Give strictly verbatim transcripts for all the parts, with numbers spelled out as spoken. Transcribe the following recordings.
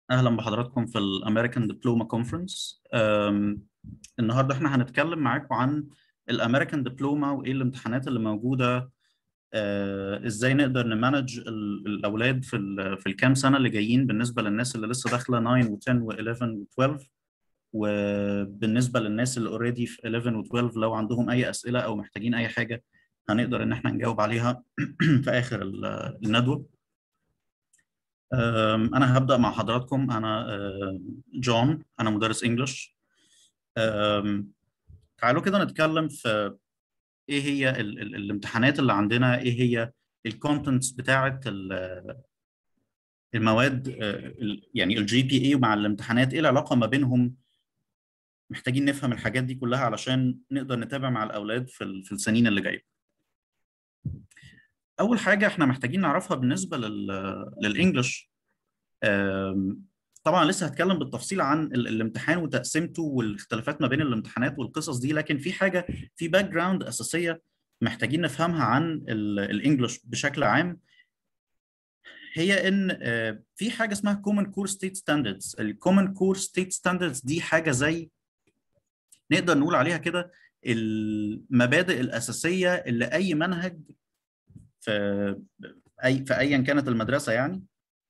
اهلا بحضراتكم في الامريكان دبلوما كونفرنس. النهارده احنا هنتكلم معاكم عن الامريكان دبلوما وايه الامتحانات اللي موجوده. آه، ازاي نقدر نمانج ال- الاولاد في ال- في الكام سنه اللي جايين بالنسبه للناس اللي لسه داخله تسعة و10 و11 و12، وبالنسبه للناس اللي اوريدي في حداشر و12 لو عندهم اي اسئله او محتاجين اي حاجه هنقدر ان احنا نجاوب عليها في اخر ال- الندوه. أم، أنا هبدأ مع حضراتكم. أنا أه، جون، أنا مدرس إنجلش. أم، تعالوا كده نتكلم في إيه هي ال ال الامتحانات اللي عندنا، إيه هي الكونتنتس بتاعة ال- المواد، أه، ال- يعني الجي بي إيه مع الامتحانات، إيه العلاقة ما بينهم. محتاجين نفهم الحاجات دي كلها علشان نقدر نتابع مع الأولاد في ال- في السنين اللي جاية. أول حاجة إحنا محتاجين نعرفها بالنسبة لل للإنجلش. آم، طبعا لسه هتكلم بالتفصيل عن ال- الامتحان وتقسيمته والاختلافات ما بين الامتحانات والقصص دي، لكن في حاجه، في باك جراوند اساسيه محتاجين نفهمها عن ال- الانجليش بشكل عام. هي ان آه، في حاجه اسمها كومن كور ستيت ستاندردز. الكومن كور ستيت ستاندردز دي حاجه زي، نقدر نقول عليها كده، المبادئ الاساسيه اللي اي منهج في اي في ايا كانت المدرسه يعني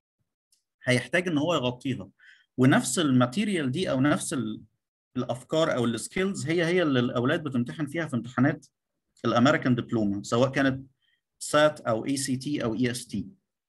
هيحتاج ان هو يغطيها. ونفس الماتيريال دي او نفس ال- الافكار او السكيلز هي هي اللي الاولاد بتمتحن فيها في امتحانات الامريكان دبلوما، سواء كانت سات او اي سي تي او اي اس تي.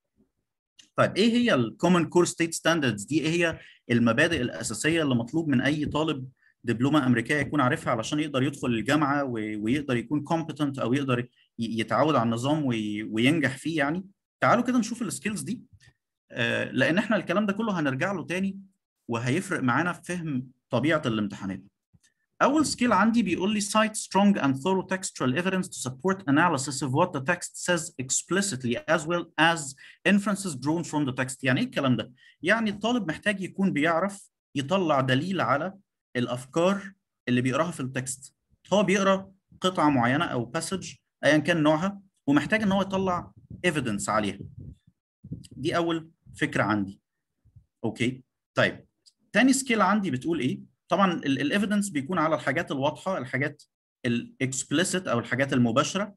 طيب ايه هي الكومن كور ستيت ستاندردز دي؟ ايه هي المبادئ الاساسيه اللي مطلوب من اي طالب دبلومه امريكيه يكون عارفها علشان يقدر يدخل الجامعه و- ويقدر يكون كومبتنت او يقدر ي- يتعود على النظام وي- وينجح فيه يعني؟ تعالوا كده نشوف السكيلز دي. آه، لان احنا الكلام ده كله هنرجع له تاني وهيفرق معانا في فهم طبيعه الامتحانات. اول سكيل عندي بيقول لي cite strong and thorough textual evidence to support analysis of what the text says explicitly as well as inferences drawn from the text. يعني ايه الكلام ده؟ يعني الطالب محتاج يكون بيعرف يطلع دليل على الافكار اللي بيقراها في التكست. هو بيقرا قطعه معينه او passage ايا كان نوعها، ومحتاج ان هو يطلع evidence عليها. دي اول فكره عندي. اوكي. طيب تاني سكيل عندي بتقول ايه؟ طبعا الايفيدنس بيكون على الحاجات الواضحه، الحاجات الاكسبلسيت او الحاجات المباشره،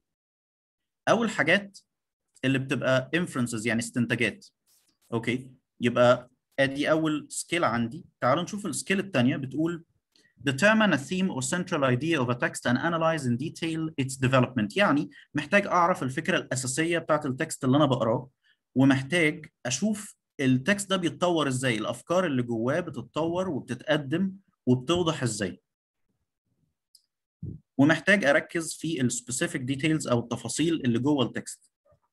او الحاجات اللي بتبقى inferences يعني استنتاجات. اوكي. يبقى ادي اول سكيل عندي. تعالوا نشوف السكيل الثانيه. بتقول determine a theme or central idea of a text and analyze in detail its development. يعني محتاج اعرف الفكره الاساسيه بتاعت التكست اللي انا بقراه، ومحتاج اشوف التكست ده بيتطور ازاي، الافكار اللي جواه بتتطور وبتتقدم وبتوضح ازاي، ومحتاج اركز في السبيسيفيك ديتيلز او التفاصيل اللي جوه التكست.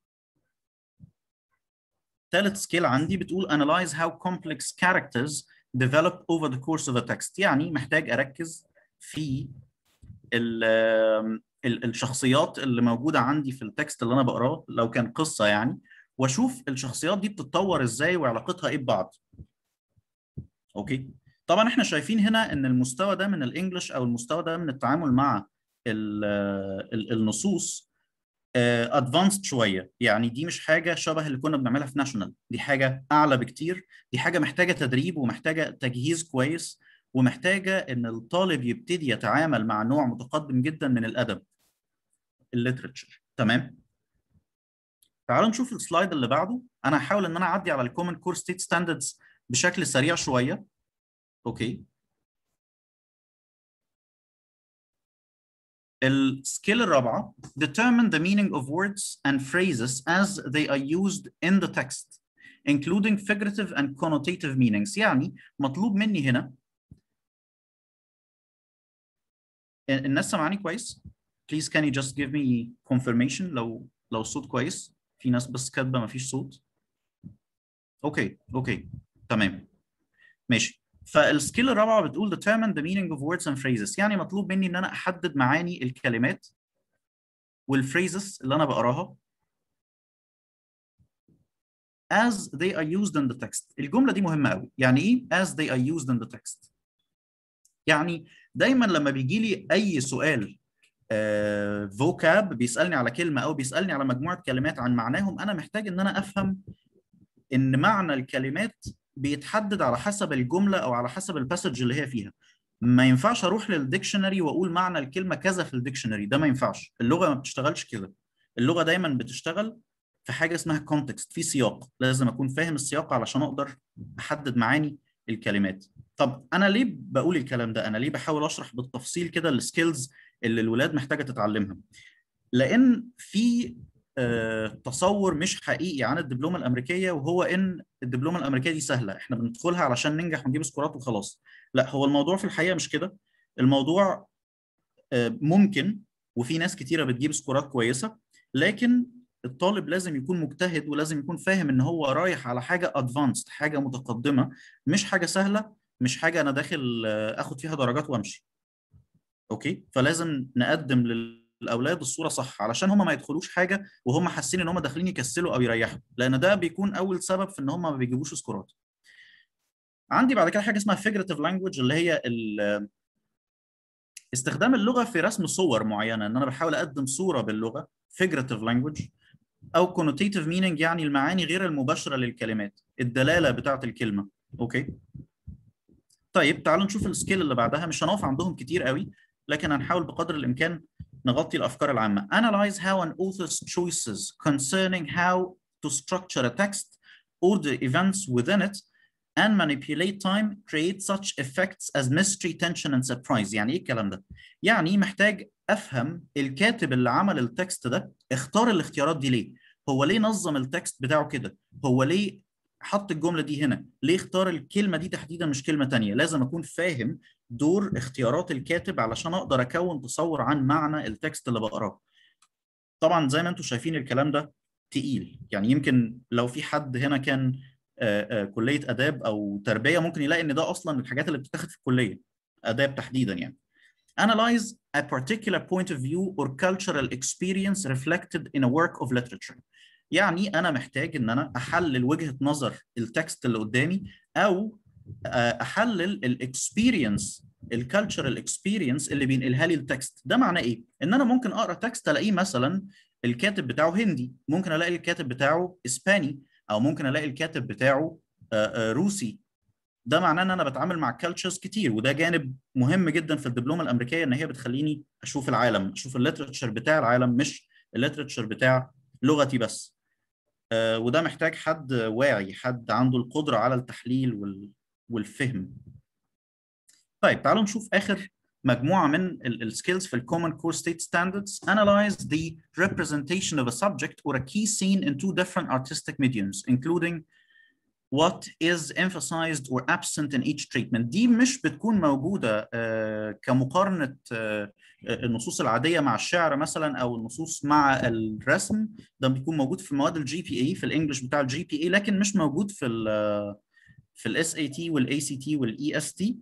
ثالث سكيل عندي بتقول analyze how complex characters develop over the course of a text. يعني محتاج اركز في ال ال الشخصيات اللي موجوده عندي في التكست اللي انا بقراه لو كان قصه يعني، واشوف الشخصيات دي بتتطور ازاي وعلاقتها ايه ببعض. اوكي. طبعا احنا شايفين هنا ان المستوى ده من الانجليش او المستوى ده من التعامل مع ال ال النصوص ادفانسد شويه. يعني دي مش حاجه شبه اللي كنا بنعملها في ناشونال، دي حاجه اعلى بكتير. دي حاجه محتاجه تدريب ومحتاجه تجهيز كويس، ومحتاجه ان الطالب يبتدي يتعامل مع نوع متقدم جدا من الادب، الليترتشر. تمام. تعالوا نشوف السلايد اللي بعده. انا هحاول ان انا اعدي على الكومن كور ستيت ستاندردز بشكل سريع شويه. اوكي. السكيل الرابعه determine the meaning of words and phrases as they are used in the text including figurative and connotative meanings. يعني مطلوب مني هنا، الناس سامعاني كويس؟ Please can you just give me confirmation لو لو الصوت كويس؟ في ناس بس كاتبه ما فيش صوت. اوكي اوكي تمام ماشي. فالسكيل الرابعه بتقول determine the meaning of words and phrases. يعني مطلوب مني ان انا احدد معاني الكلمات والفريزز اللي انا بقراها as they are used in the text. الجمله دي مهمه قوي. يعني ايه as they are used in the text؟ يعني دايما لما بيجي لي اي سؤال فوكاب uh, بيسالني على كلمه او بيسالني على مجموعه كلمات عن معناهم، انا محتاج ان انا افهم ان معنى الكلمات بيتحدد على حسب الجمله او على حسب الباسج اللي هي فيها. ما ينفعش اروح للديكشنري واقول معنى الكلمه كذا في الديكشنري، ده ما ينفعش، اللغه ما بتشتغلش كده. اللغه دايما بتشتغل في حاجه اسمها كونتكست، في سياق، لازم اكون فاهم السياق علشان اقدر احدد معاني الكلمات. طب انا ليه بقول الكلام ده؟ انا ليه بحاول اشرح بالتفصيل كده السكيلز اللي الولاد محتاجه تتعلمها؟ لان في آه، تصور مش حقيقي عن الدبلومه الامريكيه، وهو ان الدبلومه الامريكيه دي سهله، احنا بندخلها علشان ننجح ونجيب سكورات وخلاص. لا، هو الموضوع في الحقيقه مش كده. الموضوع آه، ممكن، وفي ناس كتيره بتجيب سكورات كويسه، لكن الطالب لازم يكون مجتهد ولازم يكون فاهم ان هو رايح على حاجه ادفانسد، حاجه متقدمه، مش حاجه سهله، مش حاجه انا داخل آه، اخد فيها درجات وامشي. اوكي، فلازم نقدم للاولاد الصوره صح علشان هم ما يدخلوش حاجه وهم حاسين ان هم داخلين يكسلوا او يريحوا، لان ده بيكون اول سبب في ان هم ما بيجيبوش سكورات. عندي بعد كده حاجه اسمها figurative language، اللي هي ال- استخدام اللغه في رسم صور معينه، ان انا بحاول اقدم صوره باللغه. figurative language او connotative meaning، يعني المعاني غير المباشره للكلمات، الدلاله بتاعت الكلمه. اوكي، طيب تعالوا نشوف السكيل اللي بعدها، مش هنقف عندهم كتير قوي، لكن هنحاول بقدر الإمكان نغطي الأفكار العامة. Analyze how an author's choices concerning how to structure a text or the events within it and manipulate time create such effects as mystery, tension and surprise. يعني إيه الكلام ده؟ يعني محتاج أفهم الكاتب اللي عمل التكست ده اختار الاختيارات دي ليه؟ هو ليه نظم التكست بتاعه كده؟ هو ليه حط الجملة دي هنا؟ ليه اختار الكلمة دي تحديدا مش كلمة تانية؟ لازم أكون فاهم دور اختيارات الكاتب علشان أقدر أكون تصور عن معنى التكست اللي بقراه. طبعا زي ما انتم شايفين الكلام ده تقيل، يعني يمكن لو في حد هنا كان آه، آه، كلية آداب أو تربية ممكن يلاقي إن ده أصلا الحاجات اللي بتتاخد في الكلية، آداب تحديدا يعني. Analyze a particular point of view or cultural experience reflected in a work of literature. يعني أنا محتاج إن أنا أحلل وجهة نظر التكست اللي قدامي، أو آه، أحلل الاكسبيرينس، الكالتشرال اكسبيرينس اللي بينقلها لي التكست. ده معناه إيه؟ إن أنا ممكن أقرأ تكست ألاقيه مثلا الكاتب بتاعه هندي، ممكن ألاقي الكاتب بتاعه إسباني، أو ممكن ألاقي الكاتب بتاعه آه، آه، روسي. ده معناه ان انا بتعامل مع كالتشرز كتير، وده جانب مهم جدا في الدبلومه الامريكيه، ان هي بتخليني اشوف العالم، اشوف الليترشر بتاع العالم، مش الليترشر بتاع لغتي بس. آه وده محتاج حد واعي، حد عنده القدره على التحليل وال والفهم. طيب تعالوا نشوف اخر مجموعه من السكيلز في الكومن كور ستيت ستاندردز. Analyze the representation of a subject or a key scene in two different artistic mediums including what is emphasized or absent in each treatment. دي مش بتكون موجودة آه، كمقارنة آه، النصوص العادية مع الشعر مثلا، أو النصوص مع الرسم. ده بيكون موجود في مواد الجي بي اي، في الانجليش بتاع الجي بي اي، لكن مش موجود في ال في الاس اي تي والاي سي تي والاي اس تي.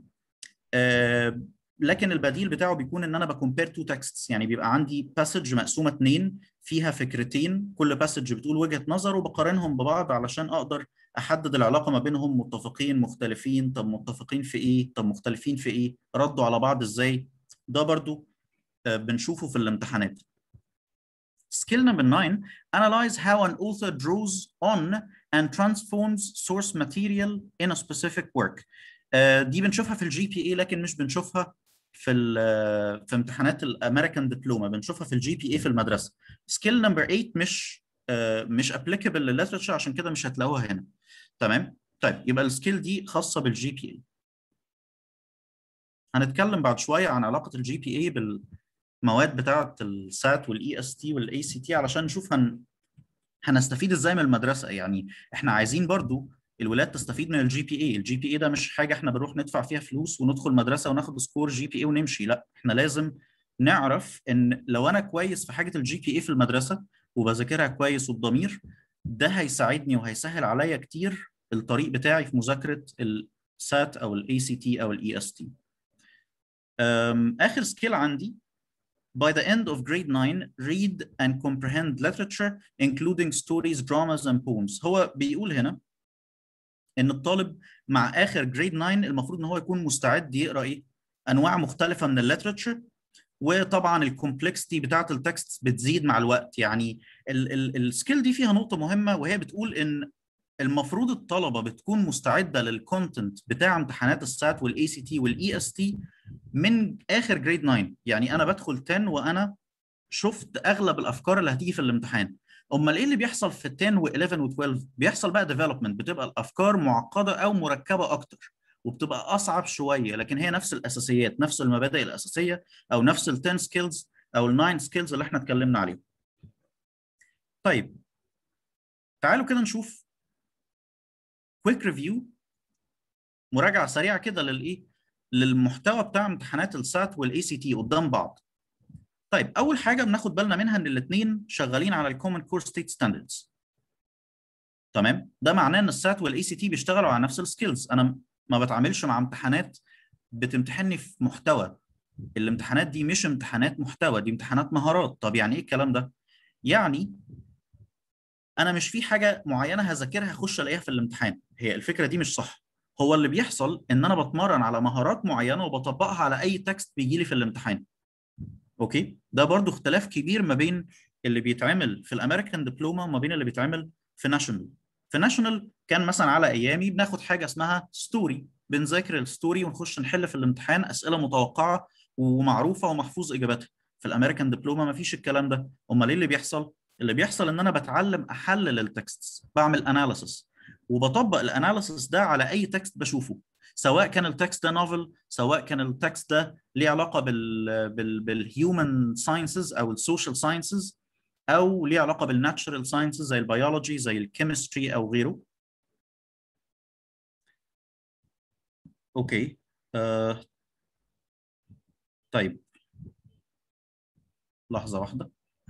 لكن البديل بتاعه بيكون ان انا بكمبير تو تكستس، يعني بيبقى عندي باسج مقسومه اتنين فيها فكرتين، كل باسج بتقول وجهه نظر، وبقارنهم ببعض علشان اقدر احدد العلاقه ما بينهم، متفقين مختلفين، طب متفقين في ايه، طب مختلفين في ايه، ردوا على بعض ازاي. ده برضو آه، بنشوفه في الامتحانات. Skill number nine, analyze how an author draws on and transforms source material in a specific work. آه، دي بنشوفها في الجي بي اي، لكن مش بنشوفها في ال- في امتحانات الامريكان دبلوما، بنشوفها في الجي بي اي في المدرسه. سكيل نمبر تمانية مش آه، مش ابليكابل للليترشر، عشان كده مش هتلاقوها هنا. تمام، طيب يبقى السكيل دي خاصه بالجي بي اي. هنتكلم بعد شويه عن علاقه الجي بي اي بالمواد بتاعه السات والاي اس تي والاي سي تي، علشان نشوف هن هنستفيد ازاي من المدرسه. يعني احنا عايزين برضو الولاد تستفيد من الجي بي اي. الجي بي اي ده مش حاجه احنا بنروح ندفع فيها فلوس وندخل مدرسه وناخد سكور جي بي اي ونمشي، لا، احنا لازم نعرف ان لو انا كويس في حاجه الجي بي اي في المدرسه وبذاكرها كويس وبضمير، ده هيساعدني وهيسهل عليا كتير الطريق بتاعي في مذاكره السات او الاي سي تي او الاي اس تي. اخر سكيل عندي: By the end of grade nine, read and comprehend literature including stories, dramas and poems. هو بيقول هنا ان الطالب مع اخر جريد تسعة المفروض ان هو يكون مستعد يقرا ايه؟ انواع مختلفه من الليترشر. وطبعا الكومبلكسيتي بتاعت التكست بتزيد مع الوقت. يعني السكيل دي فيها نقطه مهمه، وهي بتقول ان المفروض الطلبه بتكون مستعده للكونتنت بتاع امتحانات السات والاي سي تي والاي اس تي من اخر جريد تسعة. يعني انا بدخل عشرة وانا شفت اغلب الافكار اللي هتيجي في الامتحان. امال ايه اللي بيحصل في عشرة و11 و12؟ بيحصل بقى ديفلوبمنت، بتبقى الافكار معقده او مركبه اكتر، وبتبقى اصعب شويه، لكن هي نفس الاساسيات، نفس المبادئ الاساسيه، او نفس ال عشرة سكيلز او ال تسعة سكيلز اللي احنا اتكلمنا عليهم. طيب تعالوا كده نشوف كويك ريفيو، مراجعه سريعه كده للايه، للمحتوى بتاع امتحانات السات والاي سي تي قدام بعض. طيب اول حاجه بناخد بالنا منها ان الاثنين شغالين على الكومن كور ستيت ستاندردز. تمام، ده معناه ان السات والاي سي تي بيشتغلوا على نفس السكيلز. انا ما بتعاملش مع امتحانات بتمتحني في محتوى. الامتحانات دي مش امتحانات محتوى، دي امتحانات مهارات. طب يعني ايه الكلام ده؟ يعني انا مش في حاجه معينه هذاكرها اخش الاقيها في الامتحان. هي الفكره دي مش صح. هو اللي بيحصل ان انا بتمرن على مهارات معينه وبطبقها على اي تكست بيجي لي في الامتحان. اوكي، ده برضو اختلاف كبير ما بين اللي بيتعمل في الامريكان دبلوما وما بين اللي بيتعمل في ناشونال. في ناشونال كان مثلا على ايامي بناخد حاجه اسمها ستوري، بنذاكر الستوري ونخش نحل في الامتحان اسئله متوقعه ومعروفه ومحفوظ اجابتها. في الامريكان دبلوما ما فيش الكلام ده. امال ايه اللي بيحصل؟ اللي بيحصل ان انا بتعلم احلل التكست، بعمل اناليسس، وبطبق الاناليسس ده على اي تكست بشوفه، سواء كان التكست ده نوفل، سواء كان التكست ده ليه علاقه بال بال بالهيومن ساينسز او السوشيال ساينسز، او ليه علاقه بالناتشرال ساينسز زي البيولوجي زي الكيمستري او غيره. اوكي. آه طيب، لحظه واحده.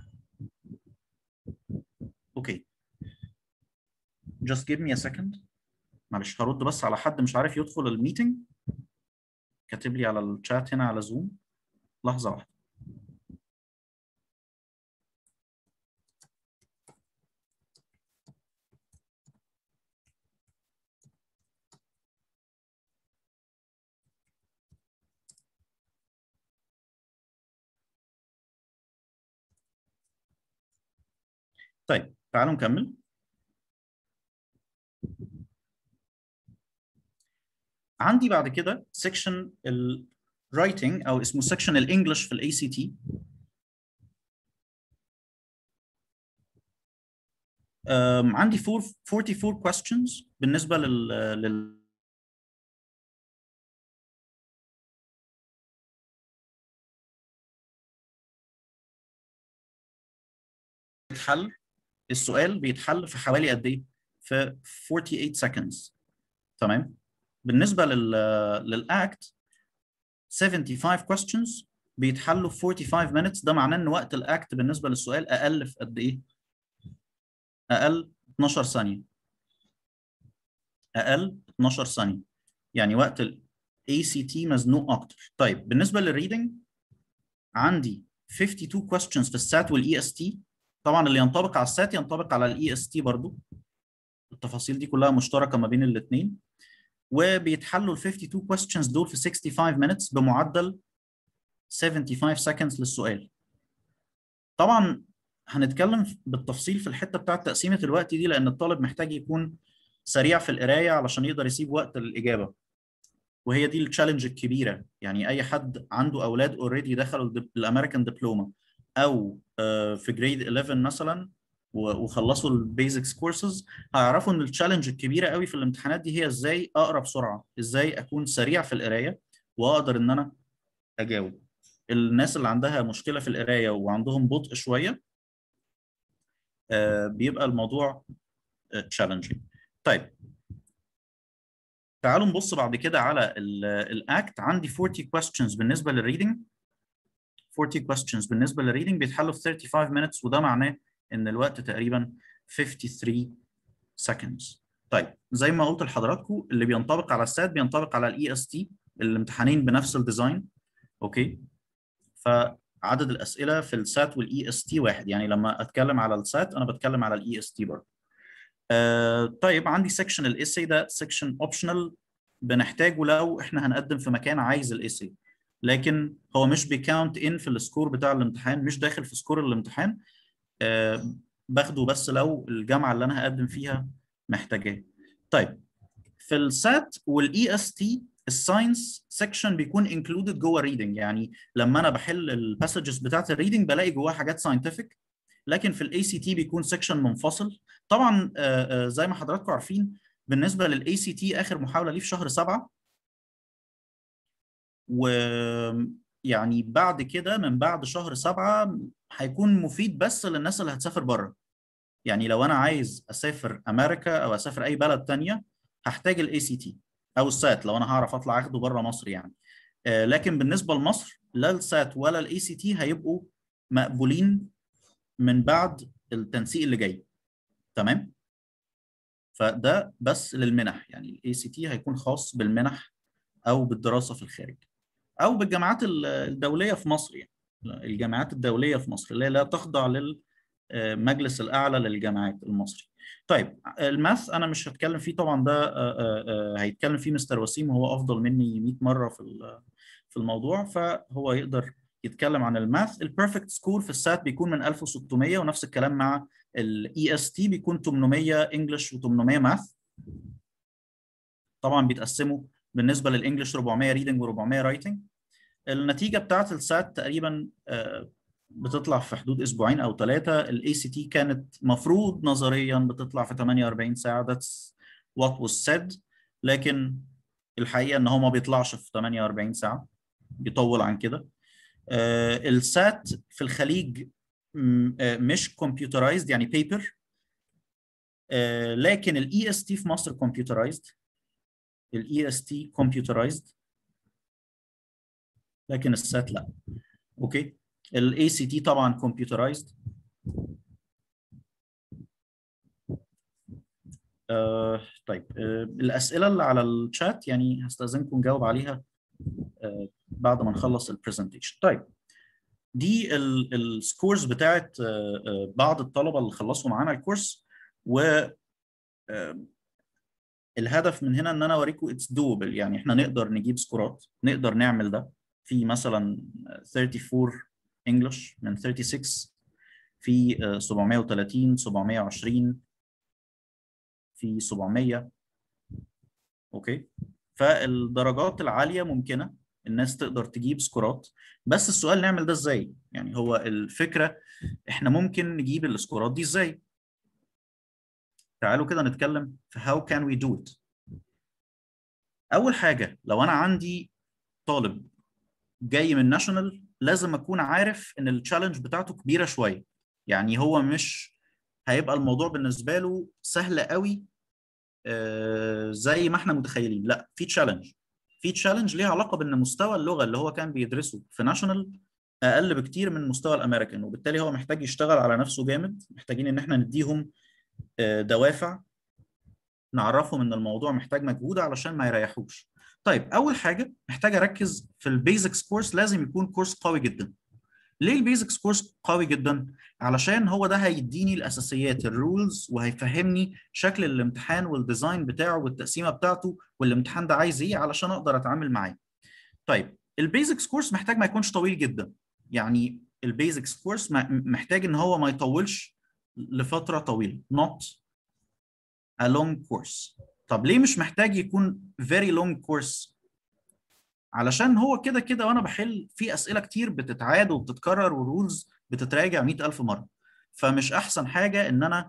اوكي، just give me a second. معلش هرد بس على حد مش عارف يدخل الميتنج، كاتب لي على الشات هنا على زوم. لحظه واحده. طيب تعالوا نكمل. عندي بعد كده سيكشن الرايتنج او اسمه سيكشن الانجليش في الاي سي تي. عندي فور أربعة وأربعين questions بالنسبه لل لل بيتحل. السؤال بيتحل في حوالي قد ايه؟ في أربعة وأربعين seconds. تمام. بالنسبه لل للاكت خمسة وسبعين questions بيتحلوا في خمسة وأربعين minutes. ده معناه ان وقت الاكت بالنسبه للسؤال اقل في قد ايه؟ اقل اتناشر ثانيه. اقل اتناشر ثانيه، يعني وقت الاي سي تي مزنوق اكتر. طيب بالنسبه للريدنج عندي اتنين وخمسين questions في السات والاي اس تي. طبعا اللي ينطبق على السات ينطبق على الاي اس تي برضو، التفاصيل دي كلها مشتركه ما بين الاثنين. وبيتحلوا ال خمسة وخمسين questions دول في خمسة وستين minutes بمعدل خمسة وسبعين seconds للسؤال. طبعا هنتكلم بالتفصيل في الحته بتاعت تقسيمه الوقت دي، لان الطالب محتاج يكون سريع في القرايه علشان يقدر يسيب وقت للاجابه. وهي دي التشالنج الكبيره. يعني اي حد عنده اولاد اوريدي دخلوا الامريكان دبلوما او آه، في جريد حداشر مثلا و- وخلصوا البيزكس كورسز، هيعرفوا ان التشالنج الكبيره قوي في الامتحانات دي هي ازاي اقرا بسرعه، ازاي اكون سريع في القرايه واقدر ان انا اجاوب. الناس اللي عندها مشكله في القرايه وعندهم بطء شويه آه، بيبقى الموضوع تشالنجينج. طيب تعالوا نبص بعد كده على الاكت. عندي أربعين questions بالنسبه للريدنج. أربعين questions بالنسبه للريدنج بيتحلوا في خمسة وثلاثين minutes، وده معناه ان الوقت تقريبا خمسة وخمسين seconds. طيب زي ما قلت لحضراتكم، اللي بينطبق على السات بينطبق على الاي اس تي. الامتحانين بنفس الديزاين. اوكي، فعدد الاسئله في السات والاي اس تي واحد. يعني لما اتكلم على السات انا بتكلم على الاي اس تي برضه. آه طيب عندي سيكشن الايسي، ده سيكشن اوبشنال بنحتاجه لو احنا هنقدم في مكان عايز الايسي، لكن هو مش بيكاونت ان في السكور بتاع الامتحان، مش داخل في سكور الامتحان. آه باخده بس لو الجامعه اللي انا هقدم فيها محتاجاه. طيب في السات والاي اس تي الساينس سيكشن بيكون انكلودد جوه الريدنج، يعني لما انا بحل الباسجز بتاعت الريدنج بلاقي جواها حاجات ساينتفك، لكن في الاي سي تي بيكون سيكشن منفصل. طبعا آه، آه، زي ما حضراتكم عارفين بالنسبه للاي سي تي اخر محاوله ليه في شهر سبعة، ويعني بعد كده من بعد شهر سبعة هيكون مفيد بس للناس اللي هتسافر بره. يعني لو انا عايز اسافر امريكا او اسافر اي بلد تانية هحتاج الاي سي تي او السات لو انا هعرف اطلع اخده بره مصر يعني. آه، لكن بالنسبه لمصر لا السات ولا الاي سي تي هيبقوا مقبولين من بعد التنسيق اللي جاي. تمام. فده بس للمنح، يعني الاي سي تي هيكون خاص بالمنح او بالدراسه في الخارج او بالجامعات ال- الدوليه في مصر يعني. الجامعات الدوليه في مصر اللي هي لا تخضع للمجلس الاعلى للجامعات المصري. طيب الماث انا مش هتكلم فيه طبعا، ده آه، آه، آه، هيتكلم فيه مستر وسيم وهو افضل مني مية مره في ال- في الموضوع، فهو يقدر يتكلم عن الماث. البيرفكت سكور في السات بيكون من ألف وستمية، ونفس الكلام مع الاي اس تي بيكون تمنمية انجلش و800 ماث. طبعا بيتقسموا بالنسبه للانجلش أربعمية ريدنج و400 رايتنج. النتيجه بتاعت السات تقريبا آه، بتطلع في حدود اسبوعين او ثلاثه. الاي سي تي كانت مفروض نظريا بتطلع في ثمانية وأربعين ساعه، that's what was said، لكن الحقيقه ان هو ما بيطلعش في ثمانية وأربعين ساعه، بيطول عن كده. آه، السات في الخليج م- آه، مش كمبيوترايزد يعني بيبر، لكن الاي اس تي في مصر كمبيوترايزد. الاي اس تي كمبيوترايزد لكن السات لا. اوكي. الاي سي تي طبعا كمبيوترايزد. آه طيب آه الاسئله اللي على الشات يعني هستاذنكم نجاوب عليها آه بعد ما نخلص البرزنتيشن. طيب دي السكورز بتاعت آه آه بعض الطلبه اللي خلصوا معانا الكورس، و آه، الهدف من هنا ان انا اوريكم اتس دوبل، يعني احنا نقدر نجيب سكورات، نقدر نعمل ده في مثلا أربعة وثلاثين انجلش من ستة وثلاثين، في آه، سبعمية وتلاتين سبعمية وعشرين، في سبعمية. اوكي. فالدرجات العاليه ممكنه الناس تقدر تجيب سكورات، بس السؤال نعمل ده ازاي؟ يعني هو الفكره احنا ممكن نجيب السكورات دي ازاي؟ تعالوا كده نتكلم في how can we do it. اول حاجه لو انا عندي طالب جاي من ناشونال لازم اكون عارف ان التشالنج بتاعته كبيره شويه، يعني هو مش هيبقى الموضوع بالنسبه له سهل قوي آه، زي ما احنا متخيلين. لا، في تشالنج، في تشالنج ليها علاقه بان مستوى اللغه اللي هو كان بيدرسه في ناشونال اقل بكتير من مستوى الامريكان، وبالتالي هو محتاج يشتغل على نفسه جامد. محتاجين ان احنا نديهم آه، دوافع، نعرفهم ان الموضوع محتاج مجهود علشان ما يريحوش. طيب اول حاجه محتاج اركز في البيزكس كورس، لازم يكون كورس قوي جدا. ليه البيزكس كورس قوي جدا؟ علشان هو ده هيديني الاساسيات الرولز، وهيفهمني شكل الامتحان والديزاين بتاعه والتقسيمه بتاعته، والامتحان ده عايز ايه علشان اقدر اتعامل معاه. طيب البيزكس كورس محتاج ما يكونش طويل جدا، يعني البيزكس كورس محتاج ان هو ما يطولش لفتره طويله، not a long course. طب ليه مش محتاج يكون very long course؟ علشان هو كده كده وانا بحل في اسئله كتير بتتعاد وبتتكرر والرولز بتتراجع مئة ألف مره، فمش احسن حاجه ان انا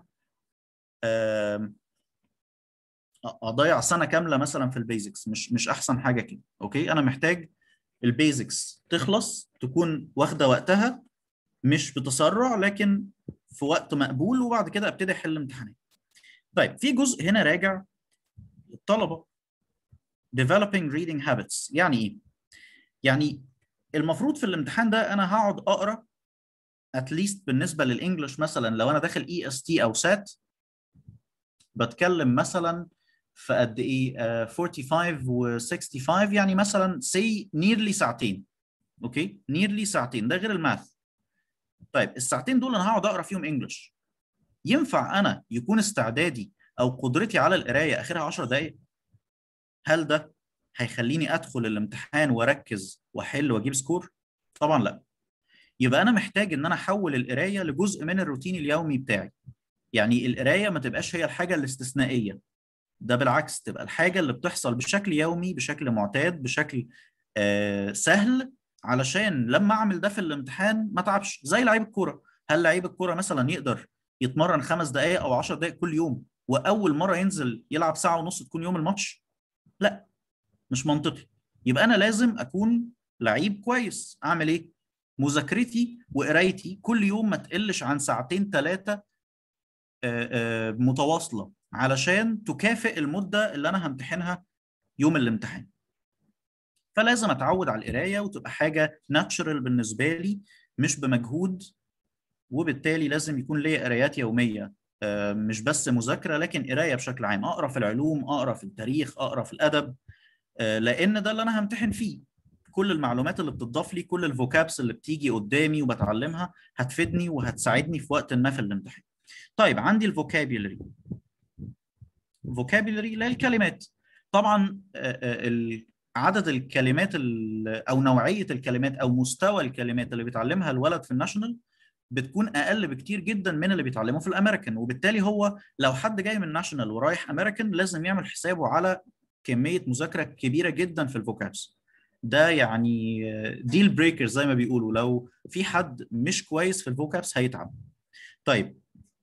آم، اضيع سنه كامله مثلا في البيزكس، مش مش احسن حاجه كده. اوكي، انا محتاج البيزكس تخلص تكون واخده وقتها، مش بتسرع لكن في وقت مقبول، وبعد كده ابتدي احل امتحانات. طيب في جزء هنا راجع للطلبه، developing reading habits. يعني ايه؟ يعني المفروض في الامتحان ده انا هقعد اقرا اتليست بالنسبه للانجلش، مثلا لو انا داخل اي اس تي او سات بتكلم مثلا في قد ايه آه، خمسة وأربعين و65، يعني مثلا سي نيرلي ساعتين. اوكي، نيرلي ساعتين ده غير الماث. طيب الساعتين دول انا هقعد اقرا فيهم انجلش، ينفع انا يكون استعدادي او قدرتي على القرايه اخرها عشر دقائق؟ هل ده هيخليني ادخل الامتحان واركز واحل واجيب سكور؟ طبعا لا. يبقى انا محتاج ان انا احول القرايه لجزء من الروتين اليومي بتاعي. يعني القرايه ما تبقاش هي الحاجه الاستثنائيه، ده بالعكس تبقى الحاجه اللي بتحصل بشكل يومي، بشكل معتاد، بشكل آه سهل، علشان لما اعمل ده في الامتحان ما تعبش. زي لعيب الكوره، هل لعيب الكوره مثلا يقدر يتمرن خمس دقائق او عشر دقائق كل يوم، واول مره ينزل يلعب ساعه ونص تكون يوم الماتش؟ لا، مش منطقي. يبقى انا لازم اكون لعيب كويس. اعمل ايه؟ مذاكرتي وقرايتي كل يوم ما تقلش عن ساعتين ثلاثه متواصله، علشان تكافئ المده اللي انا همتحنها يوم الامتحان. فلازم اتعود على القرايه وتبقى حاجه ناتشرال بالنسبه لي، مش بمجهود. وبالتالي لازم يكون ليا قرايات يوميه، آه، مش بس مذاكره لكن قرايه بشكل عام. اقرا في العلوم، اقرا في التاريخ، اقرا في الادب، آه، لان ده اللي انا همتحن فيه. كل المعلومات اللي بتضاف لي، كل الفوكابس اللي بتيجي قدامي وبتعلمها هتفيدني وهتساعدني في وقت ما في الامتحان. طيب عندي الفوكابيولري. فوكابيولري اللي هي الكلمات. طبعا آه، آه، ال- عدد الكلمات ال- او نوعيه الكلمات او مستوى الكلمات اللي بيتعلمها الولد في الناشونال بتكون اقل بكتير جدا من اللي بيتعلمه في الامريكان. وبالتالي هو لو حد جاي من ناشونال ورايح امريكان لازم يعمل حسابه على كميه مذاكره كبيره جدا في الفوكابس. ده يعني ديل بريكر زي ما بيقولوا، لو في حد مش كويس في الفوكابس هيتعب. طيب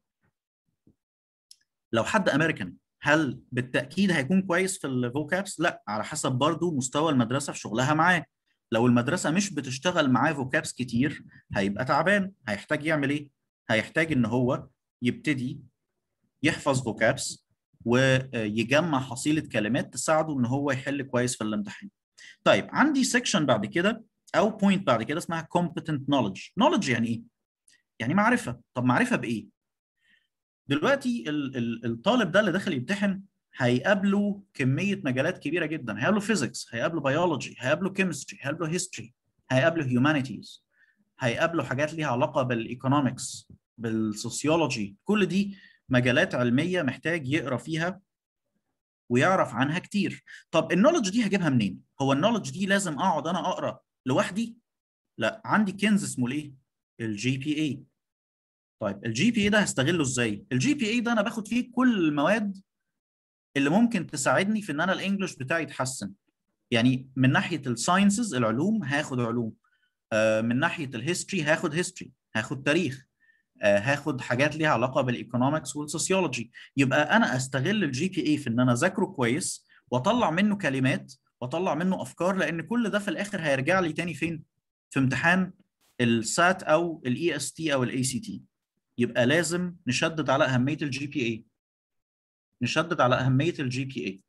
لو حد امريكان، هل بالتاكيد هيكون كويس في الفوكابس؟ لا، على حسب برضو مستوى المدرسه في شغلها معاه. لو المدرسه مش بتشتغل معاه فوكابس كتير هيبقى تعبان. هيحتاج يعمل ايه؟ هيحتاج ان هو يبتدي يحفظ فوكابس ويجمع حصيله كلمات تساعده ان هو يحل كويس في الامتحان. طيب عندي سيكشن بعد كده او بوينت بعد كده اسمها competent knowledge. knowledge يعني ايه؟ يعني معرفه. طب معرفه بايه؟ دلوقتي ال- ال- الطالب ده اللي داخل يمتحن هيقابله كميه مجالات كبيره جدا. هيقابله فيزيكس، هيقابله بيولوجي، هيقابله كيمستري، هيقابله هيستوري، هيقابله هيومانيتيز، هيقابله حاجات ليها علاقه بالايكونومكس، بالسوسيولوجي. كل دي مجالات علميه محتاج يقرا فيها ويعرف عنها كتير. طب النولج دي هجيبها منين؟ هو النولج دي لازم اقعد انا اقرا لوحدي؟ لا، عندي كنز اسمه الايه؟ الجي بي اي. طيب الجي بي اي ده هستغله ازاي؟ الجي بي اي ده انا باخد فيه كل المواد اللي ممكن تساعدني في ان انا الانجليش بتاعي يتحسن. يعني من ناحيه الساينسز، العلوم، هاخد علوم. آه، من ناحيه الهيستوري هاخد هيستوري، هاخد تاريخ، آه، هاخد حاجات ليها علاقه بالايكونومكس والسوسيولوجي. يبقى انا استغل الجي بي اي في ان انا اذاكره كويس واطلع منه كلمات واطلع منه افكار، لان كل ده في الاخر هيرجع لي تاني فين؟ في امتحان السات او الاي اس تي او الاي سي تي. يبقى لازم نشدد على اهميه الجي بي اي، نشدد على اهميه الجي بي اي.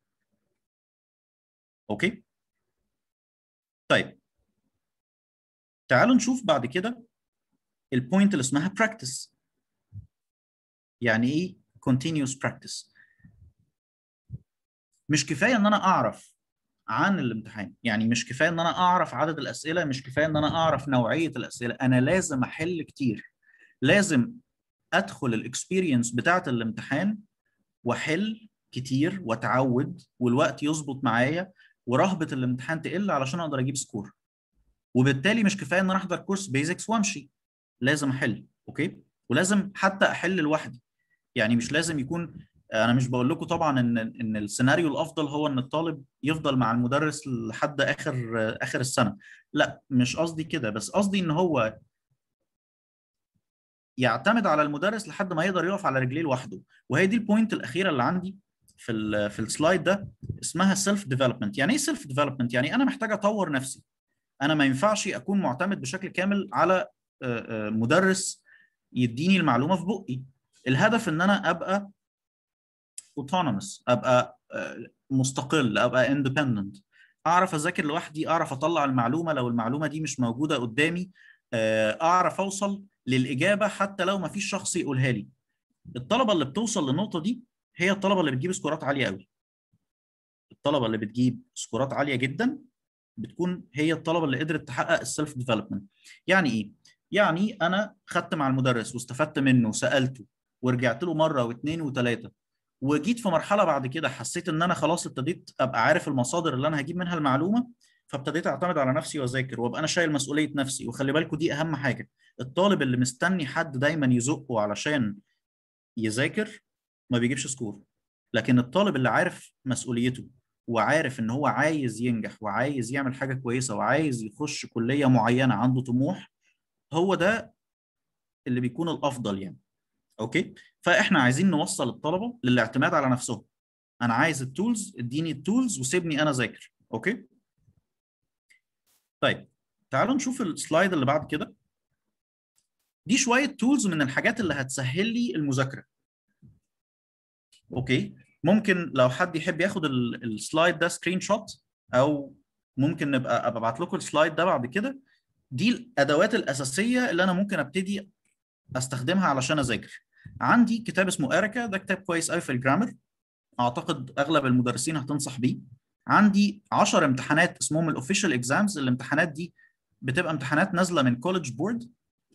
اوكي. طيب تعالوا نشوف بعد كده البوينت اللي اسمها براكتس. يعني ايه continuous practice؟ مش كفايه ان انا اعرف عن الامتحان، يعني مش كفايه ان انا اعرف عدد الاسئله، مش كفايه ان انا اعرف نوعيه الاسئله، انا لازم احل كتير. لازم ادخل الاكسبيرينس بتاعه الامتحان واحل كتير واتعود والوقت يظبط معايا ورهبه الامتحان تقل علشان اقدر اجيب سكور. وبالتالي مش كفايه ان انا احضر كورس بيزكس وامشي، لازم احل. اوكي. ولازم حتى احل لوحدي. يعني مش لازم يكون، انا مش بقول لكم طبعا ان ان السيناريو الافضل هو ان الطالب يفضل مع المدرس لحد اخر اخر السنه. لا، مش قصدي كده، بس قصدي ان هو يعتمد على المدرس لحد ما يقدر يقف على رجليه لوحده. وهي دي البوينت الاخيره اللي عندي في ال في السلايد ده، اسمها سيلف ديفلوبمنت. يعني ايه سيلف ديفلوبمنت؟ يعني انا محتاج اطور نفسي. انا ما ينفعش اكون معتمد بشكل كامل على آه، آه، مدرس يديني المعلومه في بقي. الهدف ان انا ابقى autonomous، ابقى آه، مستقل، ابقى independent، اعرف اذاكر لوحدي، اعرف اطلع المعلومه لو المعلومه دي مش موجوده قدامي، آه، اعرف اوصل للاجابه حتى لو ما فيش شخص يقولها لي. الطلبه اللي بتوصل للنقطه دي هي الطلبه اللي بتجيب سكورات عاليه قوي. الطلبه اللي بتجيب سكورات عاليه جدا بتكون هي الطلبه اللي قدرت تحقق السيلف ديفلوبمنت. يعني ايه؟ يعني انا خدت مع المدرس واستفدت منه وسالته ورجعت له مره واثنين وثلاثه، وجيت في مرحله بعد كده حسيت ان انا خلاص ابتديت ابقى عارف المصادر اللي انا هجيب منها المعلومه، فابتديت اعتمد على نفسي واذاكر وابقى انا شايل مسؤوليه نفسي. وخلي بالكوا دي اهم حاجه. الطالب اللي مستني حد دايما يزقه علشان يذاكر ما بيجيبش سكور. لكن الطالب اللي عارف مسؤوليته وعارف ان هو عايز ينجح وعايز يعمل حاجة كويسة وعايز يخش كلية معينة، عنده طموح، هو ده اللي بيكون الافضل يعني. اوكي. فاحنا عايزين نوصل الطلبة للاعتماد على نفسهم. انا عايز التولز، اديني التولز وسيبني انا اذاكر. اوكي. طيب تعالوا نشوف السلايد اللي بعد كده. دي شوية تولز من الحاجات اللي هتسهل لي المذاكرة. اوكي. ممكن لو حد يحب ياخد ال- السلايد ده سكرين شوت، او ممكن نبقى ابقى ابعت لكم السلايد ده بعد كده. دي الادوات الاساسيه اللي انا ممكن ابتدي استخدمها علشان اذاكر. عندي كتاب اسمه اريكا، ده كتاب كويس قوي في الجرامر، اعتقد اغلب المدرسين هتنصح بيه. عندي عشر امتحانات اسمهم الاوفيشال اكزامز. الامتحانات دي بتبقى امتحانات نازله من كولج بورد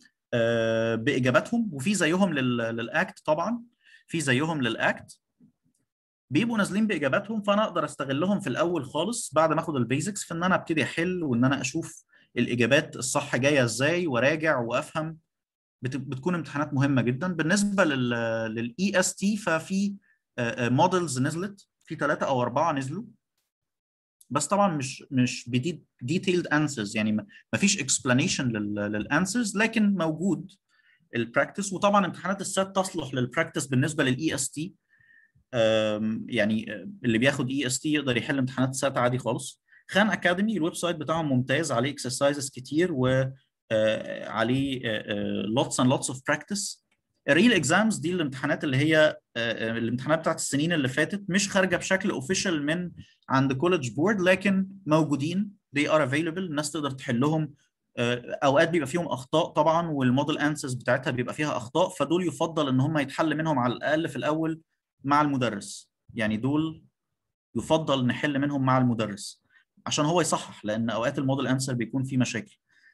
باجاباتهم، وفي زيهم لل- للاكت طبعا، في زيهم للاكت، بيبقوا نازلين باجاباتهم. فانا اقدر استغلهم في الاول خالص بعد ما اخد البيزكس في ان انا ابتدي احل، وان انا اشوف الاجابات الصح جايه ازاي وراجع وافهم. بت- بتكون امتحانات مهمه جدا. بالنسبه لل للاي اس تي ففي مودلز نزلت، في ثلاثه او اربعه نزلوا، بس طبعا مش مش بدي ديتيلد انسرز، يعني ما ما فيش اكسبلانيشن للانسرز، لكن موجود البراكتس. وطبعا امتحانات السات تصلح للبراكتس بالنسبه للاي اس تي. أم، يعني آه، اللي بياخد اي اس تي يقدر يحل امتحانات سات عادي خالص. خان اكاديمي الويب سايت بتاعهم ممتاز، عليه اكسرسايزز كتير، وعليه لوتس اند لوتس اوف براكتس. الريل اكزامز دي الامتحانات اللي هي آه، آه، الامتحانات بتاعت السنين اللي فاتت، مش خارجه بشكل اوفيشال من عند كولج بورد، لكن موجودين. they are available، الناس تقدر تحلهم. آه، اوقات بيبقى فيهم اخطاء طبعا، والموديل انسرز بتاعتها بيبقى فيها اخطاء، فدول يفضل ان هم يتحل منهم على الاقل في الاول مع المدرس. يعني دول يفضل نحل منهم مع المدرس عشان هو يصحح، لان اوقات الموديل انسر بيكون فيه مشاكل.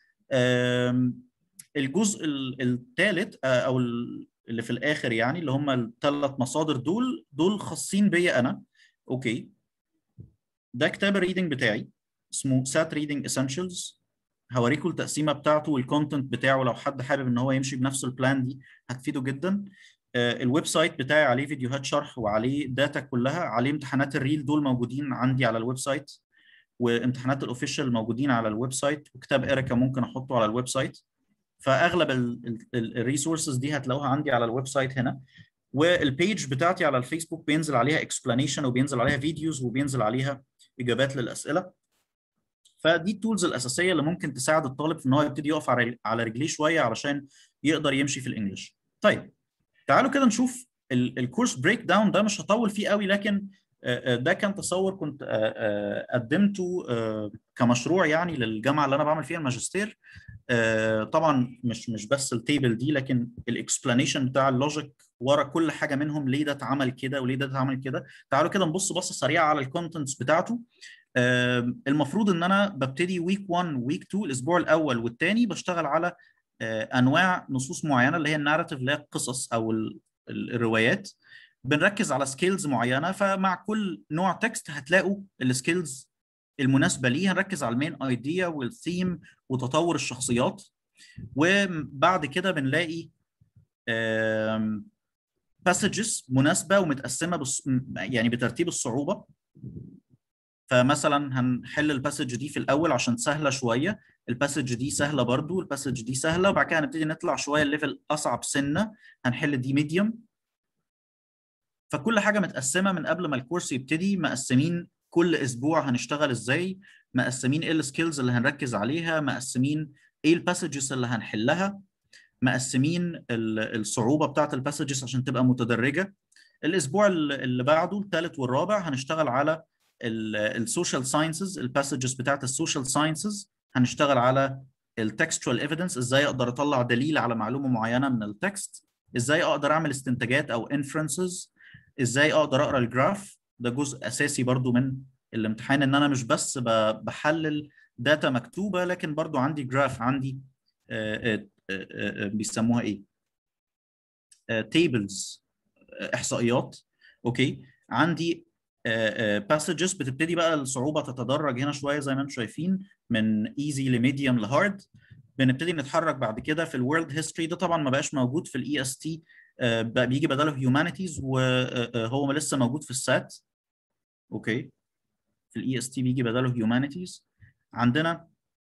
آم، الجزء الثالث او ال- اللي في الاخر، يعني اللي هم الثلاث مصادر دول، دول خاصين بيا انا. اوكي. ده كتاب الريدنج بتاعي، اسمه سات ريدنج اسينشالز. هوريكم التقسيمه بتاعته والكونتنت بتاعه، لو حد حابب ان هو يمشي بنفس البلان دي هتفيده جدا. آه، الويب سايت بتاعي عليه فيديوهات شرح وعليه داتا كلها، عليه امتحانات الريل دول موجودين عندي على الويب سايت، وامتحانات الاوفيشال موجودين على الويب سايت، وكتاب اريكا ممكن احطه على الويب سايت. فاغلب الريسورسز دي هتلاقوها عندي على الويب سايت هنا. والبيج بتاعتي على الفيسبوك بينزل عليها اكسبلانيشن، وبينزل عليها فيديوز، وبينزل عليها اجابات للاسئله. فدي التولز الاساسيه اللي ممكن تساعد الطالب في ان هو يبتدي يقف على على رجليه شويه علشان يقدر يمشي في الانجليش. طيب تعالوا كده نشوف ال- الكورس بريك داون ده. مش هطول فيه قوي، لكن آه، آه، ده كان تصور كنت آه، آه، قدمته آه، كمشروع يعني للجامعه اللي انا بعمل فيها الماجستير. آه، طبعا مش مش بس التيبل دي، لكن الاكسبلانيشن بتاع اللوجيك ورا كل حاجه منهم، ليه ده اتعمل كده وليه ده اتعمل كده. تعالوا كده نبص بصه سريعه على الكونتنتس بتاعته. آم، المفروض ان انا ببتدي ويك واحد ويك اتنين، الاسبوع الاول والثاني بشتغل على آه، انواع نصوص معينه، اللي هي الناراتيف، اللي هي القصص او ال- ال- الروايات. بنركز على سكيلز معينه، فمع كل نوع تكست هتلاقوا السكيلز المناسبه ليه. هنركز على المين ايديا والثيم وتطور الشخصيات. وبعد كده بنلاقي باسجز مناسبه ومتقسمه بص... يعني بترتيب الصعوبه. فمثلا هنحل الباسج دي في الاول عشان سهله شويه، الباسج دي سهله برضو، الباسج دي سهله، وبعد كده هنبتدي نطلع شويه الليفل اصعب سنه، هنحل دي ميديوم. فكل حاجه متقسمه من قبل ما الكورس يبتدي، مقسمين كل اسبوع هنشتغل ازاي، مقسمين ايه السكيلز اللي هنركز عليها، مقسمين ايه الباسجز اللي هنحلها، مقسمين ال- الصعوبه بتاعت الباسجز عشان تبقى متدرجه. الاسبوع اللي بعده الثالث والرابع هنشتغل على السوشيال ساينسز، الباسجز بتاعت السوشيال ساينسز. هنشتغل على التكستوال ايفيدنس، ازاي اقدر اطلع دليل على معلومه معينه من التكست، ازاي اقدر اعمل استنتاجات او انفرنسز، ازاي اقدر اقرا الجراف. ده جزء اساسي برضو من الامتحان، ان انا مش بس ب- بحلل داتا مكتوبه، لكن برضو عندي جراف، عندي آه، آه، آه، آه، بيسموها ايه، تيبلز، احصائيات. اوكي. عندي باسجز بتبتدي بقى الصعوبه تتدرج هنا شويه زي ما انتم شايفين، من ايزي لميديوم لهارد. بنبتدي نتحرك بعد كده في الورلد هيستوري. ده طبعا ما بقاش موجود في الاي اس تي آه، بقى بيجي بداله هيومانيتيز، وهو لسه موجود في السات. اوكي. في الاي اس تي بيجي بداله هيومانيتيز. عندنا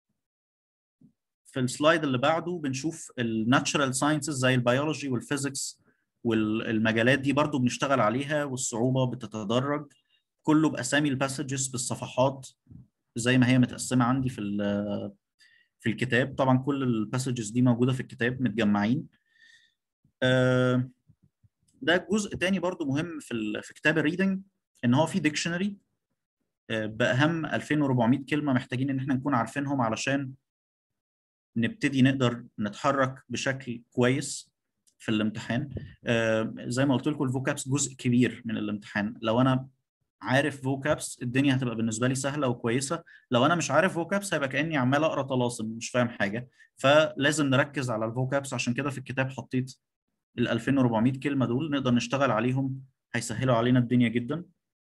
في السلايد اللي بعده بنشوف الناتشرال ساينسز زي البيولوجي والفيزيكس، والمجالات دي برضو بنشتغل عليها، والصعوبة بتتدرج. كله بأسامي الباسجز بالصفحات زي ما هي متقسمة عندي في ال- في الكتاب. طبعا كل الباسجز دي موجودة في الكتاب متجمعين. آه، ده جزء تاني برضو مهم في ال- في كتاب الريدنج، ان هو في ديكشنري باهم ألفين وأربعمائة كلمة محتاجين ان احنا نكون عارفينهم علشان نبتدي نقدر نتحرك بشكل كويس في الامتحان. آه، زي ما قلت لكم الفوكابس جزء كبير من الامتحان. لو انا عارف فوكابس الدنيا هتبقى بالنسبه لي سهله وكويسه. لو انا مش عارف فوكابس هيبقى كاني عمال اقرا طلاسم مش فاهم حاجه. فلازم نركز على الفوكابس، عشان كده في الكتاب حطيت ال ألفين وأربعمائة كلمه دول نقدر نشتغل عليهم، هيسهلوا علينا الدنيا جدا.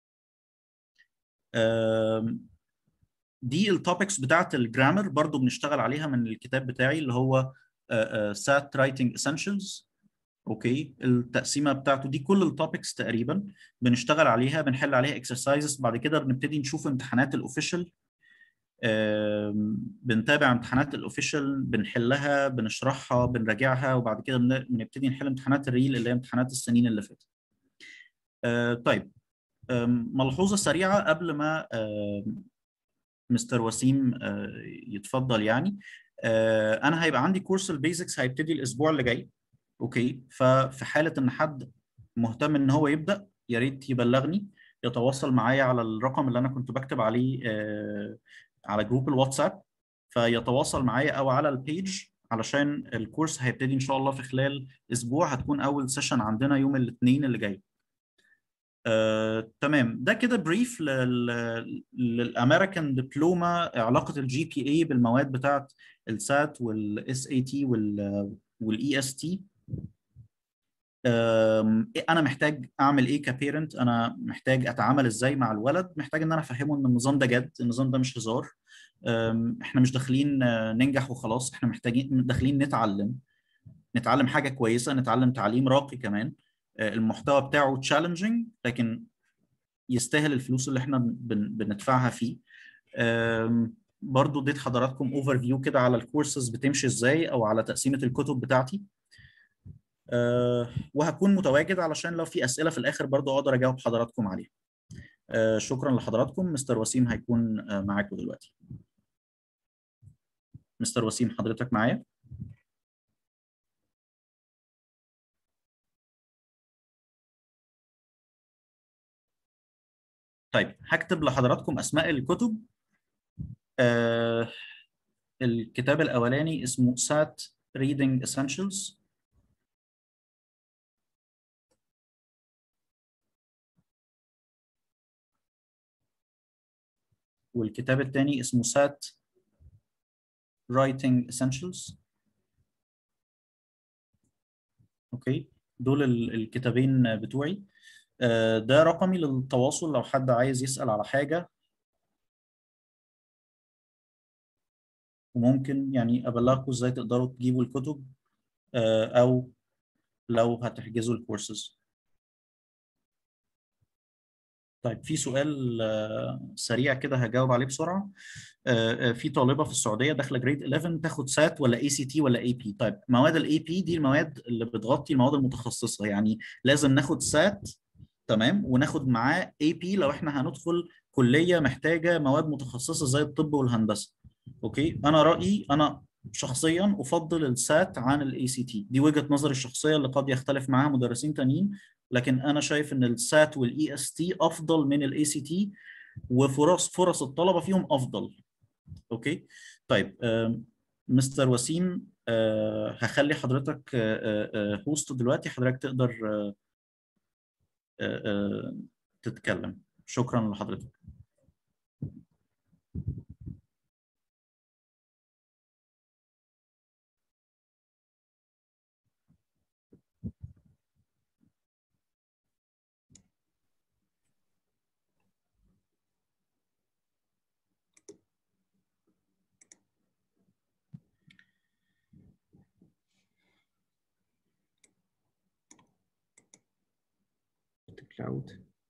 آم، دي التوبكس بتاعت الجرامر برضو بنشتغل عليها من الكتاب بتاعي اللي هو سات رايتنج اسينشالز. اوكي. التقسيمه بتاعته دي كل التوبكس تقريبا بنشتغل عليها، بنحل عليها اكسرسايزز. بعد كده بنبتدي نشوف امتحانات الاوفيشال. آم، بنتابع امتحانات الاوفيشال، بنحلها، بنشرحها، بنراجعها، وبعد كده بن- بنبتدي نحل امتحانات الريل اللي هي امتحانات السنين اللي فاتت. آه، طيب. آم، ملحوظة سريعة قبل ما آم، مستر وسيم آه، يتفضل يعني. آه، انا هيبقى عندي كورس البيزكس هيبتدي الاسبوع اللي جاي. اوكي. ففي حالة ان حد مهتم ان هو يبدأ يا ريت يبلغني، يتواصل معايا على الرقم اللي انا كنت بكتب عليه آه، على جروب الواتساب، فيتواصل معايا او على البيج، علشان الكورس هيبتدي ان شاء الله في خلال اسبوع. هتكون اول سيشن عندنا يوم الاثنين اللي جاي. آه، تمام. ده كده بريف للامريكان دبلوما، علاقه الجي بي اي بالمواد بتاعت السات والاس اي تي والاي اس تي. انا محتاج اعمل ايه كبيرنت؟ انا محتاج اتعامل ازاي مع الولد؟ محتاج ان انا افهمه ان النظام ده جد، النظام ده مش هزار. أم، احنا مش داخلين آه، ننجح وخلاص، احنا محتاجين داخلين نتعلم، نتعلم حاجه كويسه، نتعلم تعليم راقي كمان. آه، المحتوى بتاعه تشالنجينج لكن يستاهل الفلوس اللي احنا بن- بندفعها فيه. أم، برضو اديت حضراتكم اوفر فيو كده على الكورسز بتمشي ازاي، او على تقسيمة الكتب بتاعتي. أه، وهكون متواجد علشان لو في اسئلة في الاخر برضو اقدر اجاوب حضراتكم عليها. أه، شكرا لحضراتكم. مستر وسيم هيكون أه، معاكم دلوقتي. مستر وسيم حضرتك معايا؟ طيب هكتب لحضراتكم اسماء الكتب. أه، الكتاب الاولاني اسمه سات Reading Essentials، والكتاب الثاني اسمه سات Writing Essentials. اوكي. دول ال- الكتابين بتوعي. آه، ده رقمي للتواصل لو حد عايز يسأل على حاجة، وممكن يعني أبلغكم إزاي تقدروا تجيبوا الكتب، آه، أو لو هتحجزوا الكورسز. طيب في سؤال آه، سريع كده هجاوب عليه بسرعة. آه، آه، في طالبة في السعودية داخلة جريد حداشر تاخد سات ولا اي سي تي ولا اي بي؟ طيب مواد الاي بي دي المواد اللي بتغطي المواد المتخصصة، يعني لازم ناخد سات تمام وناخد معاه اي بي لو احنا هندخل كليه محتاجه مواد متخصصه زي الطب والهندسه. اوكي. انا رايي انا شخصيا افضل السات عن الاي سي تي، دي وجهه نظري الشخصيه اللي قد يختلف معاها مدرسين تانيين، لكن انا شايف ان السات والاي اس تي افضل من الاي سي تي، وفرص فرص الطلبه فيهم افضل. اوكي. طيب آم، مستر وسيم، آه، هخلي حضرتك هوست دلوقتي، حضرتك تقدر آه، آه، تتكلم. شكرا لحضرتك. كلاود.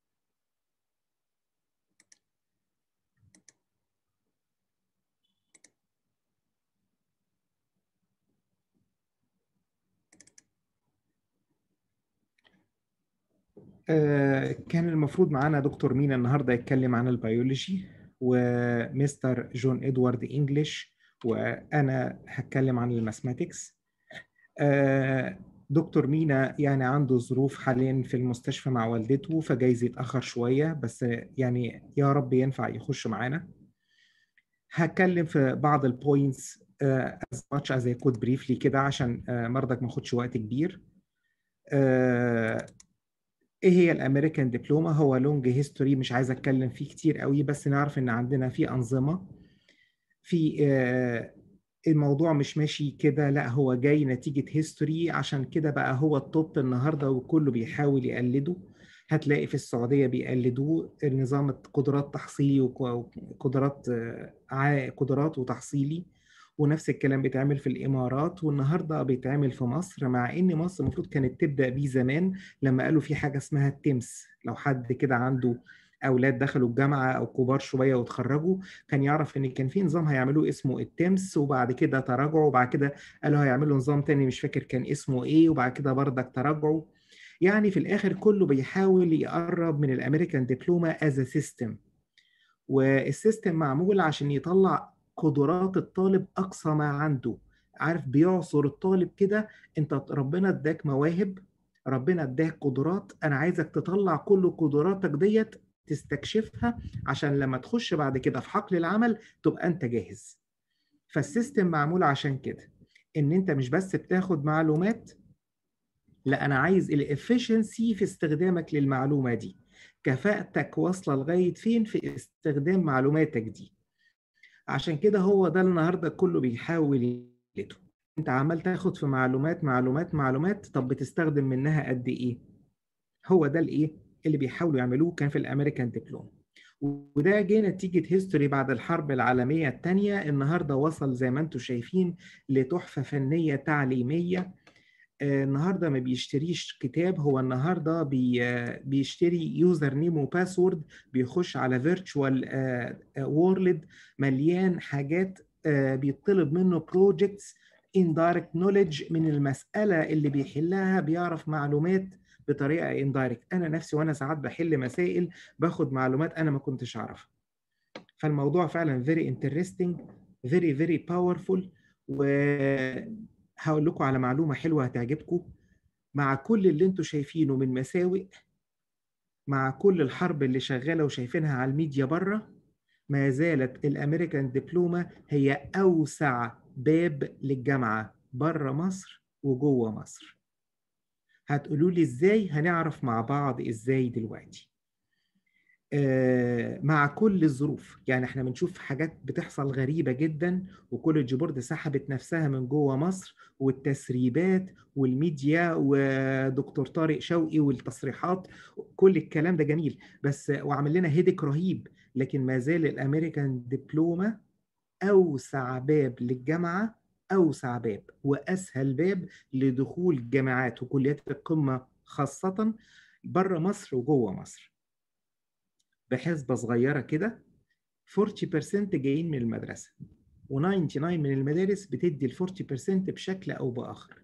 آه، كان المفروض معانا دكتور مينا النهارده يتكلم عن البيولوجي، ومستر جون ادوارد انجليش، وانا هتكلم عن الماثماتكس. آه، دكتور مينا يعني عنده ظروف حاليا في المستشفى مع والدته، فجايز يتأخر شوية، بس يعني يا رب ينفع يخش معانا. هتكلم في بعض البوينتس as much as I could briefly كده عشان آه، مرضك ما ياخدش وقت كبير. آه، ايه هي الامريكان دبلومه؟ هو لونج هيستوري مش عايز اتكلم فيه كتير قوي، بس نعرف ان عندنا في انظمه في آه، الموضوع مش ماشي كده، لا هو جاي نتيجة هيستوري، عشان كده بقى هو التوب النهاردة وكله بيحاول يقلده. هتلاقي في السعودية بيقلدوه نظام قدرات تحصيلي وقدرات آه، قدرات وتحصيلي، ونفس الكلام بيتعمل في الإمارات، والنهاردة بيتعمل في مصر، مع إن مصر المفروض كانت تبدأ بيه زمان لما قالوا في حاجة اسمها التمس. لو حد كده عنده أولاد دخلوا الجامعة أو كبار شوية وتخرجوا، كان يعرف ان كان في نظام هيعملوه اسمه التمس، وبعد كده تراجعوا، وبعد كده قالوا هيعملوا نظام تاني مش فاكر كان اسمه ايه، وبعد كده بردك تراجعوا. يعني في الاخر كله بيحاول يقرب من الامريكان دبلومه از سيستم، والسيستم معمول عشان يطلع قدرات الطالب اقصى ما عنده. عارف، بيعصر الطالب كده. انت ربنا اداك مواهب، ربنا اداك قدرات، انا عايزك تطلع كل قدراتك ديت، تستكشفها، عشان لما تخش بعد كده في حقل العمل تبقى انت جاهز. فالسيستم معمول عشان كده، ان انت مش بس بتاخد معلومات، لا انا عايز الافشنسي في استخدامك للمعلومة دي، كفاءتك واصلة لغاية فين في استخدام معلوماتك دي. عشان كده هو ده النهاردة كله بيحاول يقلده. انت عمال تاخد في معلومات معلومات معلومات، طب بتستخدم منها قد ايه؟ هو ده الايه اللي بيحاولوا يعملوه كان في الامريكان دبلوم. وده جه نتيجة هيستوري بعد الحرب العالمية الثانية، النهاردة وصل زي ما انتم شايفين لتحفة فنية تعليمية. آه، النهارده ما بيشتريش كتاب، هو النهارده بي آه، بيشتري يوزر نيم وباسورد، بيخش على فيرتشوال وورلد مليان حاجات، آه، بيطلب منه بروجكتس indirect knowledge من المسألة اللي بيحلها، بيعرف معلومات بطريقة indirect. أنا نفسي وأنا ساعات بحل مسائل باخد معلومات أنا ما كنتش أعرفها. فالموضوع فعلا very interesting, very very powerful. وهقول لكم على معلومة حلوة هتعجبكم. مع كل اللي انتوا شايفينه من مساوئ، مع كل الحرب اللي شغالة وشايفينها على الميديا بره، ما زالت الامريكان دبلومة هي أوسع باب للجامعة بره مصر وجوه مصر. هتقولوا لي ازاي؟ هنعرف مع بعض ازاي دلوقتي. مع كل الظروف، يعني احنا بنشوف حاجات بتحصل غريبة جدا، وكوليدج بورد سحبت نفسها من جوه مصر، والتسريبات والميديا ودكتور طارق شوقي والتصريحات، كل الكلام ده جميل، بس وعمل لنا هيدك رهيب. لكن ما زال الامريكان دبلومة اوسع باب للجامعة، اوسع باب واسهل باب لدخول جامعات وكليات القمة، خاصة بره مصر وجوه مصر. بحسبة صغيرة كده، أربعين بالمية جايين من المدرسة، و99 من المدارس بتدي ال أربعين بالمية بشكل أو بآخر.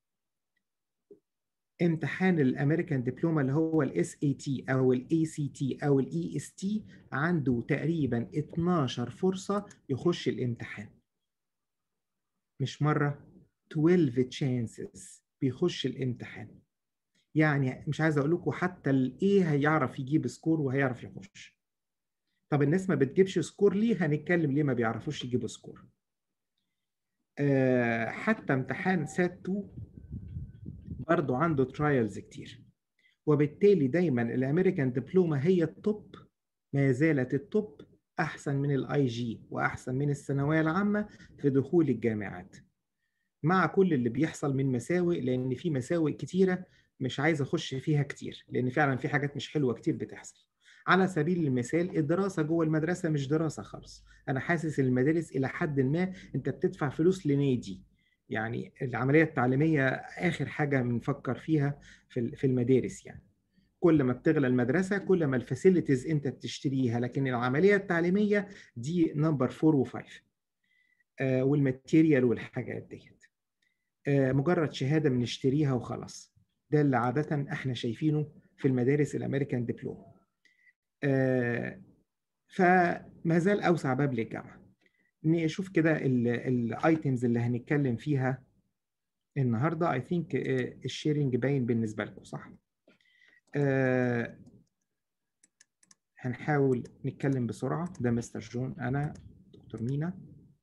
امتحان الامريكان دبلومة اللي هو الاس اي تي او الاي سي تي او الاي اس تي عنده تقريبا اتناشر فرصة يخش الامتحان، مش مرة، اتناشر chances بيخش الامتحان. يعني مش عايز اقول لكم حتى الايه هيعرف يجيب سكور وهيعرف يخش. طب الناس ما بتجيبش سكور ليه؟ هنتكلم ليه ما بيعرفوش يجيبوا سكور. أه حتى امتحان سات اتنين برضو عنده ترايلز كتير، وبالتالي دايما الامريكان دبلومة هي التوب، ما زالت التوب، احسن من الاي جي واحسن من الثانوية العامة في دخول الجامعات، مع كل اللي بيحصل من مساوئ، لان في مساوئ كتيرة مش عايز اخش فيها كتير، لان فعلا في حاجات مش حلوة كتير بتحصل. على سبيل المثال الدراسة جوه المدرسة مش دراسة خالص. أنا حاسس المدارس إلى حد ما أنت بتدفع فلوس لنادي، يعني العملية التعليمية آخر حاجة بنفكر فيها في في المدارس يعني. كل ما بتغلى المدرسة كل ما الفاسيلتيز انت بتشتريها، لكن العملية التعليمية دي نمبر فور وفايف. آه والماتيريال والحاجات ديت آه مجرد شهادة بنشتريها وخلاص. ده اللي عادة احنا شايفينه في المدارس الامريكان دبلوم. آه فما زال اوسع باب للجامعة. نشوف كده الايتمز اللي هنتكلم فيها النهارده. اي ثينك الشيرنج باين بالنسبة لكم صح؟ آه هنحاول نتكلم بسرعة. ده مستر جون، أنا دكتور مينا.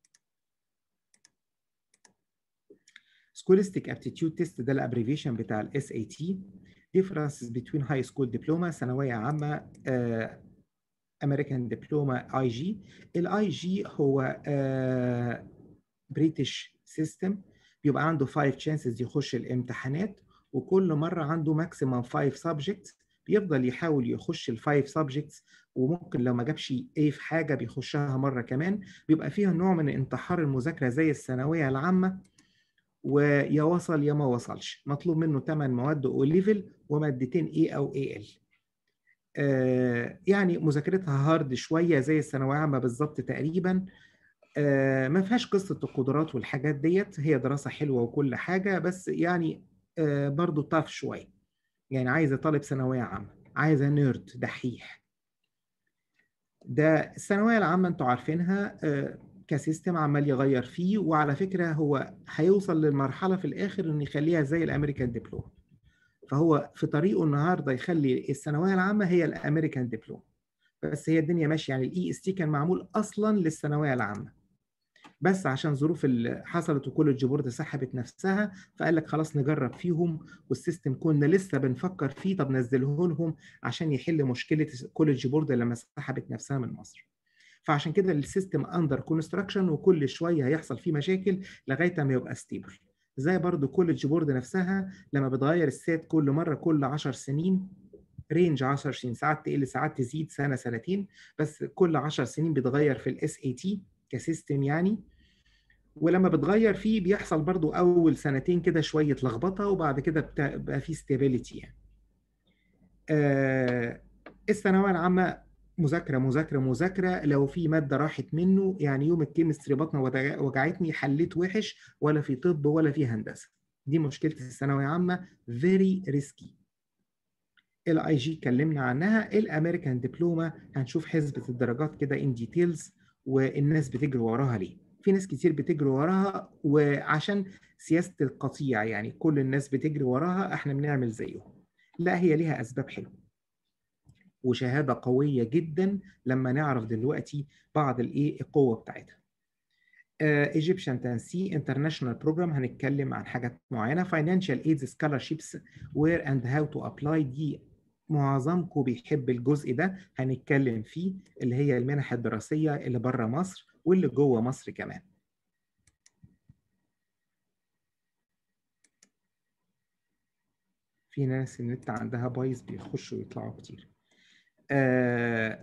Scholastic Aptitude Test ده الابريفيشن بتاع ال إس إيه تي. Differences between High School Diploma ثانوية عامة آه American Diploma آي جي. الآي جي هو آه بريتش سيستم، بيبقى عنده خمس chances يخش الامتحانات، وكل مرة عنده ماكسيمم خمسة subjects. بيفضل يحاول يخش الفايف subjects، وممكن لو ما جابش ايه في حاجة بيخشها مرة كمان. بيبقى فيها نوع من انتحار المذاكرة زي الثانوية العامة، ويا وصل يا ما وصلش. مطلوب منه ثمان مواد او ليفل ومادتين اي او اي ال. آه يعني مذاكرتها هارد شوية زي الثانوية العامة بالظبط تقريبا. آه ما فيهاش قصة القدرات والحاجات ديت، هي دراسة حلوة وكل حاجة، بس يعني آه برضو طاف شوية. يعني عايزة طالب ثانوية عامة، عايزة نيرد دحيح. ده الثانوية العامة انتوا عارفينها آه كسيستم عمال يغير فيه، وعلى فكرة هو هيوصل للمرحلة في الآخر إن يخليها زي الأمريكان دبلوم. فهو في طريقه النهارده يخلي الثانوية العامة هي الأمريكان دبلوم، بس هي الدنيا ماشية. يعني الإي إس تي كان معمول أصلا للثانوية العامة، بس عشان ظروف اللي حصلت وكولج بورد سحبت نفسها، فقال لك خلاص نجرب فيهم. والسيستم كنا لسه بنفكر فيه، طب نزله لهم عشان يحل مشكله كولج بورد لما سحبت نفسها من مصر. فعشان كده السيستم اندر كونستراكشن، وكل شويه هيحصل فيه مشاكل لغايه ما يبقى ستيبل. زي برضو كولج بورد نفسها لما بتغير السات كل مره كل عشر سنين، رينج عشر سنين، ساعات تقل ساعات تزيد سنه سنتين، بس كل عشر سنين بتغير في الاس اي تي كسيستم يعني. ولما بتغير فيه بيحصل برضو اول سنتين كده شويه لخبطه، وبعد كده بقى فيه ستابيليتي يعني. آه الثانويه العامه مذاكره مذاكره مذاكره. لو في ماده راحت منه، يعني يوم الكيمستري بطنه وجعتني حليت وحش، ولا في طب ولا في هندسه. دي مشكله الثانويه العامه، فيري ريسكي. الاي جي اتكلمنا عنها. الامريكان دبلومه هنشوف حسبه الدرجات كده ان ديتيلز، والناس بتجري وراها ليه. في ناس كتير بتجري وراها وعشان سياسه القطيع، يعني كل الناس بتجري وراها احنا بنعمل زيهم. لا، هي ليها اسباب حلوه وشهاده قويه جدا لما نعرف دلوقتي بعض الايه القوه بتاعتها. ايجيبشن تنسي انترناشونال بروجرام هنتكلم عن حاجات معينه. فاينانشال ايدز سكولارشيبس وير اند هاو تو ابلاي، دي معظمكم بيحب الجزء ده هنتكلم فيه، اللي هي المنح الدراسيه اللي بره مصر واللي جوه مصر كمان. في ناس النت عندها بايظ بيخشوا ويطلعوا كتير. آه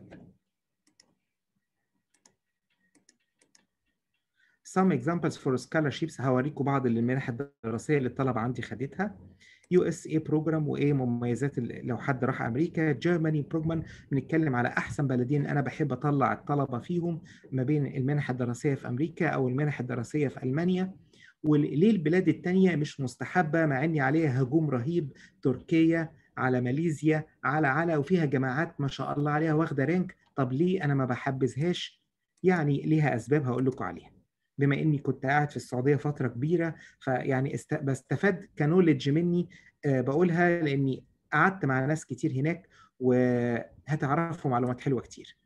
some examples for scholarships، هوريكم بعض المنح الدراسيه اللي الطلبه عندي خدتها. يو اس اي بروجرام، وايه مميزات لو حد راح امريكا. جيرماني بروجرام، بنتكلم على احسن بلدين انا بحب اطلع الطلبه فيهم ما بين المنح الدراسيه في امريكا او المنح الدراسيه في المانيا. وليه البلاد التانية مش مستحبه مع اني عليها هجوم رهيب؟ تركيا، على ماليزيا، على على وفيها جماعات ما شاء الله عليها واخده رانك. طب ليه انا ما بحبذهاش؟ يعني ليها اسباب هقول لكم عليها. بما اني كنت قاعد في السعوديه فتره كبيره، فيعني است... بستفاد كنولج مني أه بقولها لاني قعدت مع ناس كتير هناك وهتعرفوا معلومات حلوه كتير.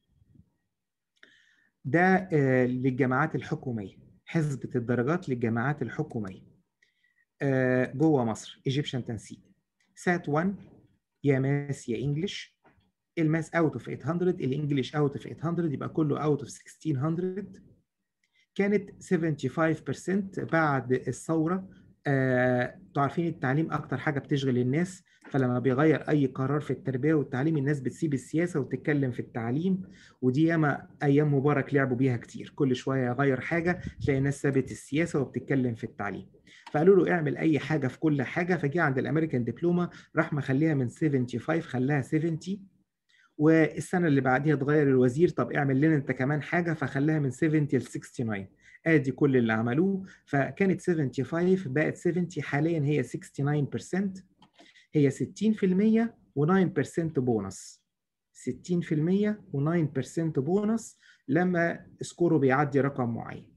ده أه للجامعات الحكوميه، حسبة الدرجات للجامعات الحكوميه أه جوه مصر. ايجيبشن تنسيق سات واحد، يا ماس يا انجلش. الماس اوت اوف ثمانمية، الانجليش اوت اوف ثمانمية، يبقى كله اوت اوف ستاشر مية. كانت خمسة وسبعين بالمية بعد الثورة انتوا عارفين التعليم اكتر حاجه بتشغل الناس، فلما بيغير اي قرار في التربيه والتعليم الناس بتسيب السياسه وتتكلم في التعليم. ودي ياما ايام مبارك لعبوا بيها كتير، كل شويه يغير حاجه تلاقي الناس سابت السياسه وبتتكلم في التعليم. فقالوا له اعمل اي حاجه في كل حاجه، فجي عند الامريكان ديبلوما راح مخليها من خمسة وسبعين خلاها سبعين. والسنه اللي بعديها اتغير الوزير، طب اعمل لنا انت كمان حاجه، فخلاها من سبعين ل تسعة وستين. ادي كل اللي عملوه، فكانت خمسة وسبعين بقت سبعين، حاليا هي تسعة وستين بالمية، هي ستين بالمية و9% بونص. ستين بالمية و9% بونص لما سكوره بيعدي رقم معين.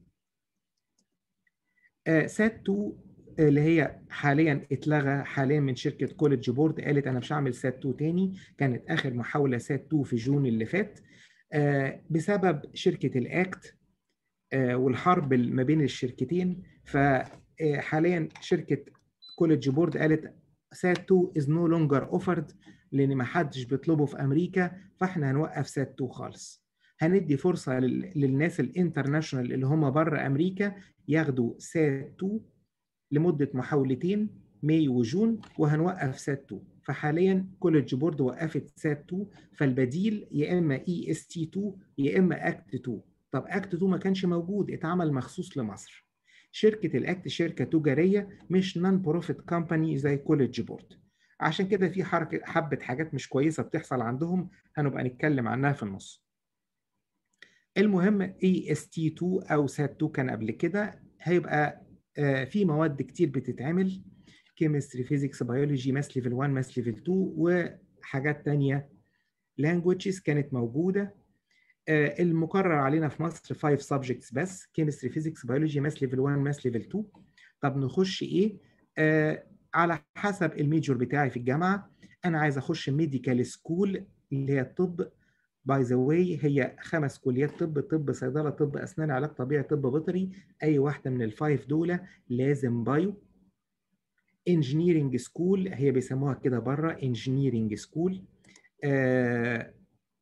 آه سات اتنين اللي هي حاليا اتلغى حاليا من شركه كوليدج بورد، قالت انا مش هعمل سات اتنين تاني، كانت اخر محاوله سات اتنين في جون اللي فات آه بسبب شركه الاكت آه والحرب ما بين الشركتين. فحاليا شركه كوليدج بورد قالت سات اتنين is no longer offered لان ما حدش بيطلبه في امريكا، فاحنا هنوقف سات اتنين خالص. هندي فرصه للناس الانترناشونال اللي هم بره امريكا ياخدوا سات اتنين لمده محاولتين ماي وجون، وهنوقف سات اتنين. فحاليا كوليدج بورد وقفت سات اتنين، فالبديل يا اما اي اس تي اتنين يا اما اكت اتنين. طب اكت اتنين ما كانش موجود، اتعمل مخصوص لمصر. شركه الاكت شركه تجاريه مش نون بروفيت كومباني زي كوليدج بورد، عشان كده في حركه حبه حاجات مش كويسه بتحصل عندهم، هنبقى نتكلم عنها في النص. المهم اي اس تي اتنين او سات اتنين كان قبل كده، هيبقى آه في مواد كتير بتتعمل، كيمستري فيزيكس بيولوجي ماس ليفل واحد ماس ليفل اتنين وحاجات تانية. لانجويجز كانت موجودة. آه المقرر علينا في مصر خمسة سبجكتس بس، كيمستري فيزيكس بيولوجي ماس ليفل واحد ماس ليفل اتنين. طب نخش ايه؟ آه على حسب الميجور بتاعي في الجامعة. انا عايز اخش ميديكال سكول اللي هي الطب. باي ذا واي هي خمس كليات طب، طب صيدله، طب اسنان، علاج طبيعي، طب بيطري. اي واحده من الفايف دول لازم بايو. انجينيرنج سكول هي بيسموها كده بره انجينيرنج سكول. آه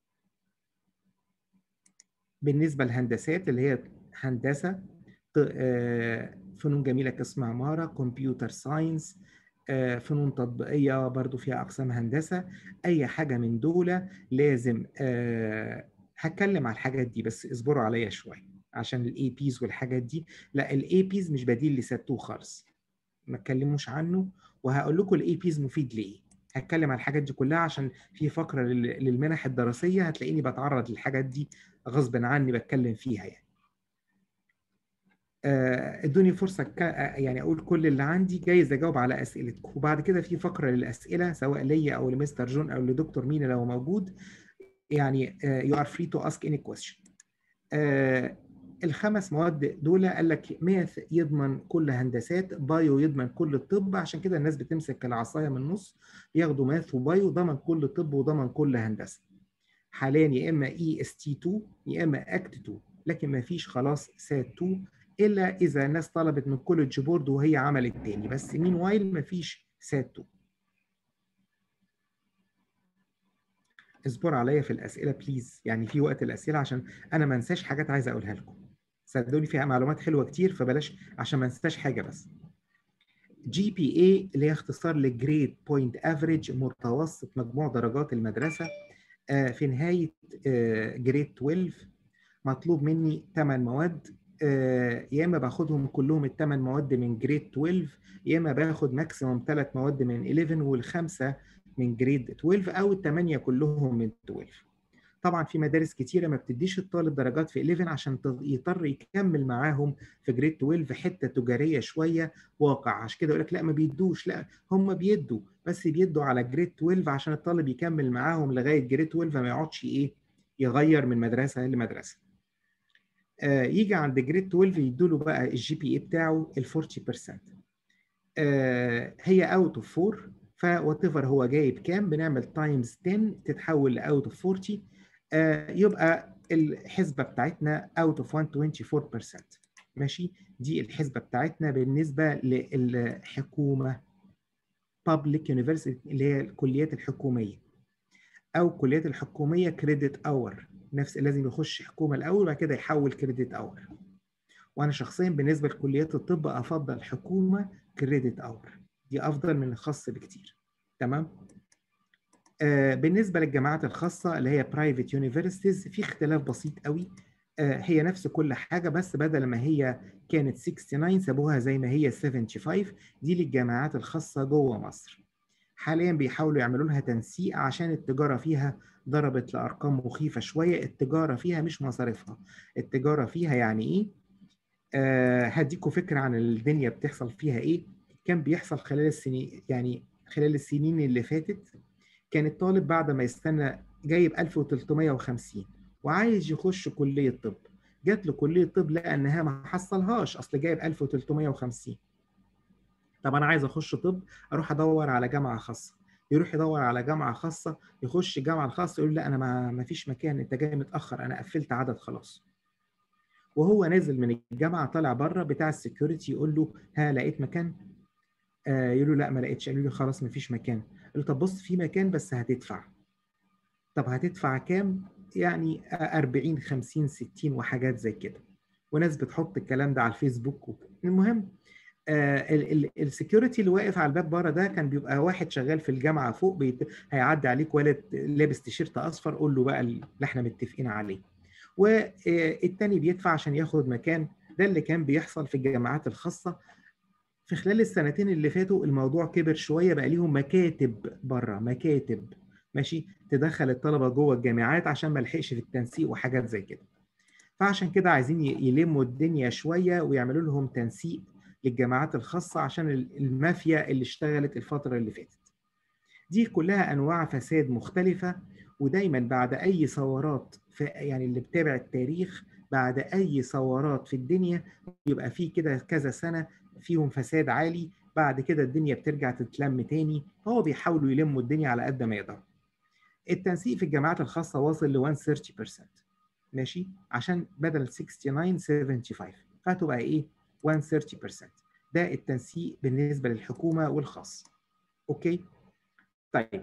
بالنسبه للهندسات اللي هي هندسه، آه فنون جميله قسم عماره، كمبيوتر ساينس، آه فنون تطبيقيه برضو فيها اقسام هندسه. اي حاجه من دول لازم آه هتكلم على الحاجات دي، بس اصبروا عليا شويه عشان الاي بيز والحاجات دي. لا الاي بيز مش بديل لسات اتنين خالص، ما تكلموش عنه، وهقول لكم الاي بيز مفيد ليه. هتكلم على الحاجات دي كلها عشان في فقره للمنح الدراسيه هتلاقيني بتعرض للحاجات دي غصب عني بتكلم فيها يعني. آه ادوني فرصه ك... يعني اقول كل اللي عندي، جايز اجاوب على اسئلتكم، وبعد كده في فقره للاسئله سواء ليا او لمستر جون او لدكتور مينا لو موجود. يعني يو ار فري تو اسك اني كويستشن. الخمس مواد دول قال لك ماث يضمن كل هندسات، بايو يضمن كل الطب، عشان كده الناس بتمسك العصايه من النص ياخدوا ماث وبايو، ضمن كل طب وضمن كل هندسه. حاليا يا اما اي اس تي اتنين يا اما اكت اتنين، لكن ما فيش خلاص سات اتنين الا اذا الناس طلبت من كوليدج بورد وهي عملت تاني، بس مين وايل ما فيش سات اتنين. اصبر عليا في الاسئله بليز، يعني في وقت الاسئله عشان انا ما انساش حاجات عايز اقولها لكم. صدقوني فيها معلومات حلوه كتير، فبلاش عشان ما انساش حاجه بس. جي بي اي اللي هي اختصار لجريد بوينت افريج، متوسط مجموع درجات المدرسه. آه في نهايه آه جريد اتناشر مطلوب مني ثمان مواد، آه يا اما باخدهم كلهم الثمان مواد من جريد اتناشر، يا اما باخد ماكسيموم ثلاث مواد من حداشر والخمسه من جريد اتناشر، او الثمانيه كلهم من اتناشر. طبعا في مدارس كتيره ما بتديش الطالب درجات في حداشر عشان يضطر يكمل معاهم في جريد اتناشر، حته تجاريه شويه واقع، عشان كده يقول لك لا ما بيدوش، لا هم بيدوا، بس بيدوا على جريد اتناشر عشان الطالب يكمل معاهم لغايه جريد اتناشر، ما يقعدش ايه يغير من مدرسه لمدرسه. آه يجي عند جريد اتناشر يدوا له بقى الجي بي اي بتاعه ال أربعين بالمية. آه هي اوت اوف أربعة، فوات ايفر هو جايب كام بنعمل تايمز عشرة تتحول لاوت اوف أربعين. آه يبقى الحسبه بتاعتنا اوت اوف مية واربعين بالمية. ماشي، دي الحسبه بتاعتنا بالنسبه للحكومه public university اللي هي الكليات الحكوميه، او الكليات الحكوميه كريدت اور، نفس لازم يخش حكومه الاول وبعد كده يحول كريدت اور. وانا شخصيا بالنسبه لكليات الطب افضل حكومه كريدت اور، دي افضل من الخاص بكتير. تمام. آه بالنسبه للجامعات الخاصه اللي هي برايفت يونيفرسيتيز في اختلاف بسيط قوي. آه هي نفس كل حاجه، بس بدل ما هي كانت تسعة وستين سابوها زي ما هي خمسة وسبعين. دي للجامعات الخاصه جوه مصر. حاليا بيحاولوا يعملوا لها تنسيق عشان التجاره فيها ضربت لارقام مخيفه شويه. التجاره فيها مش مصاريفها، التجاره فيها يعني ايه؟ آه هديكوا فكره عن الدنيا بتحصل فيها ايه. كان بيحصل خلال السنين، يعني خلال السنين اللي فاتت، كان الطالب بعد ما يستنى جايب ألف وثلاثمائة وخمسين وعايز يخش كلية طب، جات له كلية طب لقى انها ما حصلهاش، اصل جايب ألف وثلاثمائة وخمسين. طب انا عايز اخش طب، اروح ادور على جامعة خاصة. يروح يدور على جامعة خاصة، يخش الجامعة الخاصة يقول لا انا ما ما فيش مكان، انت جاي متأخر، انا قفلت عدد خلاص. وهو نازل من الجامعة طالع بره، بتاع السكيورتي يقول له ها لقيت مكان؟ آه يقول له لا ما لقيتش. قالوا له خلاص ما فيش مكان. قال له طب بص في مكان بس هتدفع. طب هتدفع كام؟ يعني أربعين خمسين ستين وحاجات زي كده. وناس بتحط الكلام ده على الفيسبوك. المهم السكيورتي اللي واقف على الباب بره ده كان بيبقى واحد شغال في الجامعه فوق، بيت... هيعدي عليك ولد لابس تيشيرت اصفر، قول له بقى اللي احنا متفقين عليه. والتاني بيدفع عشان ياخد مكان. ده اللي كان بيحصل في الجامعات الخاصه. في خلال السنتين اللي فاتوا الموضوع كبر شويه، بقى ليهم مكاتب بره، مكاتب ماشي تدخل الطلبه جوه الجامعات عشان ما لحقش في التنسيق وحاجات زي كده. فعشان كده عايزين يلموا الدنيا شويه ويعملوا لهم تنسيق للجامعات الخاصه عشان المافيا اللي اشتغلت الفتره اللي فاتت. دي كلها انواع فساد مختلفه. ودايما بعد اي ثورات، في يعني اللي بتابع التاريخ، بعد اي ثورات في الدنيا يبقى في كده كذا سنه فيهم فساد عالي، بعد كده الدنيا بترجع تتلم تاني. فهو بيحاولوا يلموا الدنيا على قد ما يقدروا. التنسيق في الجامعات الخاصه واصل ل مية وثلاثين بالمية، ماشي، عشان بدل تسعة وستين سبعة وسبعين فهتبقى ايه؟ مية وثلاثين بالمية. ده التنسيق بالنسبه للحكومه والخاص. اوكي. طيب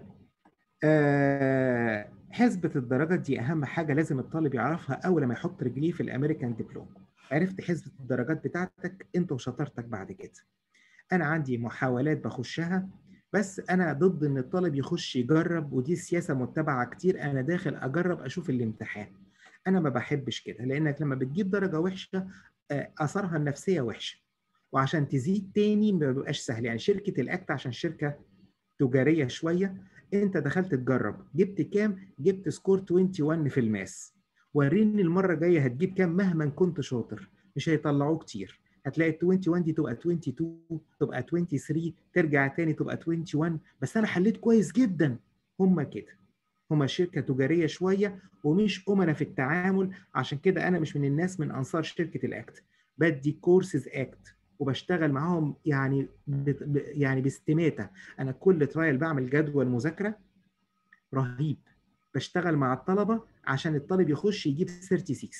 آه حسبة الدرجات دي أهم حاجة لازم الطالب يعرفها أول ما يحط رجليه في الأمريكان دبلوم. عرفت حسبة الدرجات بتاعتك أنت وشطارتك بعد كده. أنا عندي محاولات بخشها، بس أنا ضد إن الطالب يخش يجرب، ودي سياسة متبعة كتير. أنا داخل أجرب أشوف الامتحان. أنا ما بحبش كده، لأنك لما بتجيب درجة وحشة آه أثرها النفسية وحشة، وعشان تزيد تاني ما بيبقاش سهل. يعني شركة الأكت عشان شركة تجاريه شويه، انت دخلت تجرب جبت كام؟ جبت سكور واحد وعشرين في الماس. وريني المره الجايه هتجيب كام مهما كنت شاطر. مش هيطلعوه كتير. هتلاقي ال واحد وعشرين دي تبقى اتنين وعشرين، تبقى تلاتة وعشرين، ترجع تاني تبقى واحد وعشرين. بس انا حليت كويس جدا. هما كده، هما شركه تجاريه شويه ومش امنا في التعامل. عشان كده انا مش من الناس من انصار شركه الاكت. بدي كورسز اكت وبشتغل معاهم يعني ب... يعني باستماتة. انا كل ترايل بعمل جدول مذاكره رهيب، بشتغل مع الطلبه عشان الطالب يخش يجيب ستة وثلاثين،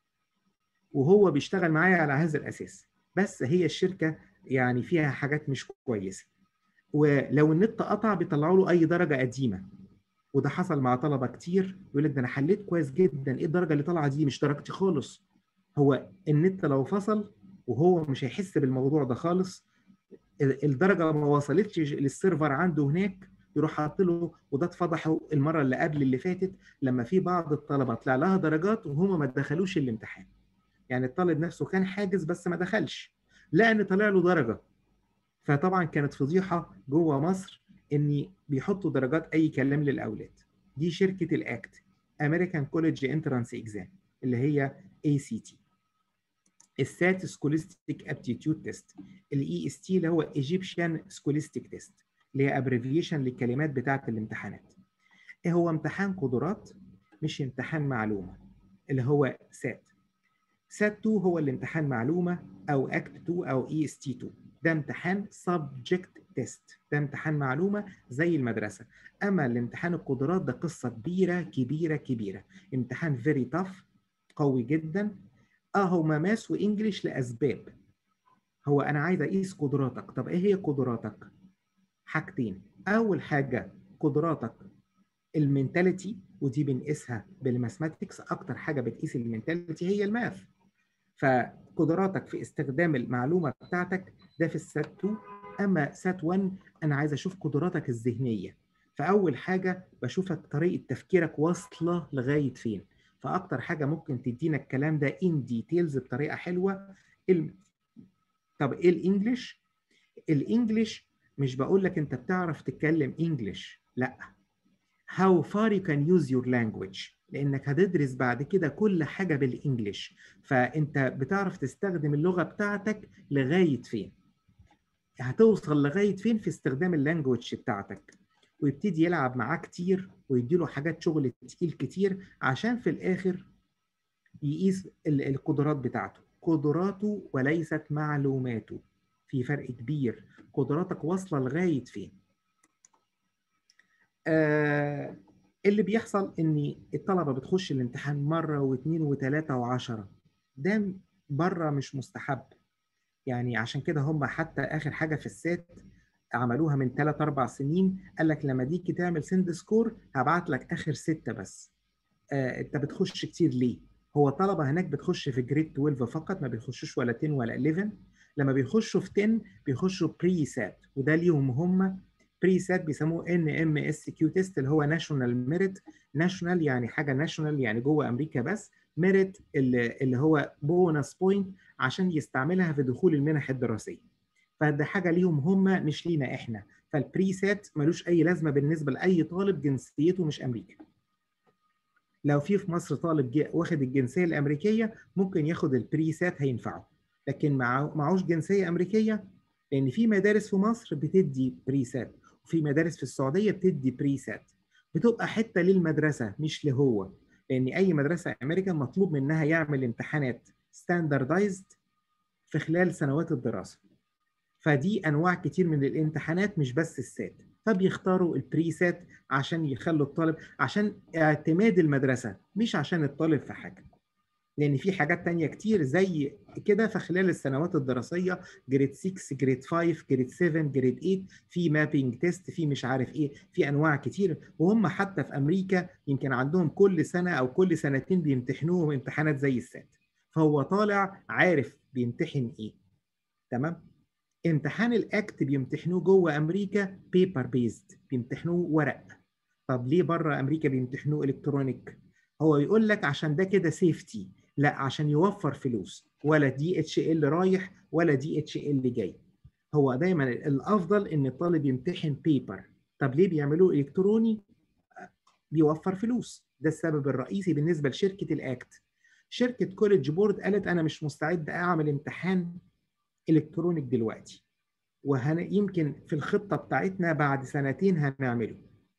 وهو بيشتغل معايا على هذا الاساس. بس هي الشركه يعني فيها حاجات مش كويسه، ولو النت قطع بيطلعوا له اي درجه قديمه. وده حصل مع طلبه كتير، يقول لك ده انا حليت كويس جدا، ايه الدرجه اللي طالعه دي؟ مش درجتي خالص. هو النت لو فصل وهو مش هيحس بالموضوع ده خالص، الدرجه ما وصلتش للسيرفر عنده هناك، يروح حاط له. وده اتفضحوا المره اللي قبل اللي فاتت، لما في بعض الطلبه طلع لها درجات وهم ما دخلوش الامتحان. يعني الطالب نفسه كان حاجز بس ما دخلش، لان طلع له درجه. فطبعا كانت فضيحه جوه مصر ان بيحطوا درجات اي كلام للاولاد. دي شركه الاكت، امريكان كوليدج انترانس اكزام، اللي هي اي سي تي. السات سكوليستيك ابتيتيود تيست، الاي اس تي اللي هو ايجيبشن سكوليستيك تيست، اللي هي ابريفيشن للكلمات بتاعه الامتحانات. ايه هو امتحان قدرات مش امتحان معلومه، اللي هو سات. سات اتنين هو الامتحان معلومه، او اكت اتنين او اي اس تي اتنين. ده امتحان سبجكت تيست، ده امتحان معلومه زي المدرسه. اما الامتحان القدرات ده قصه كبيره كبيره كبيره، امتحان فيري تاف، قوي جدا. اه هو ماس وانجليش لاسباب. هو انا عايز اقيس قدراتك. طب ايه هي قدراتك؟ حاجتين. اول حاجه قدراتك المينتاليتي، ودي بنقيسها بالماثماتكس. اكتر حاجه بتقيس المينتاليتي هي الماث. فقدراتك في استخدام المعلومه بتاعتك ده في السات اتنين. اما سات واحد انا عايز اشوف قدراتك الذهنيه. فاول حاجه بشوفك طريقه تفكيرك واصله لغايه فين. فاكتر حاجه ممكن تدينا الكلام ده ان ديتيلز بطريقه حلوه. الم... طب ايه الانجليش؟ الانجليش مش بقول لك انت بتعرف تتكلم انجليش، لا. how far you can use your language، لانك هتدرس بعد كده كل حاجه بالانجليش. فانت بتعرف تستخدم اللغه بتاعتك لغايه فين، هتوصل لغايه فين في استخدام اللانجوج بتاعتك. ويبتدي يلعب معاه كتير ويديله حاجات شغل تقيل كتير عشان في الاخر يقيس القدرات بتاعته. قدراته وليست معلوماته، في فرق كبير. قدراتك واصله لغايه فين. آه اللي بيحصل ان الطلبه بتخش الامتحان مره واثنين وثلاثه وعشره، ده بره مش مستحب. يعني عشان كده هم حتى اخر حاجه في السات عملوها من ثلاث اربع سنين، قال لك لما تيجي تعمل سند سكور هبعت لك اخر سته بس. آه انت بتخش كتير ليه؟ هو طلبه هناك بتخش في جريد اتناشر فقط، ما بيخشوش ولا عشرة ولا حداشر. لما بيخشوا في عشرة بيخشوا بري سات، وده ليهم هم. بري سات بيسموه ان ام اس كيو تيست، اللي هو ناشونال ميريت. ناشونال يعني حاجه ناشونال يعني جوه امريكا بس. ميريت اللي, اللي هو بونس بوينت عشان يستعملها في دخول المنح الدراسيه. فده حاجه ليهم هم مش لينا احنا. فالبري سات ملوش اي لازمه بالنسبه لاي طالب جنسيته مش امريكا. لو في في مصر طالب واخد الجنسيه الامريكيه ممكن ياخد البري سات هينفعه، لكن مع معهوش جنسيه امريكيه. لان في مدارس في مصر بتدي بري سات، وفي مدارس في السعوديه بتدي بري سات. بتبقى حته للمدرسه مش لهو. لان اي مدرسه امريكان مطلوب منها يعمل امتحانات ستاندردايزد في خلال سنوات الدراسه. فدي انواع كتير من الامتحانات مش بس السات. فبيختاروا البريسات عشان يخلوا الطالب، عشان اعتماد المدرسه مش عشان الطالب في حاجه. لان في حاجات تانية كتير زي كده في خلال السنوات الدراسيه، جريد ستة جريد خمسة جريد سبعة جريد تمانية، في مابينج تيست، في مش عارف ايه، في انواع كتير. وهم حتى في امريكا يمكن عندهم كل سنه او كل سنتين بيمتحنوهم امتحانات زي السات. فهو طالع عارف بيمتحن ايه. تمام. امتحان الاكت بيمتحنوه جوه امريكا بيبر بيزد، بيمتحنوه ورق. طب ليه بره امريكا بيمتحنوه الكترونيك؟ هو يقول لك عشان ده كده سيفتي، لا عشان يوفر فلوس، ولا دي اتش ال رايح ولا دي اتش ال جاي. هو دايما الافضل ان الطالب يمتحن بيبر. طب ليه بيعملوه الكتروني؟ بيوفر فلوس. ده السبب الرئيسي بالنسبه لشركه الاكت. شركه كوليدج بورد قالت انا مش مستعد اعمل امتحان الكترونيك دلوقتي، ويمكن في الخطة بتاعتنا بعد سنتين هنعمله.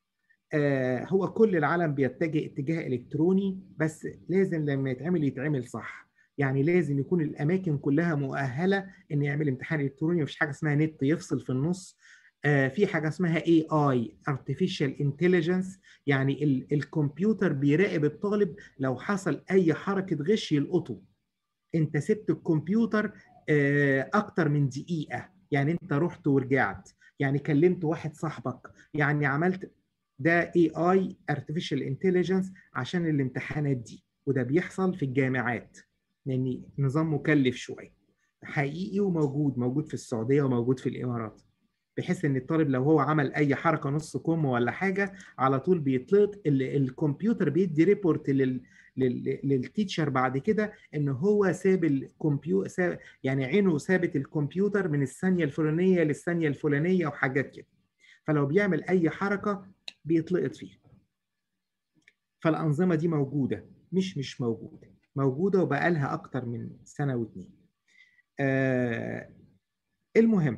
آه هو كل العالم بيتجه اتجاه إلكتروني، بس لازم لما يتعمل يتعمل صح. يعني لازم يكون الأماكن كلها مؤهلة إن يعمل امتحان إلكتروني. مفيش حاجة اسمها نت يفصل في النص. آه في حاجة اسمها إيه آي Artificial Intelligence، يعني ال الكمبيوتر بيراقب الطالب، لو حصل أي حركة غش يلقطه. انت سبت الكمبيوتر اكتر من دقيقة، يعني انت رحت ورجعت، يعني كلمت واحد صاحبك، يعني عملت. ده اي اي Artificial Intelligence عشان الامتحانات دي. وده بيحصل في الجامعات لان نظام مكلف شوية. حقيقي وموجود موجود في السعودية وموجود في الامارات. بحيث ان الطالب لو هو عمل اي حركه نص كم ولا حاجه على طول بيطلق الكمبيوتر بيدي ريبورت لل للتيتشر بعد كده ان هو ساب الكمبيوتر، يعني عينه سابت الكمبيوتر من الثانيه الفلانيه للثانيه الفلانيه وحاجات كده. فلو بيعمل اي حركه بيتلقط فيها. فالانظمه دي موجوده، مش مش موجوده، موجوده وبقالها اكتر من سنه واتنين. آه المهم،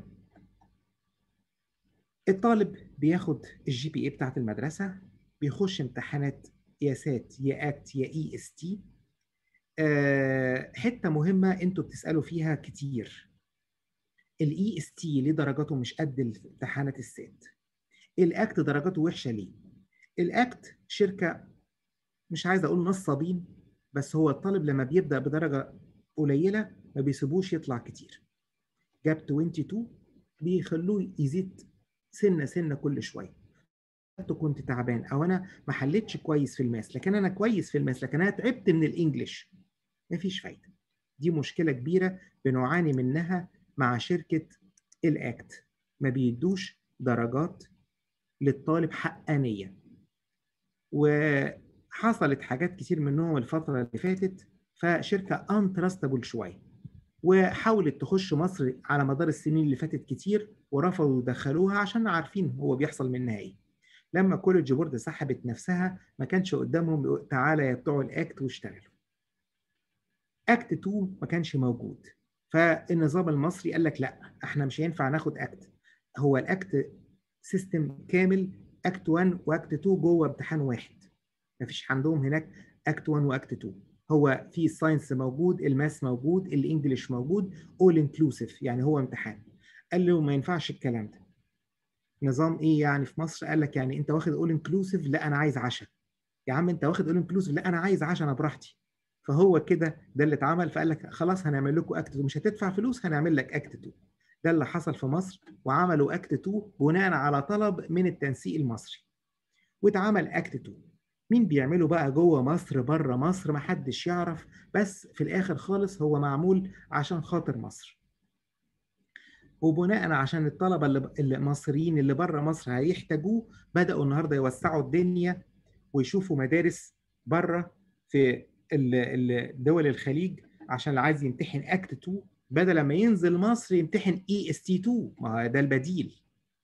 الطالب بياخد الجي بي اي بتاعت المدرسه، بيخش امتحانات يا سات يا اكت يا اي اس تي. أه حته مهمه انتوا بتسالوا فيها كتير، الاي اس تي ليه درجاته مش قد امتحانات السات؟ الاكت درجاته وحشه ليه؟ الاكت شركه، مش عايز اقول نصابين، بس هو الطالب لما بيبدا بدرجه قليله ما بيسيبوش يطلع كتير. جاب اتنين وعشرين بيخلوه يزيد سنه سنه كل شويه. كنت تعبان او انا ما حلتش كويس في الماس، لكن انا كويس في الماس لكن انا تعبت من الانجليش، مفيش فايده. دي مشكله كبيره بنعاني منها مع شركه الاكت. ما بيدوش درجات للطالب حقانية. وحصلت حاجات كتير منهم الفترة اللي فاتت، فشركة انترستابل شوية، وحاولت تخش مصر على مدار السنين اللي فاتت كتير، ورفضوا يدخلوها عشان عارفين هو بيحصل منها ايه. لما كوليدج بورد سحبت نفسها ما كانش قدامهم تعالى يا بتوع الاكت واشتغلوا. اكت اتنين ما كانش موجود، فالنظام المصري قال لك لا احنا مش هينفع ناخد اكت، هو الاكت سيستم كامل، اكت واحد واكت اتنين جوه امتحان واحد. ما فيش عندهم هناك اكت واحد واكت اتنين، هو في الساينس موجود، الماس موجود، الانجليش موجود، اول انكلوسيف، يعني هو امتحان. قال له ما ينفعش الكلام ده. نظام ايه يعني في مصر؟ قال لك يعني انت واخد اول انكلوسيف، لا انا عايز عشاء. يا عم انت واخد اول انكلوسيف، لا انا عايز عشاء، انا براحتي. فهو كده ده اللي اتعمل، فقال لك خلاص هنعمل لكم اكت اتنين، مش هتدفع فلوس هنعمل لك اكت اتنين. ده اللي حصل في مصر، وعملوا اكت اتنين بناء على طلب من التنسيق المصري، واتعمل اكت اتنين. مين بيعمله بقى جوه مصر بره مصر محدش يعرف، بس في الاخر خالص هو معمول عشان خاطر مصر، وبناء عشان الطلبه اللي المصريين اللي بره مصر هيحتاجوه، بداوا النهارده يوسعوا الدنيا ويشوفوا مدارس بره في دول الخليج، عشان اللي عايز يمتحن اكت اتنين بدل ما ينزل مصر يمتحن اي اس تي اتنين، ما ده البديل.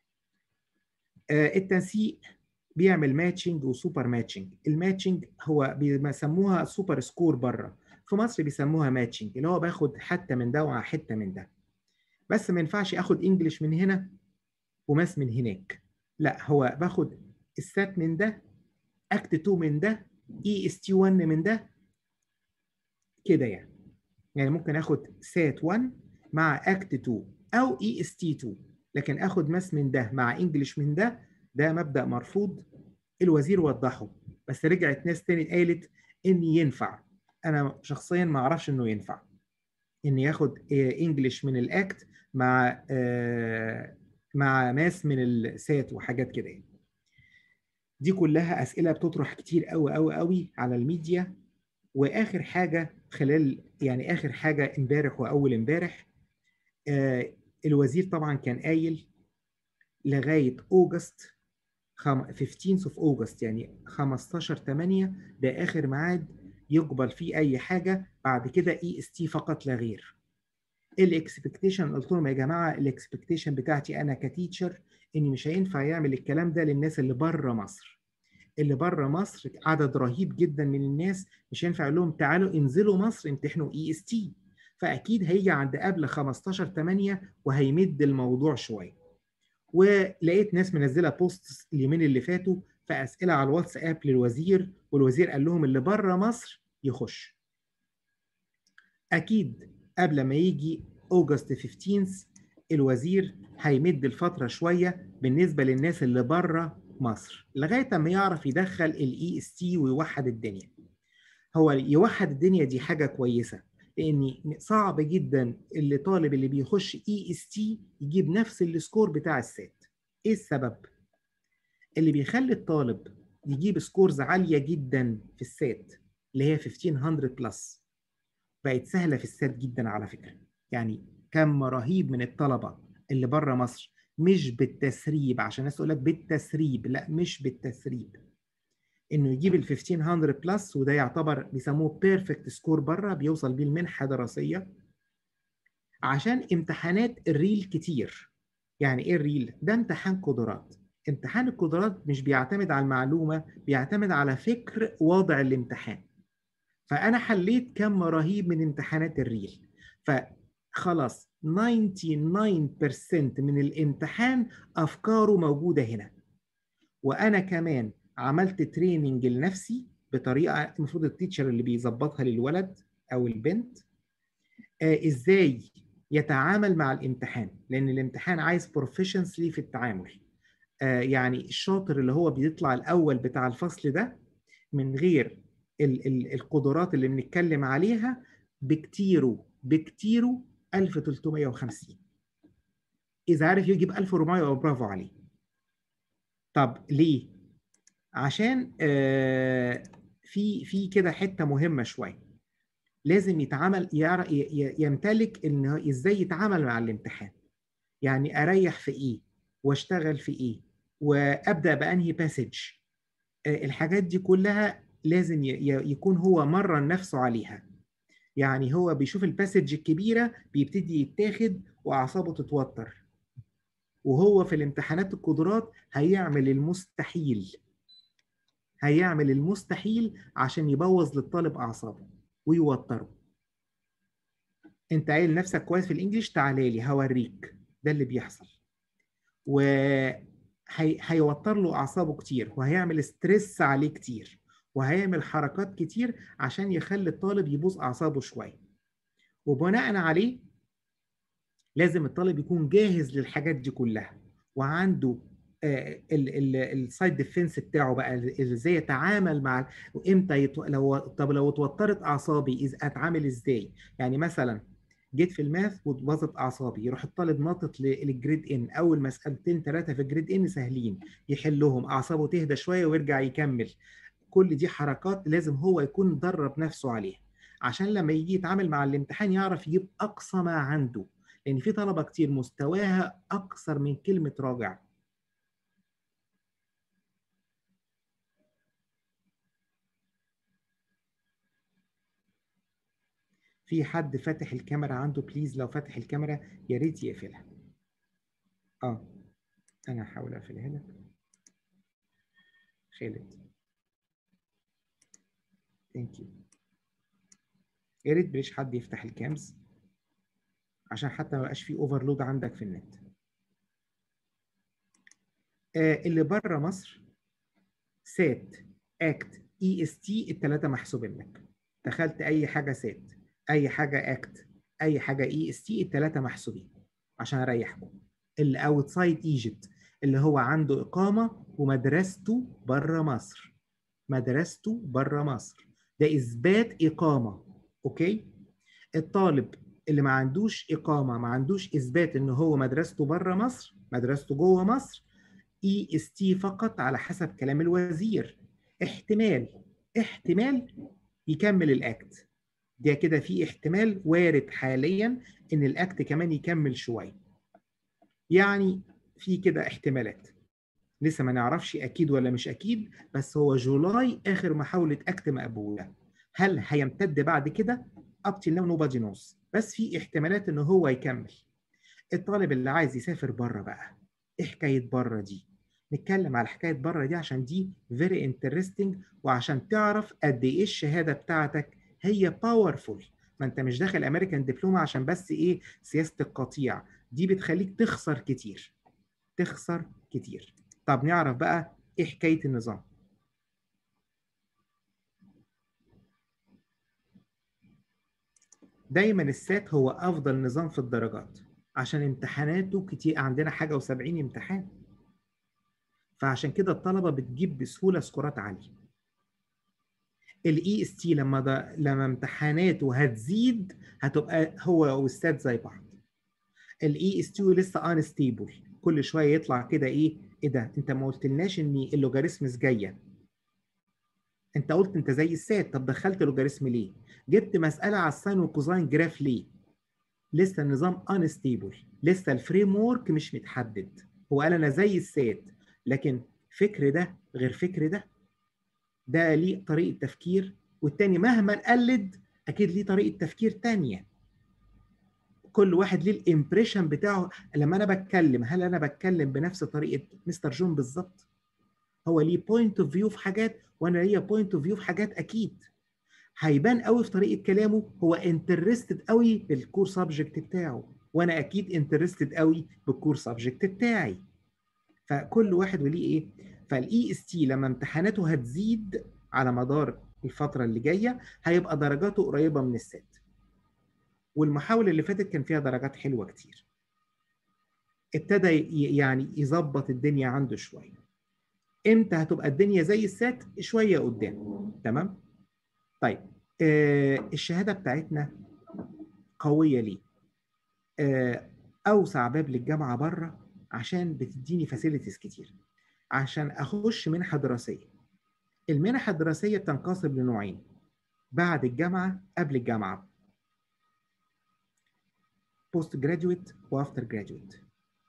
التنسيق بيعمل ماتشنج وسوبر ماتشنج. الماتشنج هو بيسموها سوبر سكور بره، في مصر بيسموها ماتشنج، اللي هو باخد حته من ده وحته من ده. بس ما ينفعش اخد انجليش من هنا وماس من هناك، لا هو باخد السات من ده، اكت اتنين من ده، اي اس تي واحد من ده، كده يعني. يعني ممكن اخد سات واحد مع اكت اتنين او اي اس تي اتنين، لكن اخد ماس من ده مع انجليش من ده، ده مبدأ مرفوض. الوزير وضحه، بس رجعت ناس تاني قالت ان ينفع. انا شخصيا ما اعرفش انه ينفع ان ياخد انجليش من الاكت مع آه مع ماس من السات وحاجات كده يعني. دي كلها اسئله بتطرح كتير قوي قوي قوي على الميديا. واخر حاجه خلال يعني اخر حاجه امبارح واول امبارح، آه الوزير طبعا كان قايل لغايه اوجست خمستاشر of August، يعني خمستاشر تمانية ده آخر ميعاد يقبل فيه أي حاجة، بعد كده اي اس تي فقط لا غير. الاكسبكتيشن قلت لهم يا جماعة الاكسبكتيشن بتاعتي أنا كتيتشر إني مش هينفع يعمل الكلام ده للناس اللي بره مصر. اللي بره مصر عدد رهيب جدا من الناس، مش هينفع يقول لهم تعالوا انزلوا مصر امتحنوا اي اس تي، فأكيد هيجي عند قبل خمستاشر تمانية وهيمد الموضوع شوية. ولقيت ناس منزله بوست اليومين اللي فاتوا في اسئله على الواتساب للوزير، والوزير قال لهم اللي بره مصر يخش. اكيد قبل ما يجي اوجست خمستاشر الوزير هيمد الفتره شويه بالنسبه للناس اللي بره مصر لغايه ما يعرف يدخل الاي اس تي ويوحد الدنيا. هو يوحد الدنيا دي حاجه كويسه، لان صعب جدا اللي طالب اللي بيخش اي اس تي يجيب نفس السكور بتاع السات. ايه السبب؟ اللي بيخلي الطالب يجيب سكورز عاليه جدا في السات اللي هي خمستاشر مية بلس، بقت سهله في السات جدا على فكره. يعني كم رهيب من الطلبه اللي بره مصر، مش بالتسريب عشان الناس تقول لك بالتسريب، لا مش بالتسريب، انه يجيب ال خمستاشر مية بلس، وده يعتبر بيسموه بيرفكت سكور بره، بيوصل بيه المنحه دراسيه عشان امتحانات الريل كتير. يعني ايه الريل؟ ده امتحان قدرات. امتحان القدرات مش بيعتمد على المعلومة، بيعتمد على فكر وضع الامتحان. فأنا حليت كم رهيب من امتحانات الريل، فخلاص تسعة وتسعين بالمية من الامتحان أفكاره موجودة هنا. وأنا كمان عملت تريننج لنفسي بطريقة المفروض التيتشر اللي بيظبطها للولد أو البنت آه إزاي يتعامل مع الامتحان، لأن الامتحان عايز بروفيشنسلي في التعامل. آه يعني الشاطر اللي هو بيطلع الأول بتاع الفصل ده من غير ال ال القدرات اللي بنتكلم عليها بكتيره بكتيره ألف وثلاثمية وخمسين. إذا عارف يجيب ألف وأربعمية يبقى برافو عليه. طب ليه؟ عشان آه في في كده حتة مهمة شوية، لازم يتعامل يمتلك إن إزاي يتعامل مع الامتحان. يعني اريح في ايه واشتغل في ايه وابدا بانهي باسج. الحاجات دي كلها لازم يكون هو مرن نفسه عليها. يعني هو بيشوف الباسج الكبيره بيبتدي يتاخد واعصابه تتوتر، وهو في الامتحانات القدرات هيعمل المستحيل، هيعمل المستحيل عشان يبوظ للطالب اعصابه ويوتره. انت قايل نفسك كويس في الانجليش، تعالى لي هوريك. ده اللي بيحصل. و هي... هيوتر له اعصابه كتير، وهيعمل ستريس عليه كتير، وهيعمل حركات كتير عشان يخلي الطالب يبوظ اعصابه شويه. وبناء عليه لازم الطالب يكون جاهز للحاجات دي كلها، وعنده السايد ديفنس بتاعه بقى، ازاي يتعامل مع وامتى يتو... لو طب لو اتوترت اعصابي إز... اتعامل ازاي. يعني مثلا جيت في الماث وباظت اعصابي، يروح الطالب ناطط للجريد ان، اول مسالتين ثلاثه في الجريد ان سهلين يحلهم، اعصابه تهدى شويه ويرجع يكمل. كل دي حركات لازم هو يكون درب نفسه عليها، عشان لما يجي يتعامل مع الامتحان يعرف يجيب اقصى ما عنده، لان في طلبه كتير مستواها اكثر من كلمه راجع. في حد فاتح الكاميرا عنده؟ بليز لو فاتح الكاميرا يا ريت يقفلها. اه انا هحاول اقفلها لك. خالد ثانك يو. يا ريت بليش حد يفتح الكامز عشان حتى ما يبقاش في اوفرلود عندك في النت. آه اللي بره مصر سات، اكت، اي اس تي، الثلاثه محسوبين لك. دخلت اي حاجه سات، اي حاجه اكت، اي حاجه اي اس تي، الثلاثه محسوبين عشان اريحكم. اللي اوتسايد ايجيبت اللي هو عنده اقامه ومدرسته بره مصر، مدرسته بره مصر ده اثبات اقامه. اوكي. الطالب اللي ما عندوش اقامه، ما عندوش اثبات ان هو مدرسته بره مصر، مدرسته جوه مصر، اي اس تي فقط على حسب كلام الوزير. احتمال احتمال يكمل الاكت ده، كده في احتمال وارد حاليا ان الاكت كمان يكمل شويه. يعني في كده احتمالات، لسه ما نعرفش اكيد ولا مش اكيد، بس هو جولاي اخر محاوله اكت مقبوله. هل هيمتد بعد كده؟ up till now nobody knows، بس في احتمالات ان هو يكمل. الطالب اللي عايز يسافر بره بقى، ايه حكايه بره دي؟ نتكلم على حكايه بره دي عشان دي very interesting، وعشان تعرف قد ايه الشهاده بتاعتك هي باورفول. ما انت مش داخل امريكان دبلومه عشان بس ايه سياسه القطيع، دي بتخليك تخسر كتير، تخسر كتير. طب نعرف بقى ايه حكايه النظام. دايما السات هو افضل نظام في الدرجات عشان امتحاناته كتير، عندنا حاجه وسبعين امتحان، فعشان كده الطلبه بتجيب بسهوله سكورات عاليه. الاي اس تي لما ده لما امتحاناته هتزيد هتبقى هو والسات زي بعض. الاي اس تي لسه انستيبل، كل شويه يطلع كده ايه ايه ده، انت ما قلتلناش ان اللوجاريثمز جايه، انت قلت انت زي السات، طب دخلت لوجاريثم ليه؟ جبت مساله على الساين والكوزاين جراف ليه؟ لسه النظام انستيبل، لسه الفريم ورك مش متحدد. هو قال انا زي السات، لكن فكر ده غير فكر ده، ده ليه طريقه تفكير، والتاني مهما نقلد اكيد ليه طريقه تفكير تانية. كل واحد ليه الامبريشن بتاعه. لما انا بتكلم، هل انا بتكلم بنفس طريقه مستر جون بالظبط؟ هو ليه بوينت اوف فيو في حاجات وانا ليا بوينت اوف فيو في حاجات. اكيد هيبان قوي في طريقه كلامه هو انترستد قوي بالكور سبجكت بتاعه، وانا اكيد انترستد قوي بالكور سبجكت بتاعي. فكل واحد وليه ايه. فالاي اس تي لما امتحاناته هتزيد على مدار الفتره اللي جايه هيبقى درجاته قريبه من السات. والمحاوله اللي فاتت كان فيها درجات حلوه كتير، ابتدى يعني يظبط الدنيا عنده شويه. امتى هتبقى الدنيا زي السات؟ شويه قدام. تمام. طيب آه الشهاده بتاعتنا قويه ليه؟ آه اوسع باب للجامعه بره عشان بتديني فاسيلتيز كتير عشان اخش منحه دراسيه. المنح الدراسيه بتنقسم لنوعين، بعد الجامعه قبل الجامعه، بوست جراديويت وافتر جراديويت.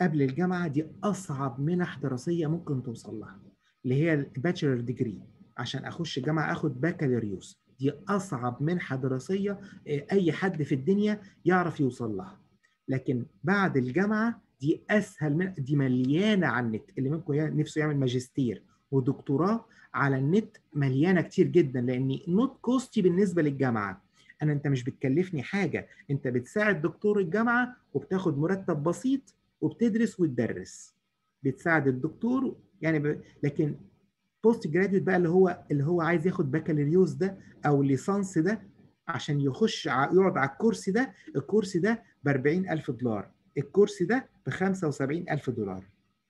قبل الجامعة دي أصعب منح دراسية ممكن توصل لها، اللي هي الباتشلر ديجري. عشان أخش الجامعة أخد بكالوريوس، دي أصعب منحة دراسية أي حد في الدنيا يعرف يوصل لها. لكن بعد الجامعة دي أسهل، من دي مليانة على النت. اللي منكم نفسه يعمل ماجستير ودكتوراه على النت مليانة كتير جدا، لأن نوت كوستي بالنسبة للجامعة. أنا أنت مش بتكلفني حاجة، أنت بتساعد دكتور الجامعة وبتاخد مرتب بسيط وبتدرس وتدرس، بتساعد الدكتور يعني ب... لكن بوست جراديوت بقى اللي هو اللي هو عايز ياخد بكالوريوس ده او ليسانس ده عشان يخش ع... يقعد على الكرسي ده. الكرسي ده ب أربعين ألف دولار، الكرسي ده ب خمسة وسبعين ألف دولار.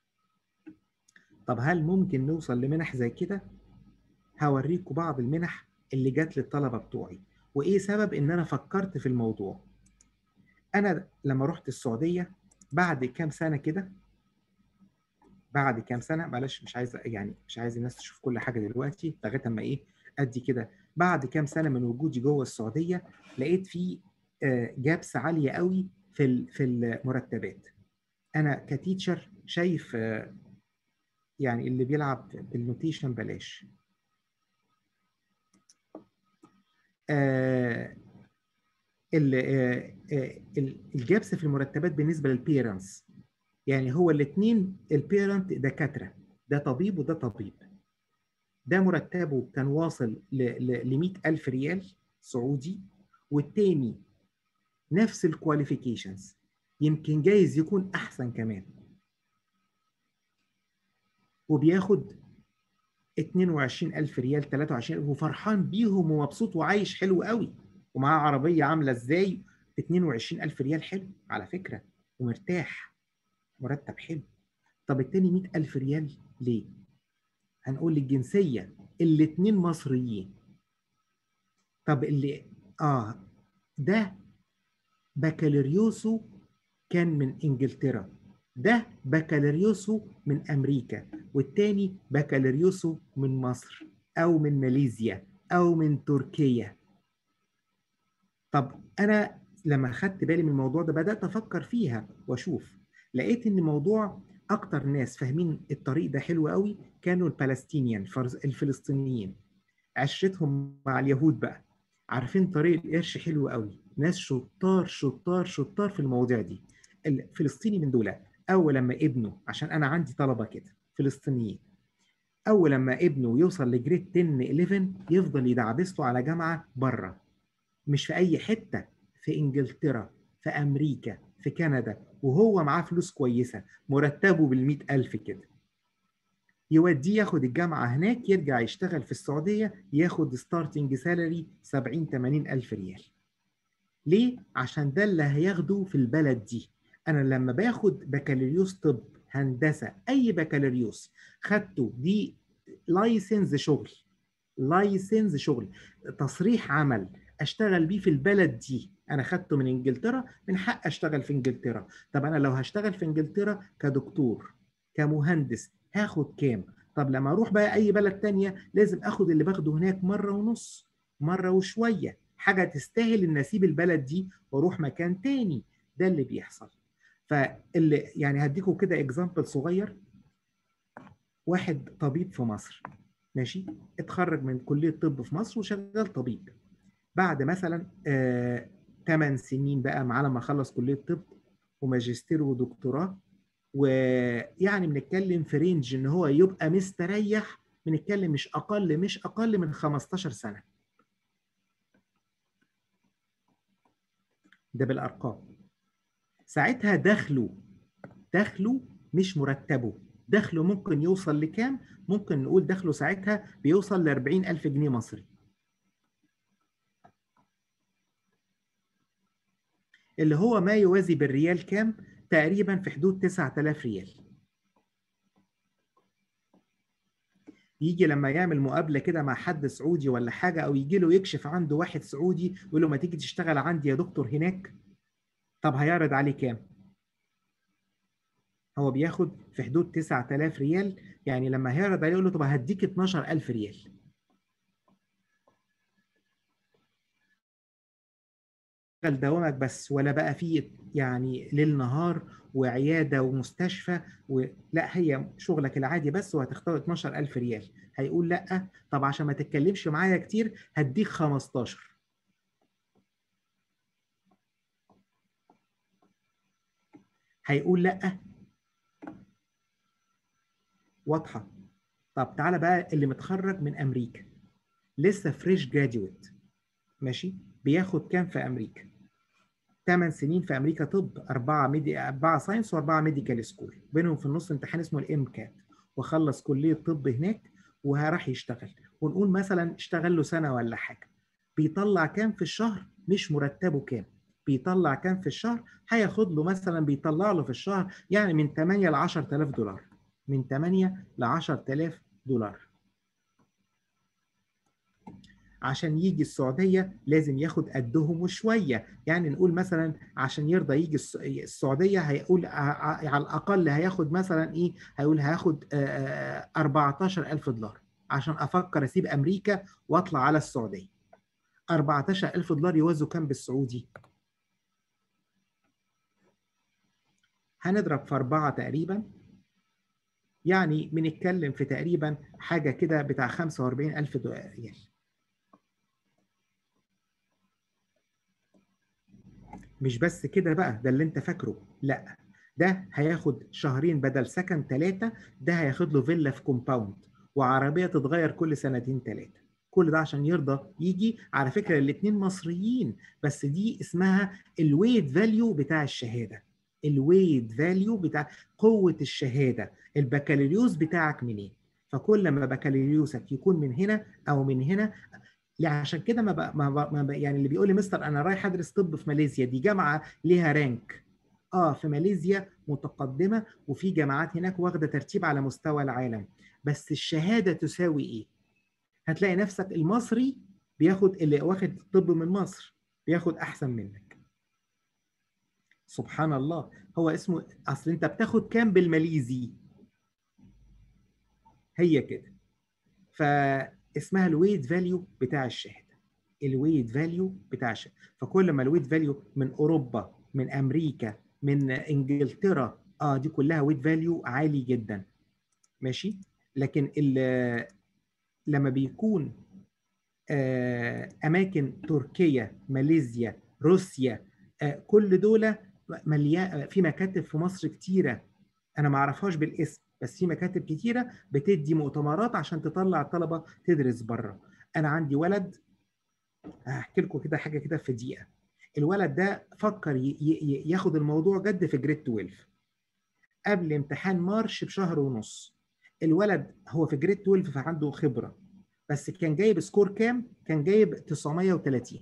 طب هل ممكن نوصل لمنح زي كده؟ هوريكم بعض المنح اللي جات للطلبه بتوعي وايه سبب ان انا فكرت في الموضوع. انا لما رحت السعوديه بعد كام سنه كده، بعد كام سنه، معلش مش عايز يعني مش عايز الناس تشوف كل حاجه دلوقتي لغايه اما ايه ادي كده. بعد كام سنه من وجودي جوه السعوديه لقيت في جابس عاليه قوي في في المرتبات. انا كتيتشر شايف آه، يعني اللي بيلعب بالنوتيشن بلاش. آه، ال- آه، آه، ال- الجابس في المرتبات بالنسبه للبيرنتس، يعني هو الاثنين البيرنت دكاتره، ده طبيب وده طبيب. ده مرتبه كان واصل ل مئة ألف ريال سعودي، والتاني نفس الكواليفيكيشنز، يمكن جايز يكون أحسن كمان، وبياخد اتنين وعشرين ألف ريال ثلاثة وعشرين ألف وفرحان بيهم ومبسوط وعايش حلو قوي، ومعاه عربية عاملة ازاي. اتنين وعشرين ألف ريال حلو على فكرة ومرتاح، مرتب حلو. طب التاني مئة ألف ريال ليه؟ هنقول الجنسية، الاتنين مصريين. طب اللي اه ده بكالوريوسه كان من انجلترا، ده بكالوريوسه من امريكا، والتاني بكالوريوسه من مصر او من ماليزيا او من تركيا. طب انا لما خدت بالي من الموضوع ده بدات افكر فيها واشوف، لقيت ان موضوع اكتر ناس فاهمين الطريق ده حلو قوي كانوا البلستينيين الفلسطينيين. عشرتهم مع اليهود بقى، عارفين طريق القرش حلو قوي، ناس شطار شطار شطار في المواضيع دي. الفلسطيني من دول اول لما ابنه، عشان انا عندي طلبه كده فلسطينيين، اول لما ابنه يوصل لجريد عشرة حداشر يفضل يدعبس له على جامعه بره، مش في اي حته، في انجلترا، في امريكا، في كندا، وهو معاه فلوس كويسه، مرتبه بالمئة ألف كده، يوديه ياخد الجامعة هناك، يرجع يشتغل في السعودية ياخد ستارتنج سالري سبعين ثمانين ألف ريال. ليه؟ عشان ده اللي هياخده في البلد دي. أنا لما باخد بكالوريوس طب هندسة أي بكالوريوس خدته دي لايسنس شغل، لايسنس شغل، تصريح عمل اشتغل بيه في البلد دي. انا خدته من انجلترا، من حق اشتغل في انجلترا. طب انا لو هشتغل في انجلترا كدكتور كمهندس هاخد كام؟ طب لما اروح بقى اي بلد تانية لازم اخد اللي باخده هناك مرة ونص، مرة وشوية، حاجة تستاهل ان اسيب البلد دي واروح مكان تاني. ده اللي بيحصل. فاللي يعني هديكم كده اكزامبل صغير. واحد طبيب في مصر، ماشي، اتخرج من كلية طب في مصر وشغال طبيب. بعد مثلا آه ثمان سنين بقى معاه لما خلص كلية طب وماجستير ودكتوراه، ويعني بنتكلم في رينج ان هو يبقى مستريح، بنتكلم مش اقل مش اقل من خمستاشر سنة. ده بالارقام. ساعتها دخله دخله مش مرتبه، دخله ممكن يوصل لكام؟ ممكن نقول دخله ساعتها بيوصل ل أربعين ألف جنيه مصري، اللي هو ما يوازي بالريال كام؟ تقريبا في حدود تسعة آلاف ريال. يجي لما يعمل مقابلة كده مع حد سعودي ولا حاجة، أو يجي له يكشف عنده واحد سعودي يقول له ما تيجي تشتغل عندي يا دكتور هناك، طب هيعرض عليه كام؟ هو بياخد في حدود تسعة آلاف ريال، يعني لما هيعرض عليه يقول له طب هديك اتناشر ألف ريال. دوامك بس، ولا بقى فيه يعني ليل نهار وعياده ومستشفى و... لا، هي شغلك العادي بس، وهتختار اتناشر ألف ريال. هيقول لا، طب عشان ما تتكلمش معايا كتير هديك خمستاشر. هيقول لا. واضحه؟ طب تعالى بقى اللي متخرج من امريكا لسه فريش جراديويت، ماشي، بياخد كام في امريكا؟ ثمان سنين في امريكا طب، اربعه ميدي اربعه ساينس واربعه ميديكال سكول، بينهم في النص امتحان اسمه الام كات، وخلص كليه طب هناك وراح يشتغل. ونقول مثلا اشتغل له سنه ولا حاجه، بيطلع كام في الشهر؟ مش مرتبه كام، بيطلع كام في الشهر؟ هياخد له مثلا، بيطلع له في الشهر يعني من ثمانية ل عشرة آلاف دولار، من ثمانية ل عشرة آلاف دولار. عشان يجي السعودية لازم ياخد قدهم وشوية، يعني نقول مثلا عشان يرضى يجي السعودية هيقول على الأقل هياخد مثلا إيه، هيقول هياخد اربعتاشر ألف دولار عشان أفكر أسيب أمريكا وأطلع على السعودية. اربعتاشر ألف دولار يوازوا كام بالسعودي؟ هنضرب في أربعة تقريبا، يعني بنتكلم في تقريبا حاجة كده بتاع خمسة واربعين ألف ريال. مش بس كده بقى، ده اللي انت فاكره، لا، ده هياخد شهرين بدل سكن ثلاثة، ده هياخد له فيلا في كومباوند، وعربية تتغير كل سنتين ثلاثة. كل ده عشان يرضى يجي. على فكرة الاتنين مصريين، بس دي اسمها الويت فاليو بتاع الشهادة. الويت فاليو بتاع قوة الشهادة، البكالوريوس بتاعك منين. فكل ما بكالوريوسك يكون من هنا او من هنا، يعني عشان كده ما بقى ما بقى ما بقى يعني اللي بيقول لي مستر انا رايح ادرس طب في ماليزيا، دي جامعه ليها رانك. اه، في ماليزيا متقدمه، وفي جامعات هناك واخده ترتيب على مستوى العالم، بس الشهاده تساوي ايه؟ هتلاقي نفسك المصري بياخد، اللي واخد طب من مصر بياخد احسن منك. سبحان الله. هو اسمه، اصل انت بتاخد كام بالماليزي؟ هي كده. فاسمها الويت فاليو بتاع الشهاده. الويت فاليو بتاع الشهاده. فكل ما الويت فاليو من اوروبا، من امريكا، من انجلترا، اه دي كلها ويت فاليو عالي جدا، ماشي. لكن لما بيكون آه اماكن تركيا، ماليزيا، روسيا، آه كل دول مليان في مكاتب في مصر كتيره، انا ما اعرفهاش بالاسم، بس في مكاتب كتيره بتدي مؤتمرات عشان تطلع الطلبه تدرس بره. انا عندي ولد، هحكي لكم كده حاجه كده في دقيقه. الولد ده فكر ي- ي- ياخد الموضوع جد في جريد اتناشر قبل امتحان مارش بشهر ونص. الولد هو في جريد اتناشر فعنده خبره، بس كان جايب سكور كام؟ كان جايب تسعمية وتلاتين،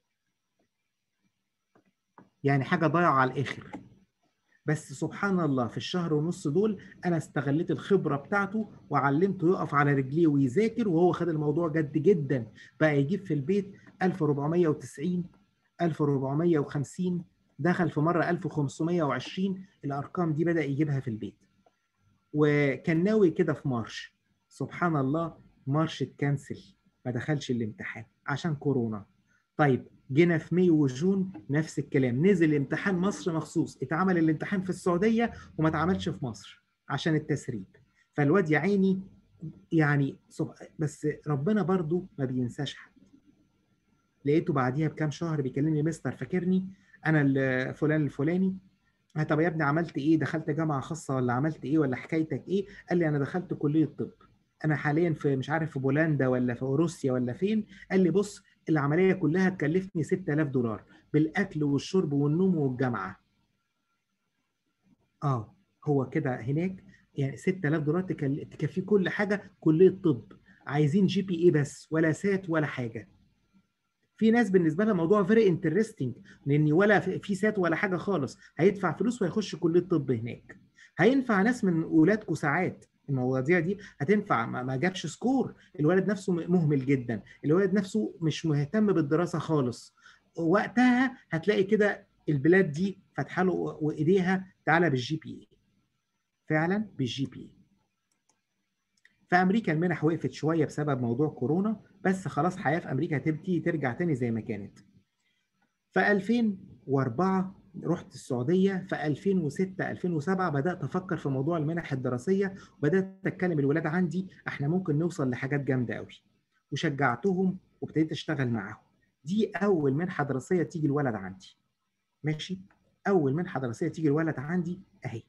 يعني حاجه ضايعه على الاخر. بس سبحان الله في الشهر ونص دول انا استغليت الخبره بتاعته وعلمته يقف على رجليه ويذاكر، وهو خد الموضوع جد جدا. بقى يجيب في البيت ألف واربعمية وتسعين، ألف واربعمية وخمسين، دخل في مره ألف وخمسمية وعشرين. الارقام دي بدا يجيبها في البيت، وكان ناوي كده في مارش. سبحان الله، مارش اتكنسل، ما دخلش الامتحان عشان كورونا. طيب جينا في ماي وجون نفس الكلام، نزل امتحان مصر مخصوص، اتعمل الامتحان في السعودية وما اتعملش في مصر عشان التسريب. فالواد يا عيني يعني صب... بس ربنا برضو ما بينساش حد. لقيته بعديها بكام شهر بيكلمني، مستر فاكرني انا الفلان الفلاني؟ آه، طب يا ابني عملت ايه؟ دخلت جامعه خاصه ولا عملت ايه ولا حكايتك ايه؟ قال لي انا دخلت كليه طب، انا حاليا في مش عارف في بولندا ولا في روسيا ولا فين. قال لي بص العمليه كلها تكلفني ستة آلاف دولار بالاكل والشرب والنوم والجامعه. اه، هو كده هناك، يعني ستة آلاف دولار تكل- تكفي كل حاجه، كليه طب. عايزين جي بي اي بس، ولا سات ولا حاجه. في ناس بالنسبه لها موضوع فيري انترستنج، لان ولا في في سات ولا حاجه خالص، هيدفع فلوس ويخش كليه طب هناك. هينفع ناس من اولادكم ساعات، المواضيع دي هتنفع. ما ما جابش سكور، الولد نفسه مهمل جدا، الولد نفسه مش مهتم بالدراسه خالص، وقتها هتلاقي كده البلاد دي فاتحه له وايديها تعالى بالجي بي اي، فعلا بالجي بي اي. في امريكا المنح وقفت شويه بسبب موضوع كورونا، بس خلاص حياه في امريكا هتبتدي ترجع تاني زي ما كانت. في ألفين وأربعة رحت السعودية. في ألفين وستة ألفين وسبعة بدأت أفكر في موضوع المنح الدراسية، وبدأت أتكلم الولاد عندي احنا ممكن نوصل لحاجات جامدة قوي، وشجعتهم وابتديت أشتغل معاهم. دي أول منحة دراسية تيجي الولد عندي. ماشي، أول منحة دراسية تيجي الولد عندي أهي.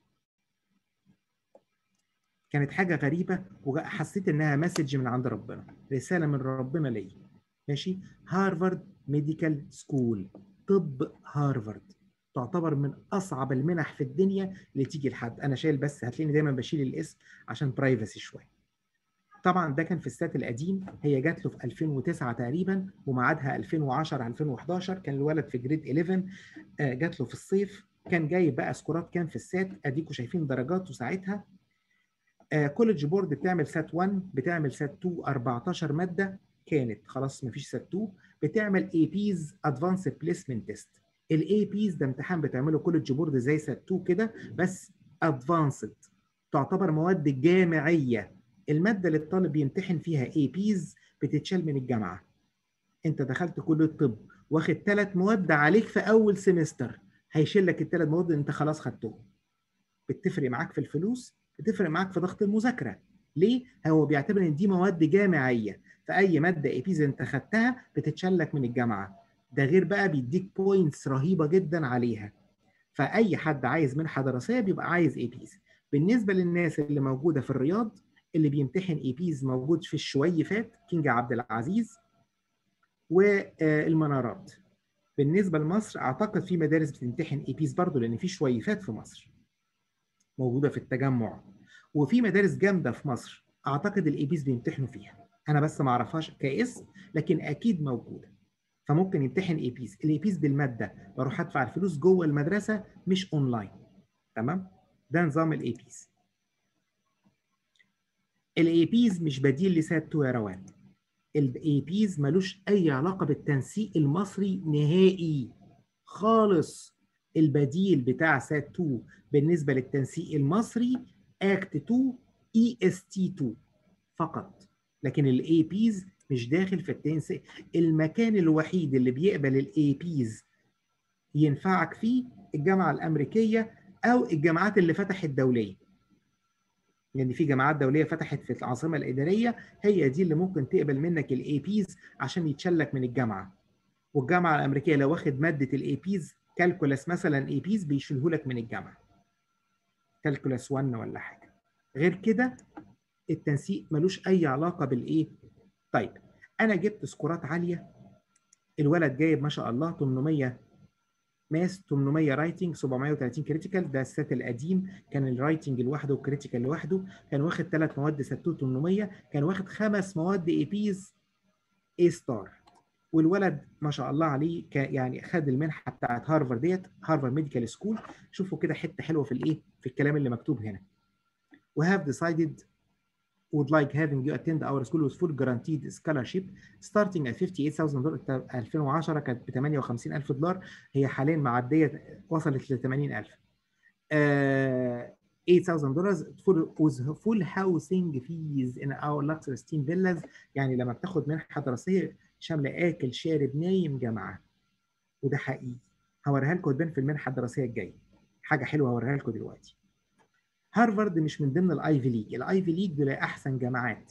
كانت حاجة غريبة وحسيت إنها مسج من عند ربنا، رسالة من ربنا ليا. ماشي، هارفارد ميديكال سكول، طب هارفارد، تعتبر من أصعب المنح في الدنيا اللي تيجي لحد. أنا شايل بس، هتلاقيني دايما بشيل الاسم عشان برايفسي شوية. طبعا ده كان في السات القديم، هي جات له في ألفين وتسعة تقريبا، وميعادها ألفين وعشرة ألفين وحداشر. كان الولد في جريد إحداشر، آه، جات له في الصيف. كان جايب بقى سكورات كام في السات، اديكم شايفين درجاته ساعتها. آه، كوليدج بورد بتعمل سات واحد، بتعمل سات اتنين، أربعتاشر ماده كانت، خلاص مفيش سات اتنين. بتعمل اي بيز ادفانسد بليسمنت تيست. الاي بيز ده امتحان بتعمله كوليدج بورد زي سات اتنين كده، بس ادفانسد، تعتبر مواد جامعيه. الماده اللي الطالب بيمتحن فيها اي بيز بتتشال من الجامعه. انت دخلت كليه الطب واخد ثلاث مواد عليك في اول سمستر، هيشيل لك الثلاث مواد اللي انت خلاص خدتهم. بتفرق معاك في الفلوس، بتفرق معاك في ضغط المذاكره. ليه؟ هو بيعتبر ان دي مواد جامعيه، فاي ماده اي بيز انت خدتها بتتشال لك من الجامعه. ده غير بقى بيديك بوينتس رهيبه جدا عليها. فاي حد عايز منحه دراسيه بيبقى عايز اي بيز. بالنسبه للناس اللي موجوده في الرياض، اللي بيمتحن اي بيز موجود في الشويفات، كينج عبد العزيز والمنارات. بالنسبه لمصر اعتقد في مدارس بتمتحن اي بيز برضه، لان في شويفات في مصر موجوده في التجمع، وفي مدارس جامده في مصر اعتقد الاي بيز بيمتحنوا فيها. انا بس ما اعرفهاش كاسم، لكن اكيد موجوده. فممكن يمتحن اي بيز. الاي بيز بالماده بروح ادفع الفلوس جوه المدرسه مش اونلاين. تمام، ده نظام الاي بيز. الاي بيز مش بديل لسات اتنين يا روان. الاي بيز ملوش اي علاقه بالتنسيق المصري نهائي خالص. البديل بتاع سات اتنين بالنسبه للتنسيق المصري اكت اتنين اي اس تي اتنين فقط، لكن الاي بيز مش داخل في التنسيق. المكان الوحيد اللي بيقبل الاي بيز ينفعك فيه الجامعه الامريكيه او الجامعات اللي فتحت دوليه. لان يعني في جامعات دوليه فتحت في العاصمه الاداريه، هي دي اللي ممكن تقبل منك الاي بيز عشان يتشلك من الجامعه. والجامعه الامريكيه لو واخد ماده الاي بيز كالكولاس مثلا، اي بيز بيشيله لك من الجامعه، كالكولاس واحد ولا حاجه. غير كده التنسيق ملوش اي علاقه بالايه. طيب انا جبت سكورات عاليه، الولد جايب ما شاء الله تمنمية ماس، تمنمية رايتنج، سبعمية وتلاتين كريتيكال. ده السات القديم، كان الرايتنج لوحده والكريتيكال لوحده. كان واخد ثلاث مواد سات تمنمية، كان واخد خمس مواد اي بيز اي ستار. والولد ما شاء الله عليه يعني خد المنحه بتاعت هارفارد ديت، هارفارد ميديكال سكول. شوفوا كده حته حلوه في الايه، في الكلام اللي مكتوب هنا. We have decided would like having you attend our school with full guaranteed scholarship starting at fifty-eight thousand دولار. ألفين وعشرة كانت ب تمنية وخمسين ألف دولار، هي حاليا معديه وصلت ل ثمانين ألف. uh, eight thousand dollars with full housing fees in our luxury steam villas. يعني لما بتاخد منحه دراسيه شامله اكل شارب نايم جامعه، وده حقيقي. هوريها لكم تبان في المنحه الدراسيه الجايه، حاجه حلوه هوريها لكم دلوقتي. هارفارد مش من ضمن الايفي ليج. الايفي ليج دول احسن جامعات،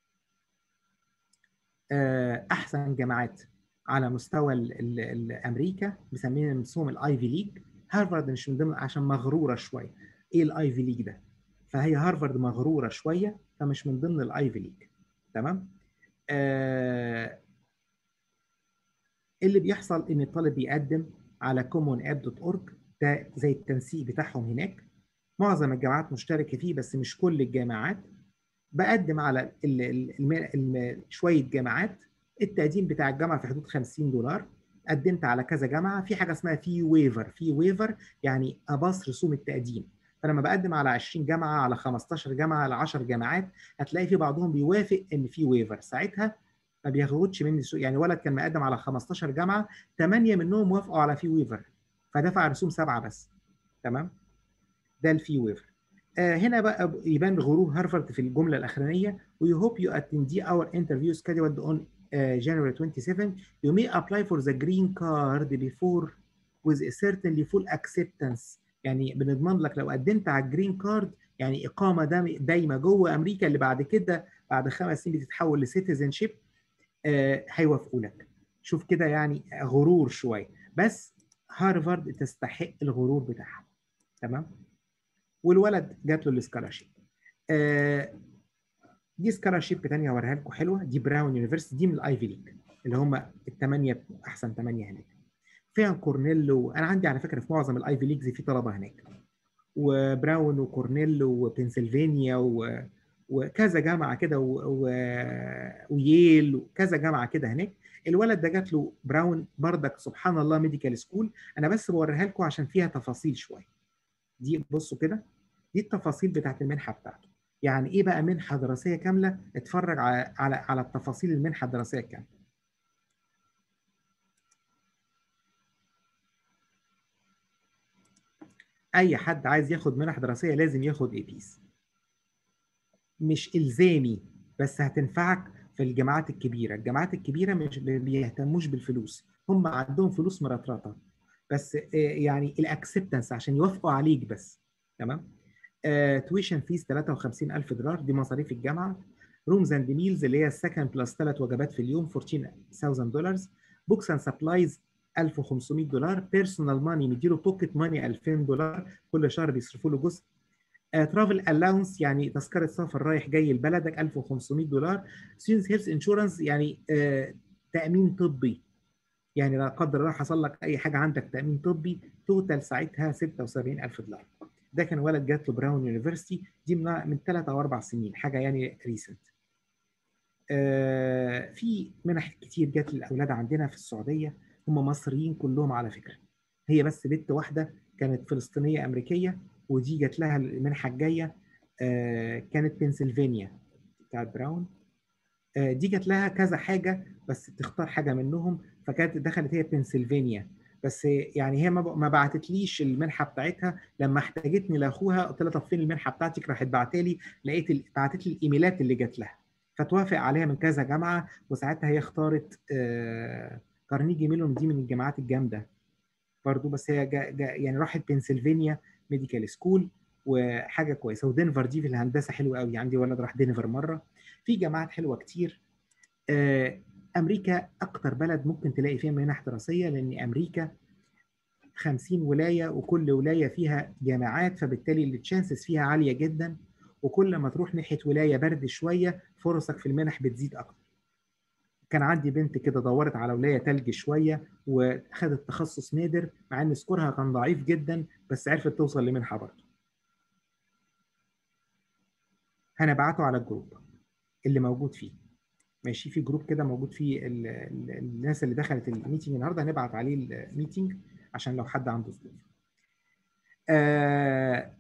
احسن جامعات على مستوى ال ال ال امريكا، مسمين نفسهم الايفي ليج. هارفارد مش من ضمن عشان مغروره شويه. ايه الايفي ليج ده؟ فهي هارفارد مغروره شويه، فمش من ضمن الايفي ليج. تمام. آه اللي بيحصل ان الطالب بيقدم على كومون اب دوت اورج، ده زي التنسيق بتاعهم هناك. معظم الجامعات مشتركه فيه بس مش كل الجامعات. بقدم على ال ال ال شويه جامعات، التقديم بتاع الجامعه في حدود خمسين دولار. قدمت على كذا جامعه، في حاجه اسمها في ويفر. في ويفر يعني اباص رسوم التقديم. فلما بقدم على عشرين جامعه، على خمستاشر جامعه، على عشر جامعات، هتلاقي في بعضهم بيوافق ان في ويفر. ساعتها ما بياخدش مني سوق. يعني ولد كان مقدم على خمستاشر جامعه، ثمانيه منهم وافقوا على في ويفر، فدفع رسوم سبعه بس. تمام، ده الفي ويفر. آه هنا بقى يبان غرور هارفارد في الجمله الاخرانيه. We hope you attend our interview scheduled on uh, January twenty-seventh, you may apply for the green card before with a certainly full acceptance. يعني بنضمن لك لو قدمت على الجرين كارد يعني إقامة دايمة جوه أمريكا اللي بعد كده بعد خمس سنين بتتحول لسيتيزن شيب، آه هيوافقوا لك. شوف كده يعني غرور شوية، بس هارفارد تستحق الغرور بتاعها. تمام. والولد جات له السكولارشيب. آه دي سكولارشيب ثانيه اوريها لكم حلوه، دي براون يونيفرسيتي، دي من الايفي ليج اللي هم الثمانيه احسن ثمانيه هناك. فيها كورنيل، وانا عندي على فكره في معظم الايفي ليجز في طلبه هناك، وبراون وكورنيل وبنسلفانيا و... وكذا جامعه كده و... و... وييل وكذا جامعه كده هناك. الولد ده جات له براون بردك سبحان الله ميديكال سكول. انا بس بوريها لكم عشان فيها تفاصيل شويه. دي بصوا كده، دي التفاصيل بتاعت المنحه بتاعته. يعني ايه بقى منحه دراسيه كامله؟ اتفرج على على على التفاصيل المنحه الدراسيه الكامله. اي حد عايز ياخد منح دراسيه لازم ياخد اي بيس، مش الزامي بس هتنفعك في الجامعات الكبيره. الجامعات الكبيره مش بيهتموش بالفلوس، هم عندهم فلوس مرطرطه، بس يعني الاكسبتنس عشان يوافقوا عليك بس. تمام. تويشن فيز ثلاثة وخمسين ألف دولار، دي مصاريف الجامعه. رومز اند ميلز اللي هي السكن بلس ثلاث وجبات في اليوم أربعتاشر ألف دولار. بوكس اند سبلايز ألف وخمسمائة دولار. بيرسونال ماني مديله بوكيت ماني ألفين دولار كل شهر بيصرفوا له جزء. ترافل uh, الاونس يعني تذكره سفر رايح جاي لبلدك ألف وخمسمائة دولار. ستودنت هيلث انشورنس يعني uh, تامين طبي، يعني لا قدر الله حصل لك اي حاجه عندك تامين طبي، توتال ساعتها ستة وسبعين ألف دولار. ده كان ولد جات له براون يونيفرسيتي، دي من من ثلاث او اربع سنين، حاجه يعني ريسنت. آه في منح كتير جات للاولاد عندنا في السعوديه، هم مصريين كلهم على فكره. هي بس بنت واحده كانت فلسطينيه امريكيه، ودي جات لها المنحه الجايه، آه كانت بنسلفانيا بتاعت براون. آه دي جات لها كذا حاجه بس تختار حاجه منهم، فكانت دخلت هي بنسلفانيا. بس يعني هي ما بعتتليش المنحه بتاعتها، لما احتاجتني لاخوها قلت لها طب فين المنحه بتاعتك، راحت بعتالي لقيت بعتت لي الايميلات اللي جات لها، فتوافق عليها من كذا جامعه، وساعتها هي اختارت آه كارنيجي ميلون، دي من الجامعات الجامده برضو. بس هي جا جا يعني راحت بنسلفانيا ميديكال سكول وحاجه كويسه. ودنفر دي في الهندسه حلوه قوي، عندي ولد راح دنفر مره. في جامعات حلوه كتير. آه امريكا اكتر بلد ممكن تلاقي فيها منح دراسيه، لان امريكا خمسين ولايه وكل ولايه فيها جامعات، فبالتالي التشانسز فيها عاليه جدا، وكل ما تروح ناحيه ولايه برد شويه فرصك في المنح بتزيد اكتر. كان عندي بنت كده دورت على ولايه تلج شويه واخدت تخصص نادر، مع ان سكورها كان ضعيف جدا بس عرفت توصل لمنحه برضه. هنبعته على الجروب اللي موجود فيه. ماشي، في جروب كده موجود فيه ال ال الناس اللي دخلت الميتنج النهارده، هنبعت عليه الميتنج عشان لو حد عنده ظروف. آه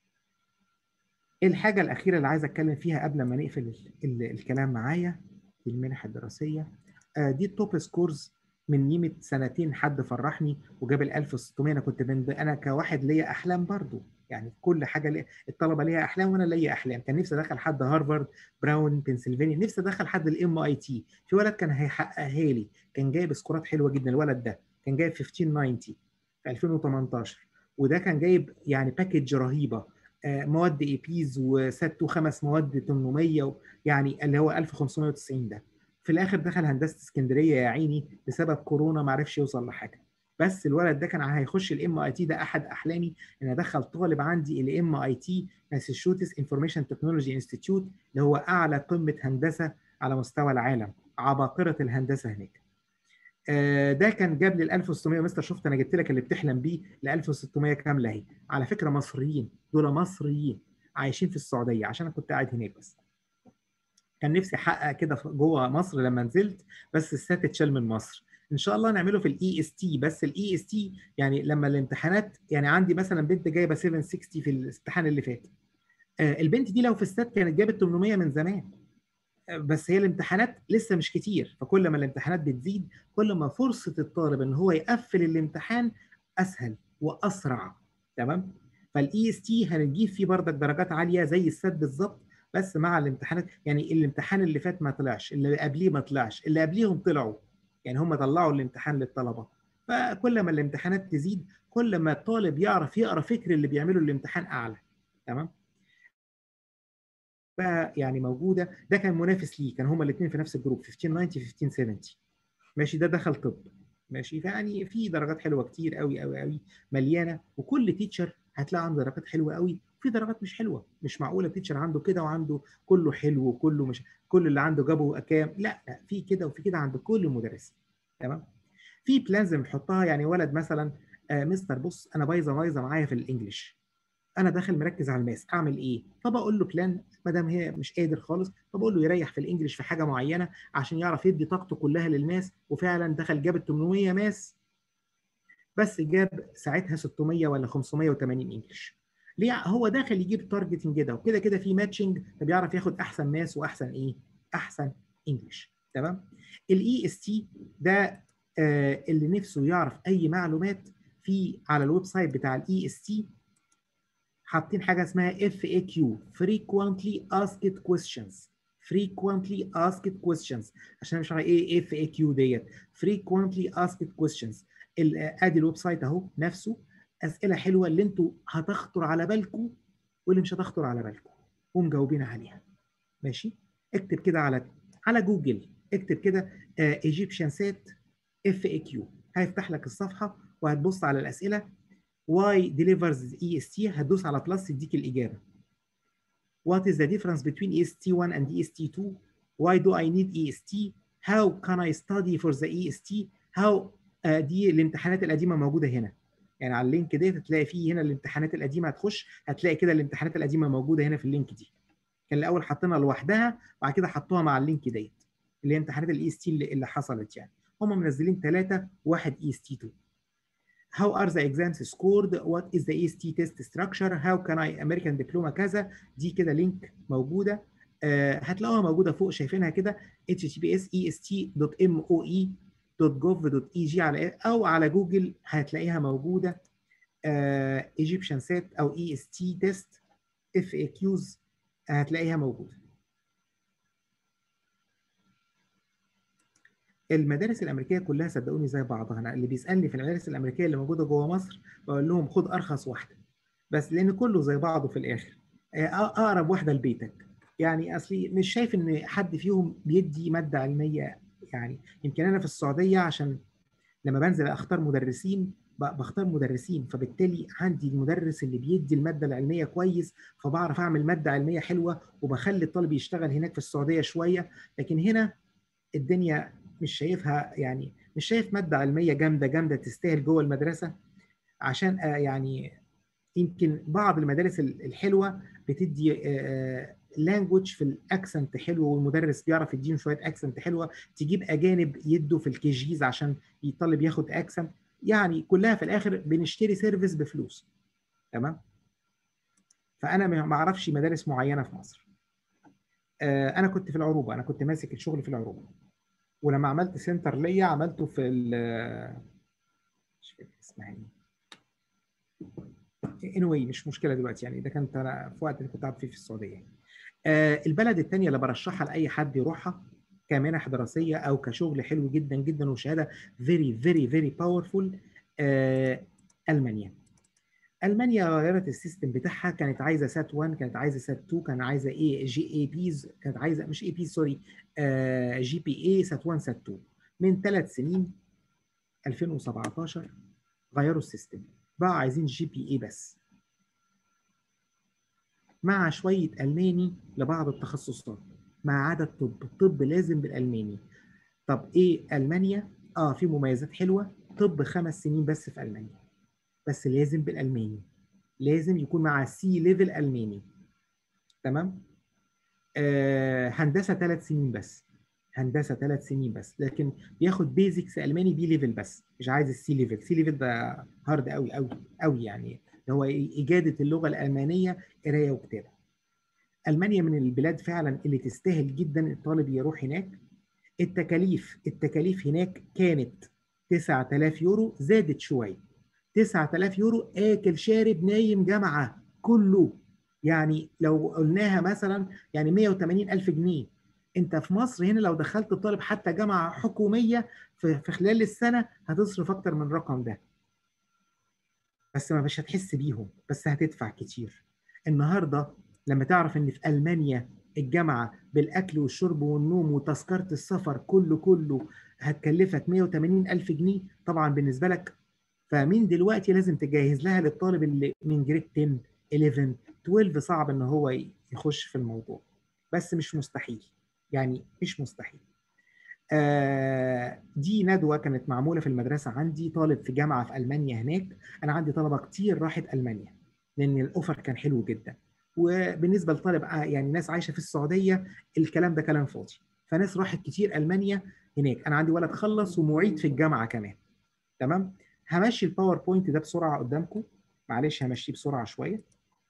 الحاجه الاخيره اللي عايز اتكلم فيها قبل ما نقفل ال ال الكلام معايا في المنح الدراسيه، آه دي التوب سكورز. من قيمه سنتين حد فرحني وجاب ال ألف وستمائة. انا كنت من انا كواحد ليا احلام برضو، يعني كل حاجه ليه الطلبه ليها احلام وانا ليا احلام. كان نفسي ادخل حد هارفارد، براون، بنسلفانيا، نفسي ادخل حد الام اي تي. في ولد كان هيحققها لي، كان جايب سكورات حلوه جدا. الولد ده كان جايب ألف وخمسمائة وتسعين في ألفين وتمنتاشر، وده كان جايب يعني باكج رهيبه، آه مواد اي بيز وست وخمس مواد ثمانمائة، يعني اللي هو ألف وخمسمائة وتسعين. ده في الاخر دخل هندسه اسكندريه يا عيني بسبب كورونا ما عرفش يوصل لحاجه. بس الولد ده كان هيخش الام اي تي. ده احد احلامي ان ادخل طالب عندي الام اي تي، ماساتشوستس انفورميشن تكنولوجي انستيتيوت، اللي هو اعلى قمه هندسه على مستوى العالم، عباقره الهندسه هناك. آه ده كان جاب لي ال ألف وستمائة. مستر شفت انا جبت لك اللي بتحلم بيه، ل ألف وستمائة كامله اهي. على فكره مصريين، دول مصريين عايشين في السعوديه عشان انا كنت قاعد هناك. بس كان نفسي احقق كده جوه مصر لما نزلت، بس السات اتشال من مصر. ان شاء الله نعمله في الاي اس تي. بس الاي اس تي يعني لما الامتحانات، يعني عندي مثلا بنت جايبه سبعمائة وستين في الامتحان اللي فات، آه البنت دي لو في السات كانت جابت ثمانمائة من زمان. آه بس هي الامتحانات لسه مش كتير، فكل ما الامتحانات بتزيد كل ما فرصه الطالب ان هو يقفل الامتحان اسهل واسرع. تمام. فالاي اس تي هنجيب فيه بردك درجات عاليه زي السات بالظبط، بس مع الامتحانات يعني الامتحان اللي فات ما طلعش، اللي قبليه ما طلعش، اللي قبليهم طلعوا، يعني هم طلعوا الامتحان للطلبه. فكل ما الامتحانات تزيد كل ما الطالب يعرف يقرا فكر اللي بيعمله الامتحان اعلى. تمام. بقى يعني موجوده، ده كان منافس ليه، كان هما الاثنين في نفس الجروب خمسة تسعين خمسة سبعين. ماشي، ده دخل طب. ماشي، فيعني في درجات حلوه كتير قوي قوي قوي مليانه، وكل تيتشر هتلاقي عنده درجات حلوه قوي وفي درجات مش حلوه. مش معقوله تيتشر عنده كده وعنده كله حلو وكله مش، كل اللي عنده جابه كام، لا لا، في كده وفي كده عند كل المدرسين. تمام. في بلانز بنحطها، يعني ولد مثلا آه مستر بص انا بايظه بايظه معايا في الانجليش، انا داخل مركز على الماس، اعمل ايه؟ فبقول له بلان، ما دام هي مش قادر خالص فبقول له يريح في الانجليش في حاجه معينه عشان يعرف يدي طاقته كلها للماس. وفعلا دخل جاب ال ثمانمية ماس، بس جاب ساعتها ستمية ولا خمسمية وتمانين انجليش. ليه؟ هو داخل يجيب تارجتنج كده وكده كده في ماتشنج، فبيعرف ياخد احسن ماس واحسن ايه؟ احسن انجليش. تمام. الاي اس تي ده آه اللي نفسه يعرف اي معلومات في على الويب سايت بتاع الاي اس تي، حاطين حاجه اسمها اف اي كيو frequently asked questions. frequently asked questions عشان مش عارف ايه اف اي كيو ديت. frequently asked questions. ادي الويب سايت اهو نفسه، اسئله حلوه اللي انتوا هتخطر على بالكم واللي مش هتخطر على بالكم ومجاوبين عليها. ماشي. اكتب كده على على جوجل، اكتب كده ايجيبشن سات اف اي كيو، هيفتح لك الصفحه وهتبص على الاسئله. Why delivers E S T، هتدوس على بلس يديك الإجابة. What is the difference between E S T one and E S T two؟ Why do I need E S T؟ How can I study for the E S T؟ How uh, دي الامتحانات القديمة موجودة هنا. يعني على اللينك ده هتلاقي فيه هنا الامتحانات القديمة، هتخش هتلاقي كده الامتحانات القديمة موجودة هنا في اللينك دي. كان الأول حاطينها لوحدها وبعد كده حطوها مع اللينك ديت اللي هي امتحانات الاي اس تي اللي, اللي حصلت يعني. هم منزلين ثلاثة واحد اي اس تي اتنين. How are the exams scored؟ What is the E S T test structure؟ How can I American Diploma كذا. دي كده لينك موجودة، آه هتلاقوها موجودة فوق شايفينها كده اتش تي بي اس اي اس تي دوت ام او اي دوت جوف دوت اي جي على او على جوجل هتلاقيها موجودة. آه Egyptian set او اي اس تي تيست اف اي كيوز هتلاقيها موجودة. المدارس الامريكيه كلها صدقوني زي بعضها. انا اللي بيسالني في المدارس الامريكيه اللي موجوده جوه مصر بقول لهم خد ارخص واحده، بس لان كله زي بعضه في الاخر. اقرب واحده لبيتك. يعني اصلي مش شايف ان حد فيهم بيدي ماده علميه. يعني يمكن انا في السعوديه عشان لما بنزل اختار مدرسين بختار مدرسين، فبالتالي عندي المدرس اللي بيدي الماده العلميه كويس، فبعرف اعمل ماده علميه حلوه وبخلي الطالب يشتغل هناك في السعوديه شويه. لكن هنا الدنيا مش شايفها، يعني مش شايف ماده علميه جامده جامده تستاهل جوه المدرسه. عشان آه يعني يمكن بعض المدارس الحلوه بتدي لانجوج في الاكسنت حلو، والمدرس بيعرف يديهم شويه اكسنت حلوه، تجيب اجانب يدوا في الكيجيز عشان الطالب ياخد اكسنت. يعني كلها في الاخر بنشتري سيرفيس بفلوس. تمام. فانا ما اعرفش مدارس معينه في مصر. آه انا كنت في العروبه، انا كنت ماسك الشغل في العروبه، ولما عملت سنتر ليا عملته في ال مش فاكر اسمها ايه anyway مش مشكله دلوقتي، يعني ده كانت انا في وقت اللي كنت قاعد فيه في السعوديه. آه البلد الثانيه اللي برشحها لاي حد يروحها كمنح دراسيه او كشغل حلو جدا جدا وشهاده فيري فيري فيري باورفول، المانيا. المانيا غيرت السيستم بتاعها، كانت عايزه سات واحد، كانت عايزه سات اتنين، كانت عايزه ايه جي اي بيز، كانت عايزه مش اي بيز سوري آه جي بي اي سات واحد سات اتنين. من ثلاث سنين ألفين وسبعتاشر غيروا السيستم، بقى عايزين جي بي اي بس مع شويه الماني لبعض التخصصات ما عدا الطب. الطب لازم بالالماني. طب ايه المانيا؟ اه في مميزات حلوه، طب خمس سنين بس في المانيا، بس لازم بالالماني، لازم يكون مع سي ليفل الماني. تمام. آه هندسه ثلاث سنين بس، هندسه ثلاث سنين بس، لكن بياخد بيزكس الماني بي ليفل بس، مش عايز السي ليفل. سي ليفل ده هارد قوي قوي قوي، يعني اللي هو اجاده اللغه الالمانيه قرايه وكتابه. المانيا من البلاد فعلا اللي تستاهل جدا الطالب يروح هناك. التكاليف التكاليف هناك كانت تسعة آلاف يورو، زادت شويه. تسعة آلاف يورو اكل شارب نايم جامعه كله. يعني لو قلناها مثلا يعني مية وتمانين ألف جنيه. انت في مصر هنا لو دخلت طالب حتى جامعه حكوميه في في خلال السنه هتصرف اكتر من الرقم ده، بس ما مش هتحس بيهم، بس هتدفع كتير. النهارده لما تعرف ان في المانيا الجامعه بالاكل والشرب والنوم وتذكره السفر كله كله هتكلفك مية وتمانين ألف جنيه، طبعا بالنسبه لك فمن دلوقتي لازم تجهز لها للطالب اللي من جريد عشرة حداشر اتناشر، صعب ان هو يخش في الموضوع، بس مش مستحيل، يعني مش مستحيل. آه دي ندوة كانت معمولة في المدرسة عندي، طالب في جامعة في ألمانيا هناك. أنا عندي طلبة كتير راحت ألمانيا لأن الأوفر كان حلو جدا. وبالنسبة لطالب يعني ناس عايشة في السعودية الكلام ده كلام فاضي، فناس راحت كتير ألمانيا هناك. أنا عندي ولد خلص ومعيد في الجامعة كمان. تمام. همشي الباوربوينت ده بسرعة قدامكم، معلش همشيه بسرعة شوية،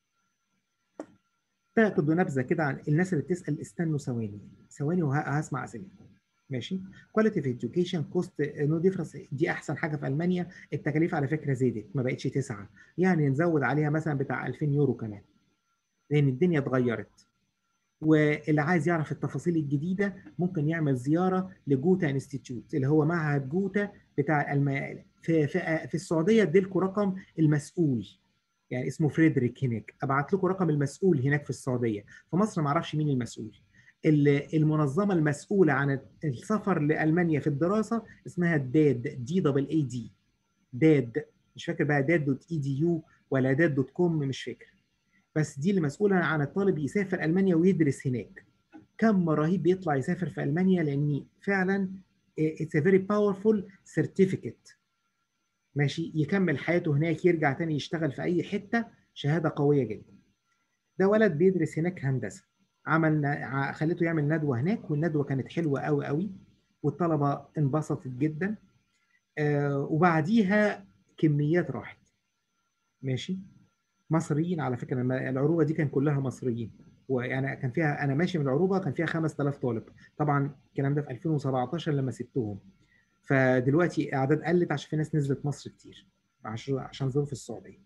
تاخدوا نبذة كده عن الناس اللي بتسأل. استنوا ثواني ثواني وهسمع أسئلتكم. ماشي. كواليتي في education كوست نو ديفرنس، دي احسن حاجه في المانيا. التكاليف على فكره زادت، ما بقتش تسعه، يعني نزود عليها مثلا بتاع ألفين يورو كمان لان الدنيا اتغيرت. واللي عايز يعرف التفاصيل الجديده ممكن يعمل زياره لجوتا انستيتيوت اللي هو معهد جوتا بتاع الم... في في في السعوديه. اديلكم رقم المسؤول، يعني اسمه فريدريك هناك، ابعت لكم رقم المسؤول هناك في السعوديه. في مصر ما اعرفش مين المسؤول. المنظمه المسؤوله عن السفر لالمانيا في الدراسه اسمها داد، دي دبل اي دي، داد. مش فاكر بقى داد دوت اي دي يو ولا داد دوت كوم، مش فاكر، بس دي اللي مسؤوله عن الطالب يسافر المانيا ويدرس هناك. كم رهيب بيطلع يسافر في المانيا، لاني فعلا it's a very powerful certificate. ماشي، يكمل حياته هناك، يرجع تاني يشتغل في اي حته، شهاده قويه جدا. ده ولد بيدرس هناك هندسه، عمل خليته يعمل ندوه هناك، والندوه كانت حلوه قوي قوي والطلبه انبسطت جدا. آه وبعديها كميات راحت. ماشي. مصريين على فكره، العروبه دي كان كلها مصريين، ويعني كان فيها، انا ماشي من العروبه كان فيها خمس آلاف طالب. طبعا الكلام ده في ألفين وسبعتاشر لما سبتهم، فدلوقتي اعداد قلت عشان في ناس نزلت مصر كتير عشان عشان ظروف السعوديه.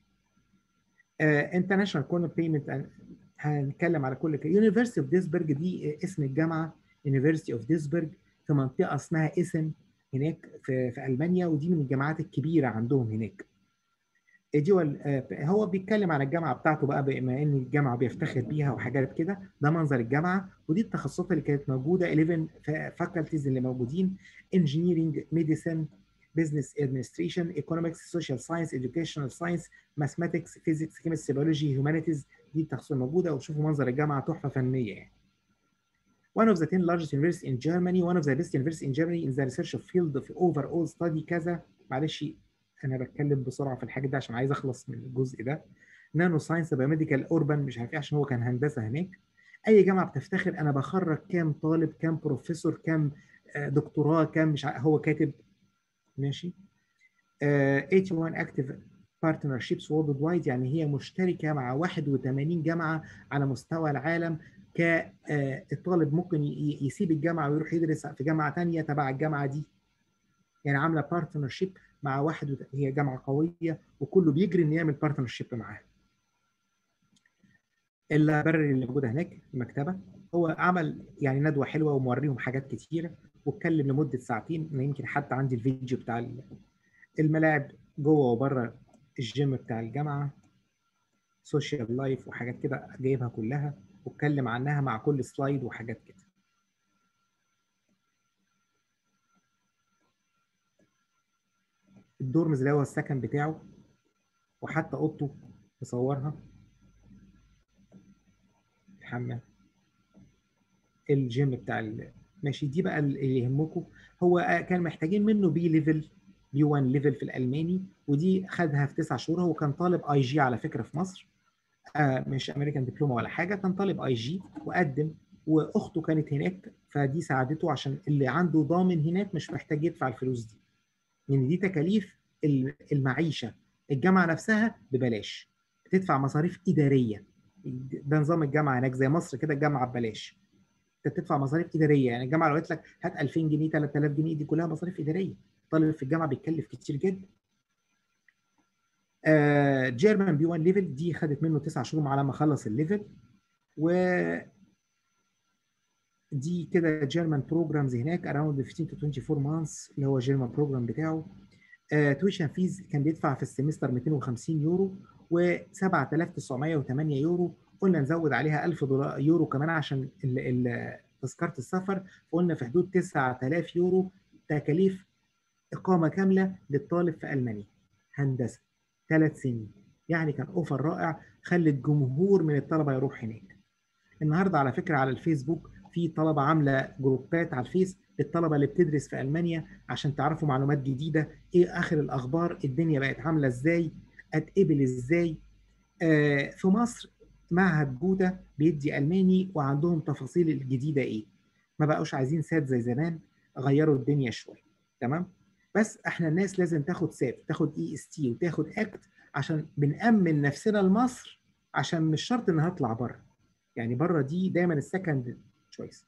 انترناشونال كورنر بيمنت، هنتكلم على كل كده. يونيفرسيتي اوف ديسبرج دي اسم الجامعه، يونيفرسيتي اوف ديسبرج في منطقه اسمها اسن هناك في في المانيا، ودي من الجامعات الكبيره عندهم هناك. دول هو بيتكلم عن الجامعه بتاعته بقى، بما ان الجامعه بيفتخر بيها وحاجات كده. ده منظر الجامعه، ودي التخصصات اللي كانت موجوده، إحداشر فاكولتيز اللي موجودين: انجينيرنج، ميديسن، بزنس ادمنستريشن، ايكونومكس، سوشيال ساينس، educational ساينس، ماثماتكس، فيزيكس، كيمستري، بيولوجي، هيومانيتيز. دي التخصصات الموجوده، وشوفوا منظر الجامعه تحفه فنيه يعني. One of the ten largest universities in Germany, one of the best universities in Germany in the research field of overall study كذا. معلش انا بتكلم بسرعه في الحاجه دي عشان عايز اخلص من الجزء ده. نانو ساينس، بايوميديكال، اوربان، مش عارف ايه، عشان هو كان هندسه هناك. اي جامعه بتفتخر انا بخرج كام طالب، كام بروفيسور، كام دكتوراه، كام مش عارف، هو كاتب. ماشي. uh, ثمانية وثمانين active partnerships worldwide، يعني هي مشتركه مع واحد وثمانين جامعه على مستوى العالم. كالطالب ممكن يسيب الجامعه ويروح يدرس في جامعه ثانيه تبع الجامعه دي، يعني عامله بارتنرشيب مع واحد وت... هي جامعه قويه وكله بيجري انه يعمل بارتنرشيب معاها. اللايبراري اللي موجوده هناك، المكتبه، هو عمل يعني ندوه حلوه وموريهم حاجات كتيره واتكلم لمده ساعتين. انا يمكن حتى عندي الفيديو بتاع الملاعب جوه وبره، الجيم بتاع الجامعه، سوشيال لايف وحاجات كده جايبها كلها واتكلم عنها مع كل سلايد وحاجات كده. الدورمز اللي هو السكن بتاعه وحتى اوضته مصورها، الحمام، الجيم بتاع ال... ماشي. دي بقى اللي يهمكم. هو كان محتاجين منه بي ليفل، بي واحد ليفل في الالماني، ودي خدها في تسع شهور. هو كان طالب اي جي على فكره في مصر، آه مش امريكان دبلوما ولا حاجه، كان طالب اي جي وقدم، واخته كانت هناك فدي ساعدته عشان اللي عنده ضامن هناك مش محتاج يدفع الفلوس دي، لان يعني دي تكاليف المعيشه. الجامعه نفسها ببلاش، بتدفع مصاريف اداريه. ده نظام الجامعه هناك زي مصر كده، الجامعه ببلاش، انت بتدفع مصاريف اداريه. يعني الجامعه لو قالت لك هات ألفين جنيه ثلاثة آلاف جنيه، دي كلها مصاريف اداريه. الطالب في الجامعه بيتكلف كتير جدا. جيرمان بي واحد ليفل دي خدت منه تسع شهور على ما خلص الليفل. ودي كده جيرمان بروجرامز هناك اراوند خمستاشر تو اربعة وعشرين مانثs اللي هو جيرمان بروجرام بتاعه. تويشن فيز كان بيدفع في السمستر مئتين وخمسين يورو و7908 يورو. قلنا نزود عليها ألف دولار يورو كمان عشان ال ال تذكره السفر، فقلنا في حدود تسعة آلاف يورو تكاليف اقامه كامله للطالب في المانيا هندسه ثلاث سنين. يعني كان اوفر رائع، خلت جمهور من الطلبه يروح هناك. النهارده على فكره على الفيسبوك في طلبه عامله جروبات على الفيس للطلبه اللي بتدرس في المانيا عشان تعرفوا معلومات جديده، ايه اخر الاخبار، الدنيا بقت عامله ازاي، اتقبل ازاي. آه في مصر معهد جوده بيدي الماني وعندهم تفاصيل الجديده ايه، ما بقوش عايزين سات زي زمان، غيروا الدنيا شويه. تمام. بس احنا الناس لازم تاخد سات، تاخد اي اس تي وتاخد اكت عشان بنأمن نفسنا لمصر، عشان مش شرط انها تطلع بره. يعني بره دي دايما السكند تشويس.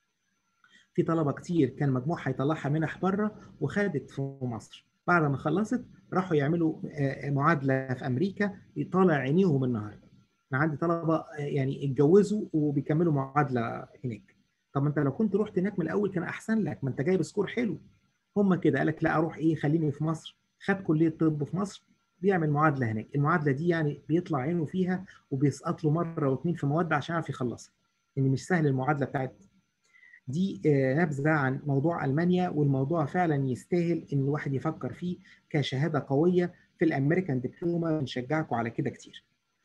في طلبه كتير كان مجموع هيطلعها منح بره وخدت في مصر، بعد ما خلصت راحوا يعملوا معادله في امريكا يطالع عينيهم النهارده. انا عندي طلبه يعني اتجوزوا وبيكملوا معادله هناك. طب ما انت لو كنت رحت هناك من الاول كان احسن لك، ما انت جايب سكور حلو. هم كده قال لك لا اروح ايه، خليني في مصر. خد كليه طب في مصر، بيعمل معادله هناك. المعادله دي يعني بيطلع عينه فيها وبيسقط له مره واثنين في مواد عشان يعرف يخلصها، ان يعني مش سهل المعادله بتاعت دي. نبذه عن موضوع المانيا، والموضوع فعلا يستاهل ان الواحد يفكر فيه كشهاده قويه في الامريكان دبلوما. بنشجعكم على كده كتير.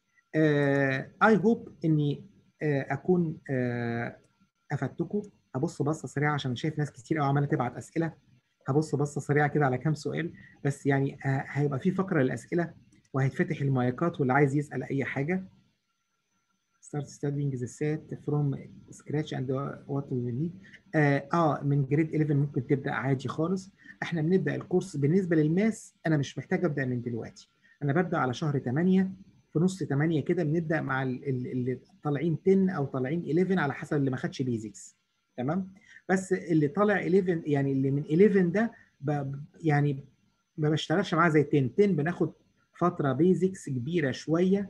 اي هوب اني آه اكون آه افدتكم. هبص بصه سريعه عشان شايف ناس كتير قوي عماله تبعت اسئله. هبص بصه سريعه كده على كام سؤال بس، يعني آه هيبقى في فقره للاسئله وهيتفتح المايكات واللي عايز يسال اي حاجه. start studying the set from scratch and what we need. آه, اه من جريد احداشر ممكن تبدا عادي خالص. احنا بنبدا الكورس بالنسبه للماس، انا مش محتاج ابدا من دلوقتي، انا ببدا على شهر ثمانية، في نص ثمانية كده بنبدا مع اللي طالعين عشرة او طالعين احداشر على حسب اللي ما خدش بيزكس. تمام. بس اللي طالع احداشر يعني اللي من احداشر ده يعني ما بشتغلش معاه زي عشرة. عشرة بناخد فتره بيزكس كبيره شويه،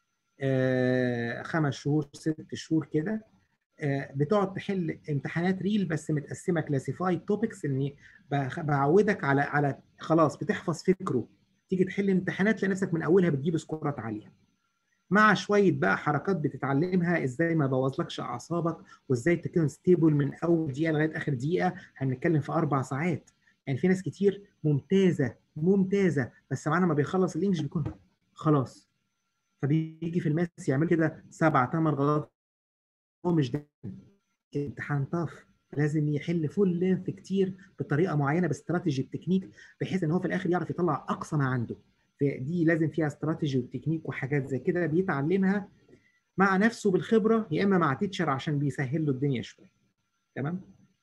آه خمس شهور ست شهور كده. آه بتقعد تحل امتحانات ريل بس متقسمه كلاسيفايد توبكس، اني بعودك على على خلاص بتحفظ فكره، تيجي تحل امتحانات تلاقي نفسك من اولها بتجيب سكورات عاليه، مع شويه بقى حركات بتتعلمها ازاي ما بوظلكش اعصابك، وازاي تكون ستيبل من اول دقيقه لغايه اخر دقيقه. هنتكلم في اربع ساعات. يعني في ناس كتير ممتازه ممتازه بس معانا ما بيخلص الانجليش بيكون خلاص، فبيجي في الماس يعمل كده سبع ثمان غلطات. هو مش ده امتحان طاف، لازم يحل فول لينث كتير بطريقه معينه باستراتيجي بتكنيك، بحيث ان هو في الاخر يعرف يطلع اقصى ما عنده. دي لازم فيها استراتيجي وتكنيك وحاجات زي كده بيتعلمها مع نفسه بالخبره، يا اما مع تيتشر عشان بيسهل له الدنيا شويه. تمام.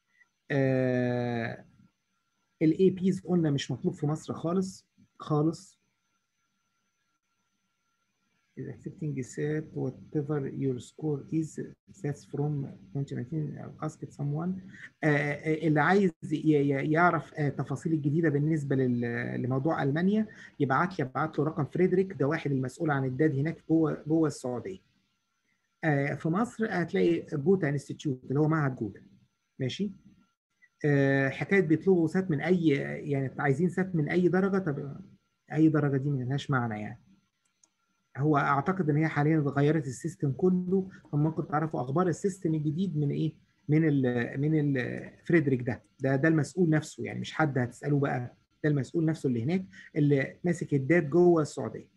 آه الاي بيز قلنا مش مطلوب في مصر خالص خالص. is accepting set whatever your score is sets from twenty nineteen ask someone. آه اللي عايز يعرف آه تفاصيل الجديده بالنسبه لموضوع المانيا يبعت لي، ابعت له رقم فريدريك، ده واحد المسؤول عن الداد هناك جوه جوه السعوديه. آه في مصر هتلاقي جوتا انستيتيوت اللي هو معهد جوتا. ماشي. آه حكايه بيطلبوا سات من اي، يعني عايزين سات من اي درجه. طب اي درجه دي ملهاش معنى يعني. هو اعتقد ان هي حاليا غيرت السيستم كله، فممكن تعرفوا اخبار السيستم الجديد من ايه، من ال من ال فريدريك ده ده ده المسؤول نفسه، يعني مش حد هتساله بقى، ده المسؤول نفسه اللي هناك اللي ماسك الدات جوه السعوديه.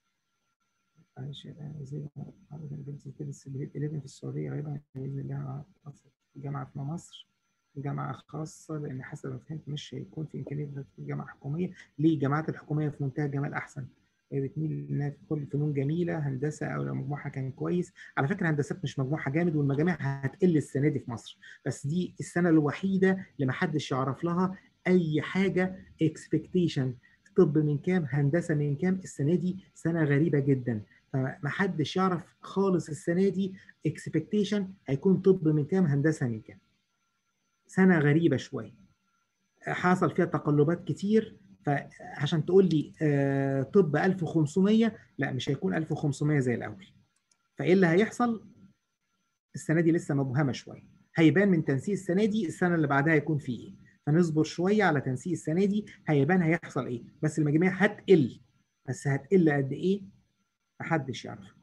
في السعوديه غالبا باذن الله جامعه في مصر جامعه خاصه، لان حسب ما فهمت مش هيكون في امكانيه جامعه حكوميه. ليه؟ الجامعات الحكوميه في منتهى الجمال احسن، بتميل انها تدخل فنون جميله هندسه، او لو مجموعها كان كويس. على فكره هندسات مش مجموعها جامد، والمجاميع هتقل السنه دي في مصر، بس دي السنه الوحيده اللي ما حدش يعرف لها اي حاجه اكسبكتيشن. طب من كام، هندسه من كام، السنه دي سنه غريبه جدا، فما حدش يعرف خالص السنه دي اكسبكتيشن هيكون طب من كام، هندسه من كام. سنه غريبه شويه، حصل فيها تقلبات كتير، فعشان تقول لي آه طب ألف وخمسمية، لا مش هيكون ألف وخمسمية زي الاول. فايه اللي هيحصل؟ السنه دي لسه مبهمه شويه، هيبان من تنسيق السنه دي السنه اللي بعدها هيكون فيه ايه. فنصبر شويه على تنسيق السنه دي، هيبان هيحصل ايه. بس المجاميع هتقل، بس هتقل قد ايه محدش يعرف.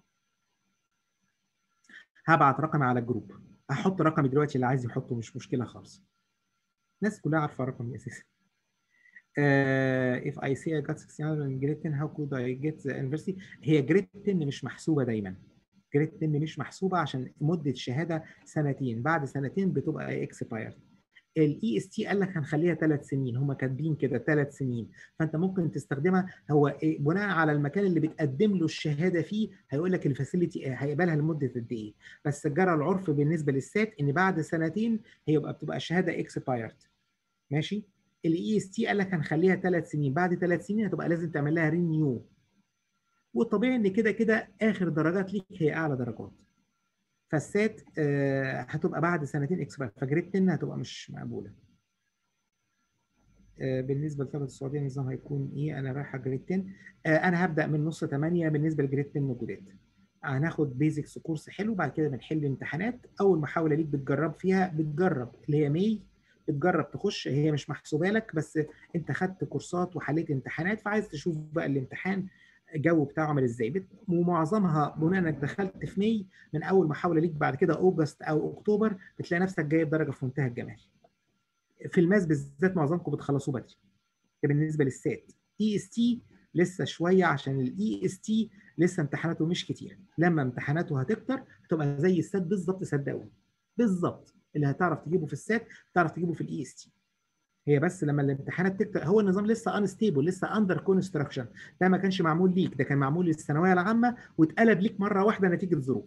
هبعت رقمي على الجروب، هحط رقمي دلوقتي، اللي عايز يحطه مش مشكله خالص، الناس كلها عارفه رقمي اساسا. uh, if I say I got sixty in grade ten how could I get the university. هي جريد عشرة مش محسوبه دايما، جريد عشرة مش محسوبه عشان مده الشهاده سنتين، بعد سنتين بتبقى اكسبايرد. الاي اس تي قال لك هنخليها ثلاث سنين، هم كاتبين كده ثلاث سنين، فانت ممكن تستخدمها. هو إيه؟ بناء على المكان اللي بتقدم له الشهاده فيه هيقول لك الفاسيلتي هيقبلها لمده قد ايه. بس جرى العرف بالنسبه للسات ان بعد سنتين هيبقى بتبقى الشهاده اكسبايرد. ماشي. الاي اس تي قال لك هنخليها ثلاث سنين، بعد ثلاث سنين هتبقى لازم تعمل لها رينيو. والطبيعي ان كده كده اخر درجات ليك هي اعلى درجات. فالسات آه هتبقى بعد سنتين اكسبايرد، فجريد عشرة هتبقى مش مقبوله. بالنسبه لطلبه السعوديه النظام هيكون ايه؟ انا رايحه جريد عشرة. انا هبدا من نص ثمانية بالنسبه لجريد عشرة جداد. هناخد بيزكس كورس حلو، بعد كده بنحل امتحانات. اول محاوله ليك بتجرب فيها، بتجرب اللي هي مي، بتجرب تخش، هي مش محسوبه لك بس انت خدت كورسات وحليت امتحانات، فعايز تشوف بقى الامتحان الجو بتاعه عامل ازاي. ومعظمها بناء انك دخلت في مي، من اول محاوله ليك بعد كده اوجست او اكتوبر بتلاقي نفسك جايب درجه في منتهى الجمال. في الماس بالذات معظمكم بتخلصوه بدري. ده بالنسبه للسات. اي اس تي لسه شويه، عشان الاي اس تي لسه امتحاناته مش كتير، لما امتحاناته هتكتر هتبقى زي السات بالظبط، صدقوني بالظبط. اللي هتعرف تجيبه في السات تعرف تجيبه في الاي اس تي. هي بس لما الامتحانات تكتر، هو النظام لسه انستيبل، لسه اندر كونستراكشن. ده ما كانش معمول ليك، ده كان معمول للثانويه العامه واتقلب ليك مره واحده نتيجه ظروف.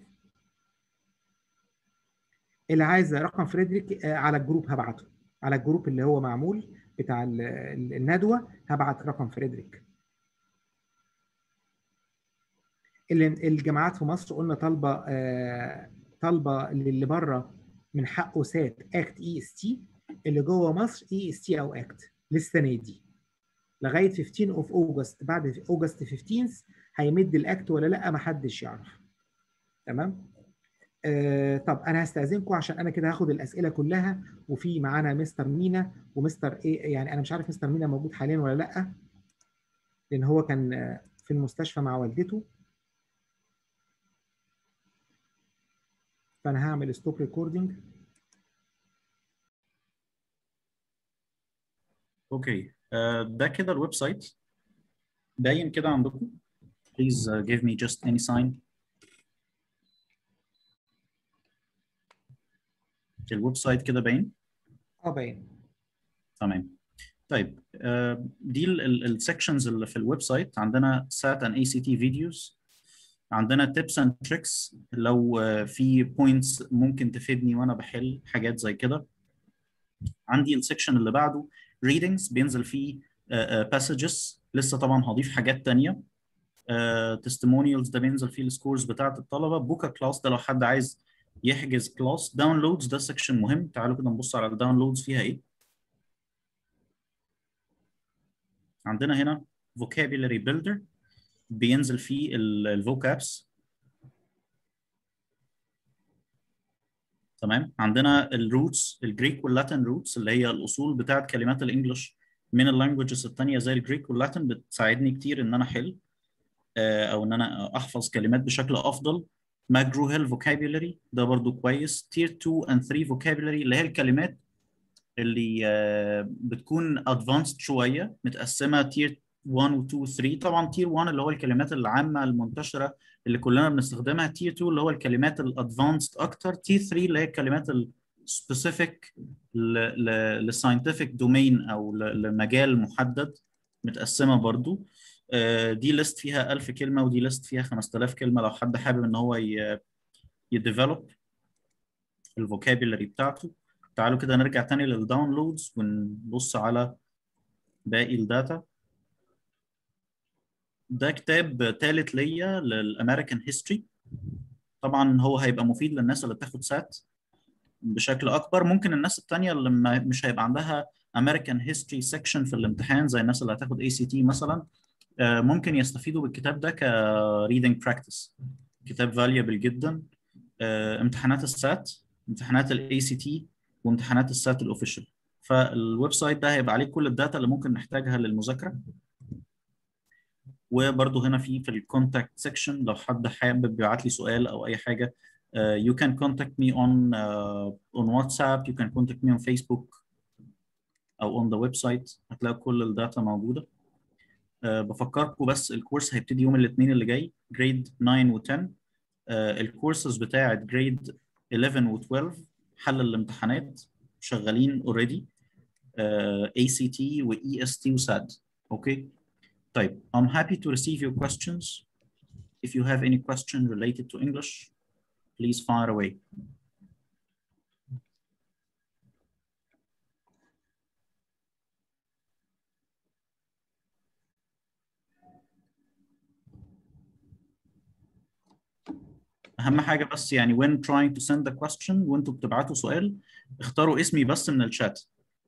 اللي عايز رقم فريدريك على الجروب هبعته، على الجروب اللي هو معمول بتاع الندوه، هبعت رقم فريدريك. الجامعات في مصر قلنا طالبه آه طالبه اللي بره من حقه سات اكت اي اس تي، اللي جوه مصر اي اس تي او اكت للسنه دي لغايه خمستاشر اوف اوجست. بعد اوجست خمستاشر هيمد الاكت ولا لا ما حدش يعرف. تمام. آه طب انا هستاذنكم عشان انا كده هاخد الاسئله كلها، وفي معانا مستر مينا ومستر ايه، يعني انا مش عارف مستر مينا موجود حاليا ولا لا، لان هو كان في المستشفى مع والدته. فانا هعمل ستوب ريكوردنج. اوكي. آه، ده كده الويب سايت باين كده عندكم. Please uh, give me just any sign. الويب سايت كده باين. اه باين. تمام. طيب آه، دي السكشنز اللي في الويب سايت. عندنا سات and اي سي تي فيديوز، عندنا tips and tricks لو آه، في points ممكن تفيدني وانا بحل حاجات زي كده. عندي السكشن اللي بعده readings بينزل فيه آه، آه، passages، لسه طبعا هضيف حاجات تانية. تستيمونيالز ده بينزل فيه السكورز بتاعت الطلبه. بوكا كلاس ده لو حد عايز يحجز كلاس. داونلودز ده سكشن مهم، تعالوا كده نبص على الداونلودز فيها ايه. عندنا هنا vocabulary builder بينزل فيه الفوكابس. تمام. عندنا الروتس الجريك واللاتين روتس اللي هي الاصول بتاعت كلمات الانجليش من اللانجوجز الثانيه زي الجريك واللاتين، بتساعدني كتير ان انا احل او ان انا احفظ كلمات بشكل افضل. ماجرو هيل فوكابيولاري ده برضو كويس. تير اتنين and تلاتة فوكابيولاري اللي هي الكلمات اللي آه، بتكون ادفانسد شويه، متقسمه تير واحد و اتنين و تلاتة. طبعا تير واحد اللي هو الكلمات العامه المنتشره اللي كلنا بنستخدمها. تير اتنين اللي هو الكلمات الادفانسد اكتر. تير تلاتة اللي هي الكلمات السبيسيفيك للساينتفك دومين او ل- لمجال محدد، متقسمه برضو. آه، دي ليست فيها ألف كلمه ودي ليست فيها خمسة آلاف كلمه لو حد حابب ان هو يديفلوب الفوكابيلاري بتاعته. تعالوا كده نرجع تاني للداونلودز ونبص على باقي الداتا. ده كتاب تالت ليا للأمريكان هيستوري. طبعا هو هيبقى مفيد للناس اللي بتاخد سات بشكل أكبر. ممكن الناس التانية اللي ما- مش هيبقى عندها American History section في الامتحان زي الناس اللي هتاخد إيه سي تي مثلا، آه، ممكن يستفيدوا بالكتاب ده ك reading practice. كتاب valuable جدا. آه، امتحانات السات، امتحانات الاي سي تي، وامتحانات السات الاوفيشال. فالويب سايت ده هيبقى عليه كل الداتا اللي ممكن نحتاجها للمذاكره. وبرده هنا في في الكونتاكت سيكشن لو حد حابب يبعت لي سؤال او اي حاجه. uh, you can contact me on uh, on WhatsApp, you can contact me on Facebook او on the website. هتلاقوا كل الداتا موجوده. uh, بفكركم بس الكورس هيبتدي يوم الاثنين اللي جاي، جريد تسعة و عشرة. الكورسز بتاعت جريد حداشر و اتناشر حل الامتحانات شغالين اوريدي، اي سي تي واي اس تي وساد. اوكي طيب I'm happy to receive your questions. If you have any question related to English, please fire away. اهم حاجه بس يعني when trying to send a question وانتوا بتبعتوا سؤال اختاروا اسمي بس من الشات.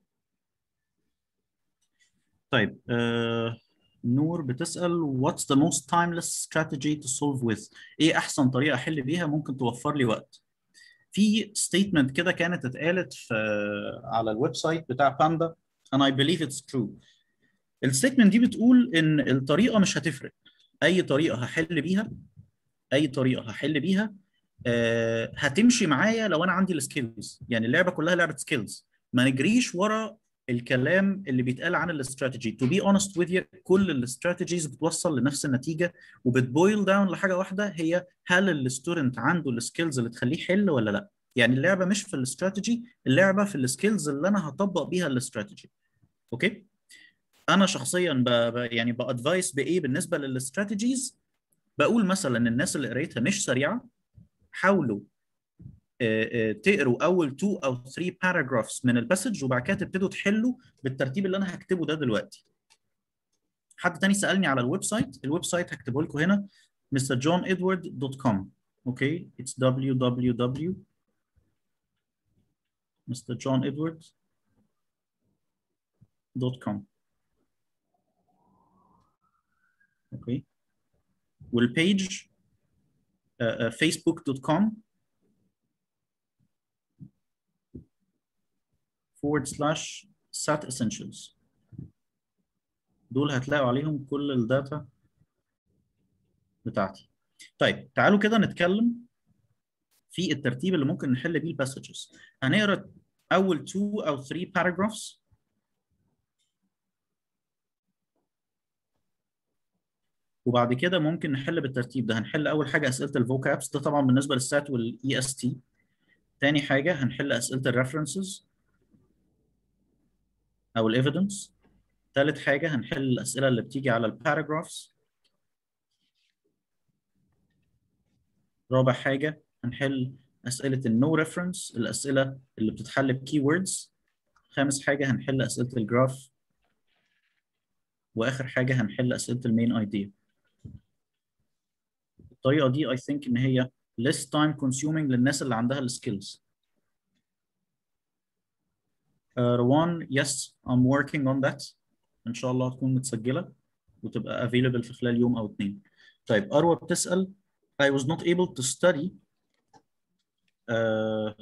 طيب آه، نور بتسأل what's the most timeless strategy to solve with؟ ايه احسن طريقه احل بيها ممكن توفر لي وقت؟ في ستيتمنت كده كانت اتقالت في على الويب سايت بتاع باندا and I believe it's true. الستيتمنت دي بتقول ان الطريقه مش هتفرق، اي طريقه هحل بيها، اي طريقه هحل بيها آه هتمشي معايا لو انا عندي السكيلز. يعني اللعبه كلها لعبه سكيلز، ما نجريش ورا الكلام اللي بيتقال عن الاستراتيجي. تو بي اونست وذ يو، كل الاستراتيجيز بتوصل لنفس النتيجه وبتبويل داون لحاجه واحده، هي هل الستودنت عنده السكيلز اللي تخليه يحل ولا لا. يعني اللعبه مش في الاستراتيجي، اللعبه في السكيلز اللي انا هطبق بيها الاستراتيجي. اوكي انا شخصيا ب... ب... يعني بادفايس بايه بالنسبه للاستراتيجيز؟ بقول مثلا الناس اللي قريتها مش سريعه، حاولوا آه، آه، تقروا اول اتنين او تلاتة باراجرافز من الباسج وبعد كده تبتدوا تحلوا بالترتيب اللي انا هكتبه ده دلوقتي. حد تاني سالني على الويب سايت، الويب سايت هكتبه لكم هنا مستر جون ادوارد دوت كوم. اوكي اتس دبليو دبليو دبليو دوت مستر جون ادوارد دوت كوم. اوكي والبيج فيسبوك دوت كوم forward slash sat essentials. دول هتلاقوا عليهم كل الداتا بتاعتي. طيب تعالوا كده نتكلم في الترتيب اللي ممكن نحل بيه الباسجز. هنقرا اول اتنين او تلاتة باراجرافز وبعد كده ممكن نحل بالترتيب ده. هنحل اول حاجه اسئله الفوكابس، ده طبعا بالنسبه للسات والاي اس تي. تاني حاجه هنحل اسئله الريفرنسز او الايفيدنس. ثالث حاجه هنحل الاسئله اللي بتيجي على الباراجرافز. رابع حاجه هنحل اسئله النو ريفرنس، الاسئله اللي بتتحل بكي ووردز. خامس حاجه هنحل اسئله الجراف. واخر حاجه هنحل اسئله المين ايديا. الطريقه دي I think ان هي less time consuming للناس اللي عندها السكيلز. uh, روان yes I'm working on that. ان شاء الله هتكون متسجله وتبقى available في خلال يوم او اتنين. طيب اروى بتسال I was not able to study uh,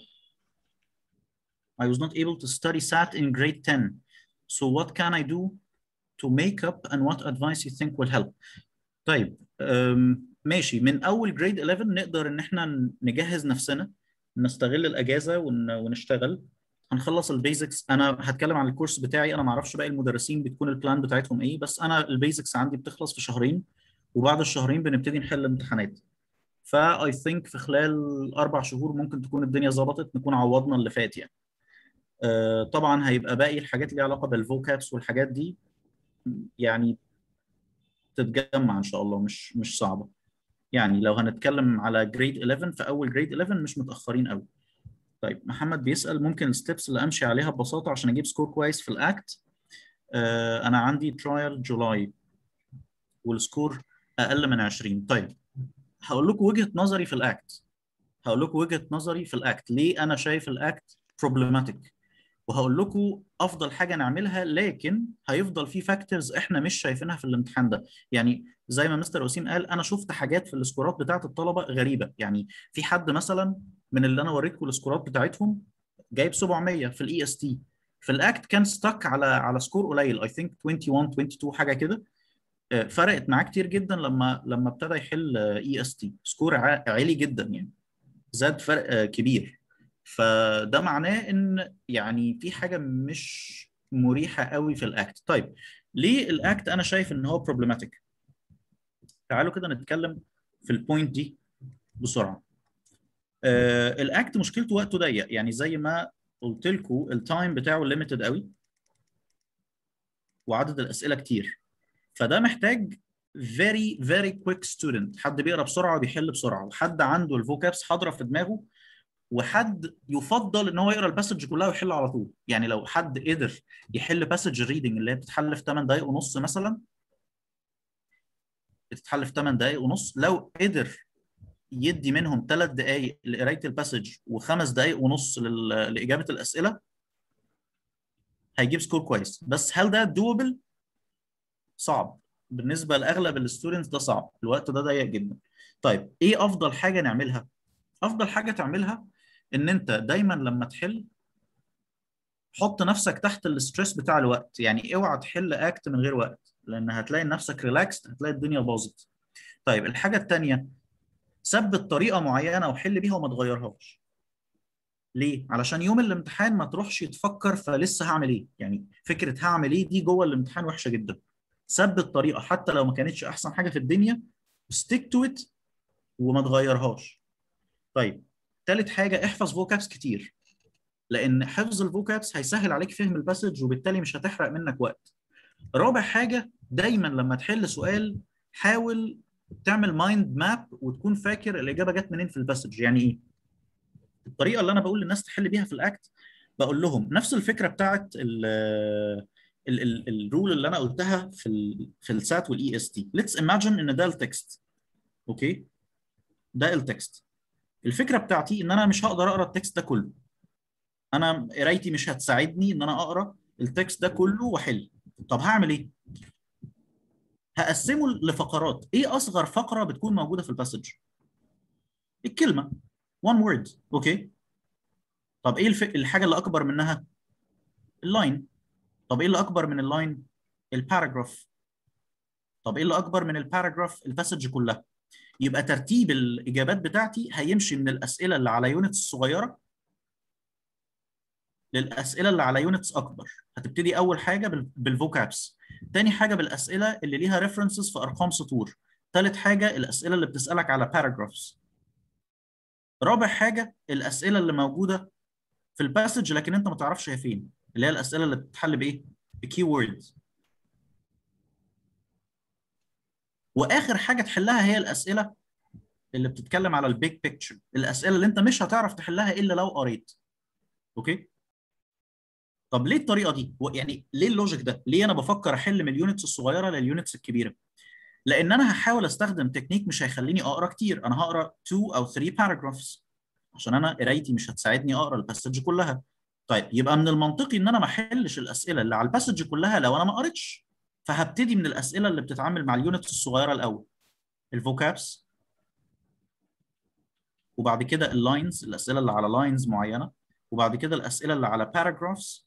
I was not able to study sat in grade ten, so what can I do to make up and what advice you think will help؟ طيب أم، ماشي، من اول جريد حداشر نقدر ان احنا نجهز نفسنا، نستغل الاجازه ون... ونشتغل. هنخلص البيزكس. انا هتكلم عن الكورس بتاعي، انا ما اعرفش باقي المدرسين بتكون البلان بتاعتهم ايه، بس انا البيزكس عندي بتخلص في شهرين وبعد الشهرين بنبتدي نحل امتحانات. فاي ثينك في خلال اربع شهور ممكن تكون الدنيا ظبطت، نكون عوضنا اللي فات يعني. آه طبعا هيبقى باقي الحاجات اللي ليها علاقه بالفوكابس والحاجات دي يعني تتجمع ان شاء الله، مش مش صعبه. يعني لو هنتكلم على جريد حداشر، في اول جريد حداشر مش متاخرين قوي. طيب محمد بيسال ممكن الستبس اللي امشي عليها ببساطه عشان اجيب سكور كويس في الاكت؟ آه انا عندي ترايل جولاي والسكور اقل من عشرين. طيب هقول لكم وجهه نظري في الاكت، هقول لكم وجهه نظري في الاكت ليه انا شايف الاكت بروبلماتيك، وهقول لكم افضل حاجه نعملها، لكن هيفضل في فاكتورز احنا مش شايفينها في الامتحان ده. يعني زي ما مستر وسيم قال، انا شفت حاجات في السكورات بتاعه الطلبه غريبه. يعني في حد مثلا من اللي انا وريتكم السكورات بتاعتهم جايب سبعمية في الاي اس تي، في الاكت كان ستك على على سكور قليل، اي ثينك واحد وعشرين اتنين وعشرين حاجه كده. آه، فرقت معاه كتير جدا لما لما ابتدى يحل اي اس تي، سكور ع- عالي جدا يعني، زاد فرق آه، كبير. فده معناه ان يعني في حاجه مش مريحه قوي في الاكت. طيب ليه الاكت انا شايف ان هو بروبلماتيك؟ تعالوا كده نتكلم في البوينت دي بسرعه. آه الاكت مشكلته وقته ضيق، يعني زي ما قلت لكم التايم بتاعه ليميتد قوي، وعدد الاسئله كتير. فده محتاج very very quick student، حد بيقرا بسرعه وبيحل بسرعه، وحد عنده الفوكابس حاضره في دماغه، وحد يفضل ان هو يقرا الباسج كلها ويحل على طول. يعني لو حد قدر يحل باسج الريدنج اللي هي بتتحل في ثماني دقائق ونص مثلا، بتتحل في ثماني دقائق ونص، لو قدر يدي منهم ثلاث دقائق لقرايه الباسج وخمس دقائق ونص لل... لاجابه الاسئله، هيجيب سكور كويس. بس هل ده دوبل؟ صعب بالنسبه لاغلب الستودنتس، ده صعب، الوقت ده ضيق جدا. طيب ايه افضل حاجه نعملها؟ افضل حاجه تعملها ان انت دايما لما تحل حط نفسك تحت الاسترس بتاع الوقت. يعني اوعى تحل اكت من غير وقت، لان هتلاقي نفسك ريلاكست، هتلاقي الدنيا باظت. طيب الحاجه الثانيه، ثبت طريقه معينه وحل بيها وما تغيرهاش. ليه؟ علشان يوم الامتحان ما تروحش تفكر فلسه هعمل ايه. يعني فكره هعمل ايه دي جوه الامتحان وحشه جدا. ثبت طريقه حتى لو ما كانتش احسن حاجه في الدنيا، ستيك تو ات وما تغيرهاش. طيب ثالث حاجه، احفظ فوكابس كتير، لان حفظ الفوكابس هيسهل عليك فهم الباسج وبالتالي مش هتحرق منك وقت. رابع حاجة، دايما لما تحل سؤال حاول تعمل مايند ماب وتكون فاكر الإجابة جت منين في الباسج. يعني إيه؟ الطريقة اللي أنا بقول للناس تحل بيها في الأكت، بقول لهم نفس الفكرة بتاعت الرول اللي أنا قلتها في ال في السات والإي إس تي. ليتس ايماجن إن ده التكست. أوكي؟ ده التكست. الفكرة بتاعتي إن أنا مش هقدر أقرأ التكست ده كله. أنا قرايتي مش هتساعدني إن أنا أقرأ التكست ده كله وأحل. طب هعمل إيه؟ هقسمه لفقرات. ايه اصغر فقره بتكون موجوده في الباسج؟ الكلمه، one word. اوكي. طب ايه الف... الحاجه اللي اكبر منها؟ اللاين. طب ايه اللي اكبر من اللاين؟ الباراجراف. طب ايه اللي اكبر من الباراجراف؟ الباسج كلها. يبقى ترتيب الاجابات بتاعتي هيمشي من الاسئله اللي على يونتس صغيره للاسئله اللي على يونتس اكبر. هتبتدي اول حاجه بال... بالفوكابس، تاني حاجه بالاسئله اللي ليها ريفرنسز في ارقام سطور، تالت حاجه الاسئله اللي بتسالك على باراجرافز، رابع حاجه الاسئله اللي موجوده في الباسج لكن انت ما تعرفش هي فين، اللي هي الاسئله اللي بتتحل بايه؟ بكي ووردز. واخر حاجه تحلها هي الاسئله اللي بتتكلم على البيج بيكتشر، الاسئله اللي انت مش هتعرف تحلها الا لو قريت. اوكي. طب ليه الطريقه دي؟ و- يعني ليه اللوجيك ده؟ ليه انا بفكر احل من اليونتس الصغيره لليونتس الكبيره؟ لان انا هحاول استخدم تكنيك مش هيخليني اقرا كتير. انا هقرا اتنين او تلاتة باراجرافز عشان انا قرايتي مش هتساعدني اقرا الباسج كلها. طيب يبقى من المنطقي ان انا ما احلش الاسئله اللي على الباسج كلها لو انا ما قريتش. فهبتدي من الاسئله اللي بتتعامل مع اليونتس الصغيره الاول، الفوكابس، وبعد كده اللاينز، الاسئله اللي على لاينز معينه، وبعد كده الاسئله اللي على باراجرافز،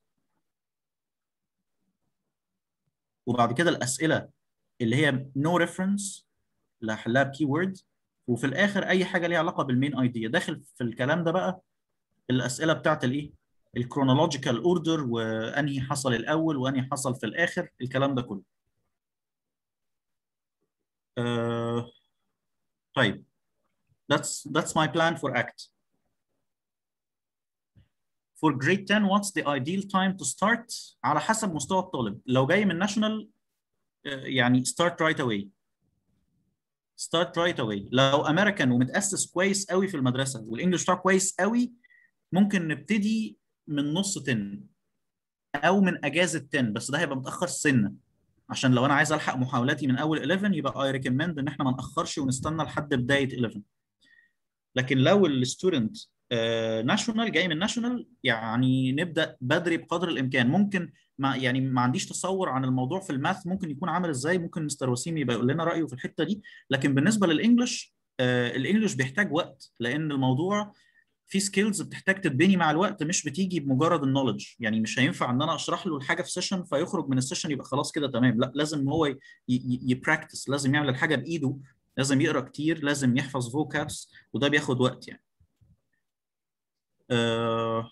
وبعد كده الاسئله اللي هي نو ريفرنس اللي هحلها بكي وورد، وفي الاخر اي حاجه ليها علاقه بالمين ايديا. داخل في الكلام ده بقى الاسئله بتاعت الايه؟ الكرونولوجيكال اوردر، وانهي حصل الاول وانهي حصل في الاخر، الكلام ده كله. آه طيب that's that's my plan for act. For grade ten what's the ideal time to start؟ على حسب مستوى الطالب. لو جاي من national يعني start right away. start right away. لو امريكان ومتاسس كويس قوي في المدرسه والانجلش بتاعه كويس قوي، ممكن نبتدي من نص عشرة او من اجازه عشرة، بس ده هيبقى متاخر سنه. عشان لو انا عايز الحق محاولاتي من اول حداشر يبقى اي ريكومند ان احنا ما ناخرش ونستنى لحد بدايه حداشر. لكن لو الستودنت ناشونال جاي من ناشونال، يعني نبدا بدري بقدر الامكان. ممكن ما يعني ما عنديش تصور عن الموضوع في الماث ممكن يكون عامل ازاي، ممكن مستر وسيم يبقى يقول لنا رايه في الحته دي. لكن بالنسبه للانجلش، آه، الانجليش بيحتاج وقت، لان الموضوع في سكيلز بتحتاج تتبني مع الوقت، مش بتيجي بمجرد النولج. يعني مش هينفع ان انا اشرح له الحاجه في سيشن فيخرج من السيشن يبقى خلاص كده تمام، لا، لازم هو يبراكتس، لازم يعمل الحاجه بايده، لازم يقرا كتير، لازم يحفظ فوكابس، وده بياخد وقت يعني. آه،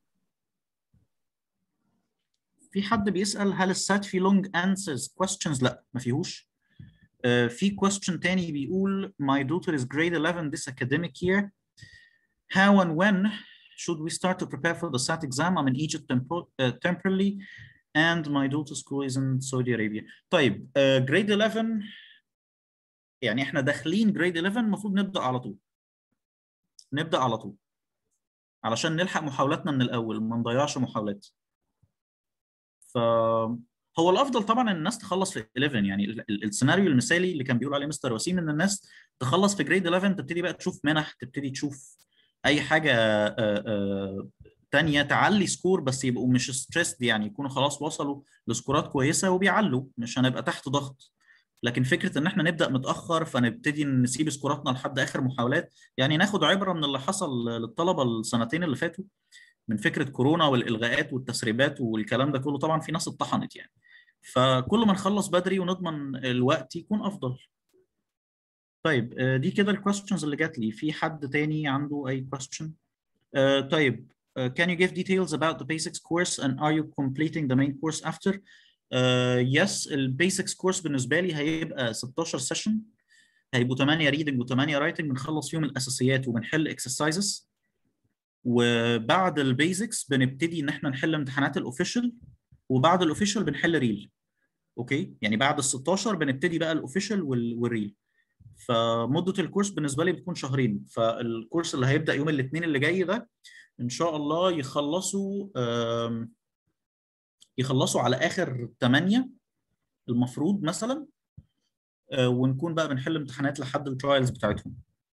في حد بيسأل هل السات في long answers questions؟ لا، ما فيهوش. آه، في question تاني بيقول my daughter is grade eleven this academic year. How and when should we start to prepare for the SAT exam? I'm in Egypt tempo- uh, temporarily and my daughter's school is in Saudi Arabia. طيب uh, grade eleven، يعني احنا داخلين grade eleven، المفروض نبدأ على طول، نبدأ على طول علشان نلحق محاولاتنا من الأول، ما نضيعش محاولات. ف هو الافضل طبعا ان الناس تخلص في إحداشر. يعني ال- ال- السيناريو المثالي اللي كان بيقول عليه مستر وسيم ان الناس تخلص في جريد إحداشر، تبتدي بقى تشوف منح، تبتدي تشوف اي حاجه آه، آه، تانية تعلي سكور، بس يبقوا مش ستريسد، يعني يكونوا خلاص وصلوا لسكورات كويسه وبيعلوا، مش هنبقى تحت ضغط. لكن فكره ان احنا نبدا متاخر فنبتدي نسيب سكوراتنا لحد اخر محاولات، يعني ناخد عبره من اللي حصل للطلبه السنتين اللي فاتوا من فكره كورونا والالغاءات والتسريبات والكلام ده كله. طبعا في ناس اتطحنت يعني، فكل ما نخلص بدري ونضمن الوقت يكون افضل. طيب آه، دي كده الكويستشنز اللي جات لي. في حد تاني عنده اي كويستشن؟ طيب uh, can you give details about the basics course and are you completing the main course after? Uh, yes، البيسكس كورس بالنسبه لي هيبقى ستاشر سيشن، هيبقوا ثمانية ريدنج و8 رايتنج، بنخلص فيهم الاساسيات وبنحل اكسرسايزز، وبعد البيزكس بنبتدي ان احنا نحل امتحانات الاوفيشال، وبعد الاوفيشال بنحل ريل. اوكي، يعني بعد ال ستاشر بنبتدي بقى الاوفيشال والريل. فمده الكورس بالنسبه لي بتكون شهرين، فالكورس اللي هيبدا يوم الاثنين اللي جاي ده ان شاء الله يخلصوا آم، يخلصوا على اخر ثمانية المفروض مثلا، آه، ونكون بقى بنحل امتحانات لحد الترايلز بتاعتهم.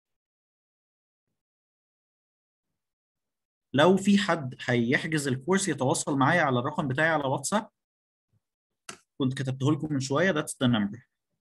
لو في حد هيحجز الكورس يتواصل معايا على الرقم بتاعي على واتساب، كنت كتبته لكم من شويه، that's the number.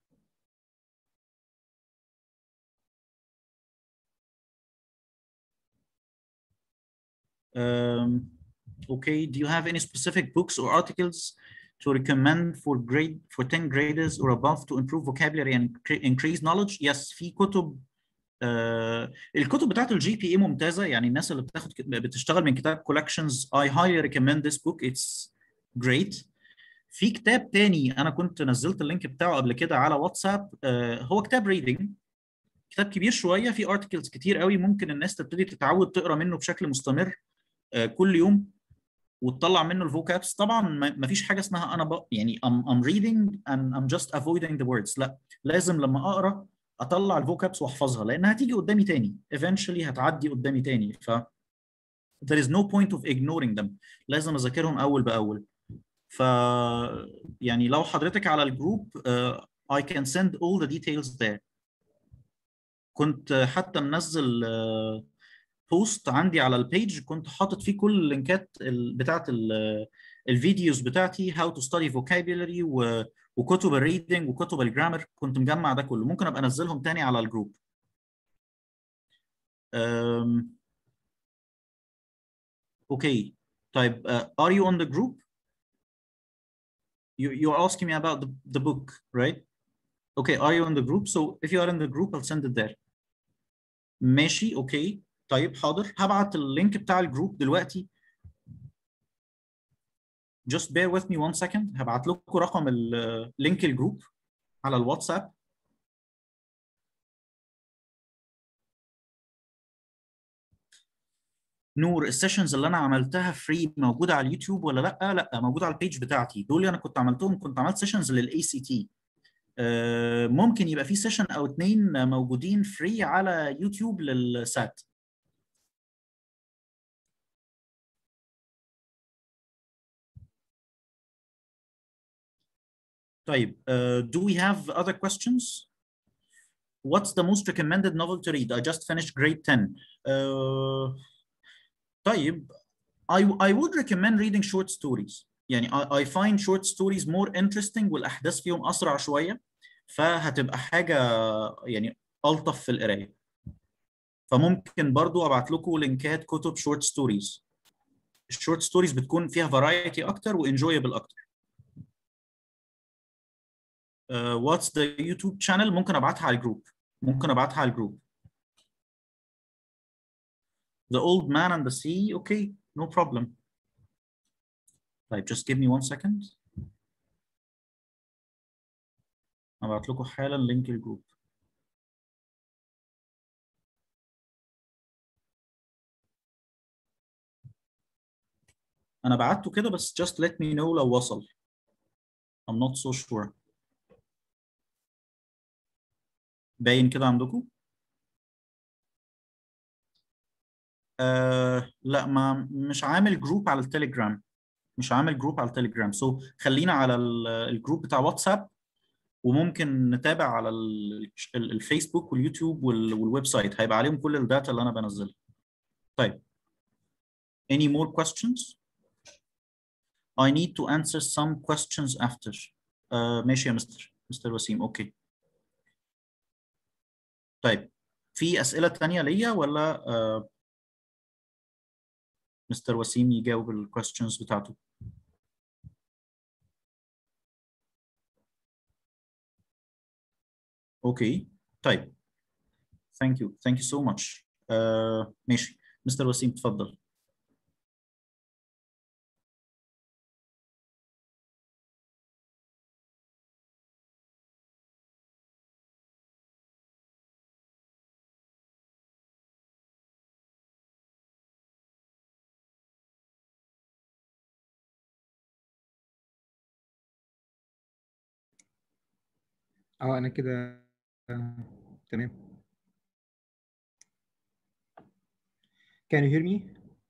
Um, okay, do you have any specific books or articles to recommend for grade for ten graders or above to improve vocabulary and increase knowledge? Yes، في كتب. uh, الكتب بتاعت الجي بي اي ممتازة، يعني الناس اللي بتاخد بتشتغل من كتاب collections I highly recommend this book, it's great. في كتاب تاني انا كنت نزلت اللينك بتاعه قبل كده على واتساب، uh, هو كتاب reading، كتاب كبير شوية، فيه articles كتير قوي، ممكن الناس تبتدي تتعود تقرا منه بشكل مستمر uh, كل يوم، وتطلع منه الفوكابس. طبعا ما فيش حاجه اسمها انا ب... يعني I'm, I'm reading and I'm just avoiding the words، لا، لازم لما اقرا اطلع الفوكابس واحفظها، لانها هتيجي قدامي تاني eventually، هتعدي قدامي تاني. ف there is no point of ignoring them، لازم اذاكرهم اول باول. ف يعني لو حضرتك على الجروب uh, I can send all the details there. كنت حتى منزل uh, بوست عندي على البيج، كنت حاطط فيه كل اللينكات ال- بتاعت ال- الفيديوز بتاعتي how to study vocabulary و- وكتب الريدنج وكتب الجرامر، كنت مجمع ده كله، ممكن ابقى انزلهم تاني على الجروب. أم، اوكي. طيب uh, are you on the group? You, you're asking me about the, the book, right? Okay, are you on the group? So if you are in the group I'll send it there. ماشي، اوكي. طيب حاضر، هبعت اللينك بتاع الجروب دلوقتي. just bear with me one second، هبعت لكم رقم اللينك الجروب على الواتساب. نور، السيشنز اللي انا عملتها فري موجوده على اليوتيوب ولا لا؟ لا، موجوده على البيج بتاعتي، دول انا كنت عملتهم، كنت عملت سيشنز للاي سي تي. ممكن يبقى في سيشن او اتنين موجودين فري على يوتيوب للسات. طيب uh, do we have other questions? What's the most recommended novel to read? I just finished grade ten. Uh, طيب I I would recommend reading short stories. يعني I, I find short stories more interesting والأحداث فيهم أسرع شوية، فهتبقى حاجة يعني ألطف في القراية. فممكن برضو أبعت لكم لينكات كتب short stories. الشورت ستوريز بتكون فيها فرايتي أكتر وانجويبل أكتر. واتس ذا يوتيوب شانل؟ ممكن أبعتها على الجروب. ممكن أبعتها على الجروب. The Old Man and the Sea. Okay, no problem. طيب just give me one second. هبعت لكم حالا لينك الجروب. انا بعته كده بس just let me know لو وصل. I'm not so sure. باين كده عندكم؟ آه لا، ما مش عامل جروب على التليجرام. مش عامل جروب على التليجرام. سو so خلينا على الجروب بتاع واتساب، وممكن نتابع على ال- ال- الفيسبوك واليوتيوب وال- والويب سايت، هيبقى عليهم كل الداتا اللي انا بنزلها. طيب any more questions? I need to answer some questions after. آه ماشي يا مستر مستر وسيم. اوكي. طيب في أسئلة تانية ليا ولا آه مستر وسيم يجاوب الكويستشنز بتاعته؟ اوكي. طيب thank you thank you so much. آه ماشي مستر وسيم تفضل. اه انا كده آه، تمام. Can you hear me?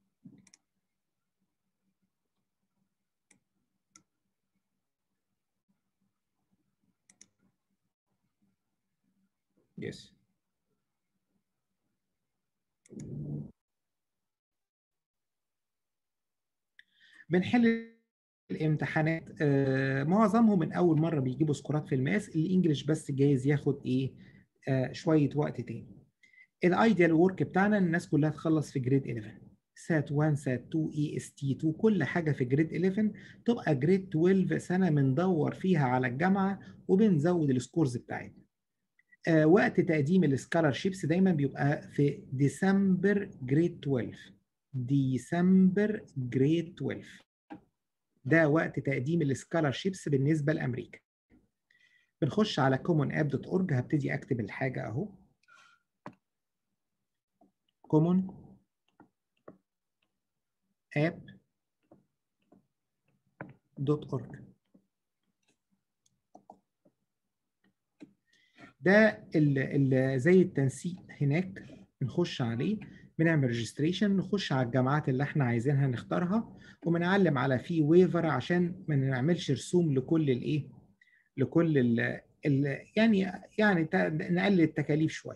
Yes. بنحل الامتحانات آه، معظمهم من اول مره بيجيبوا سكورات في الماس. الانجليش بس جايز ياخد ايه آه، شويه وقت تاني. الايديال ورك بتاعنا إن الناس كلها تخلص في جريد إحداشر، سات واحد سات اتنين اي اس تي اتنين، كل حاجه في جريد إحداشر تبقى جريد اتناشر سنه بندور فيها على الجامعه وبنزود السكورز بتاعتنا. آه وقت تقديم السكولارشيبس دايما بيبقى في ديسمبر جريد اتناشر. ديسمبر جريد اتناشر ده وقت تقديم السكولارشيبس بالنسبه لامريكا. بنخش على كومون اب دوت اورج. هبتدي اكتب الحاجه اهو، كومون اب دوت اورج. ده ال ال زي التنسيق هناك. بنخش عليه، بنعمل ريجستريشن، نخش على الجامعات اللي احنا عايزينها نختارها، وبنعلم على في ويفر عشان ما نعملش رسوم لكل الايه، لكل ال ال يعني يعني نقلل التكاليف شويه.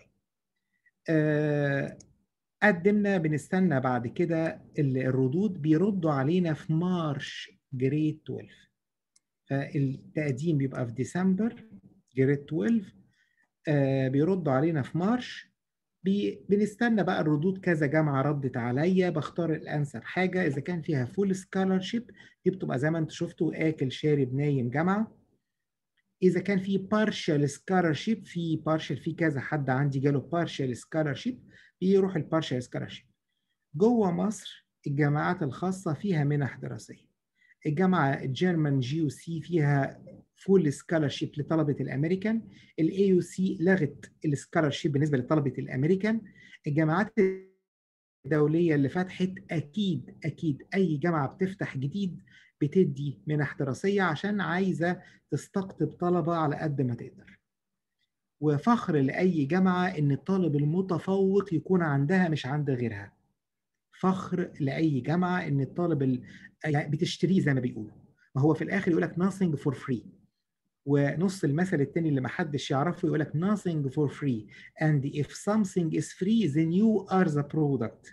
آه قدمنا، بنستنى بعد كده الردود. بيردوا علينا في مارش جريد اتناشر. فالتقديم بيبقى في ديسمبر جريد اتناشر، آه بيردوا علينا في مارش. بي بنستنى بقى الردود. كذا جامعة ردت عليا، بختار الأنسب حاجة. إذا كان فيها فول سكولارشيب دي بتبقى زي ما انتم شفتوا آكل شارب نايم جامعة. إذا كان في بارشال سكولارشيب، في بارشال، في كذا حد عندي جاله بارشال سكولارشيب، بيروح البارشال سكولارشيب. جوه مصر الجامعات الخاصة فيها منح دراسية. الجامعة الجيرمان جي يو سي فيها فول سكولارشيب لطلبة الأمريكان. الاي يو سي لغت السكولارشيب بالنسبة لطلبة الأمريكان. الجامعات الدولية اللي فتحت أكيد أكيد أي جامعة بتفتح جديد بتدي منح دراسية عشان عايزة تستقطب طلبة على قد ما تقدر. وفخر لأي جامعة إن الطالب المتفوق يكون عندها مش عند غيرها. فخر لاي جامعه ان الطالب ال... يعني بتشتريه زي ما بيقولوا. ما هو في الاخر يقول لك nothing for free. ونص المثل التاني اللي ما حدش يعرفه يقول لك nothing for free and if something is free then you are the product.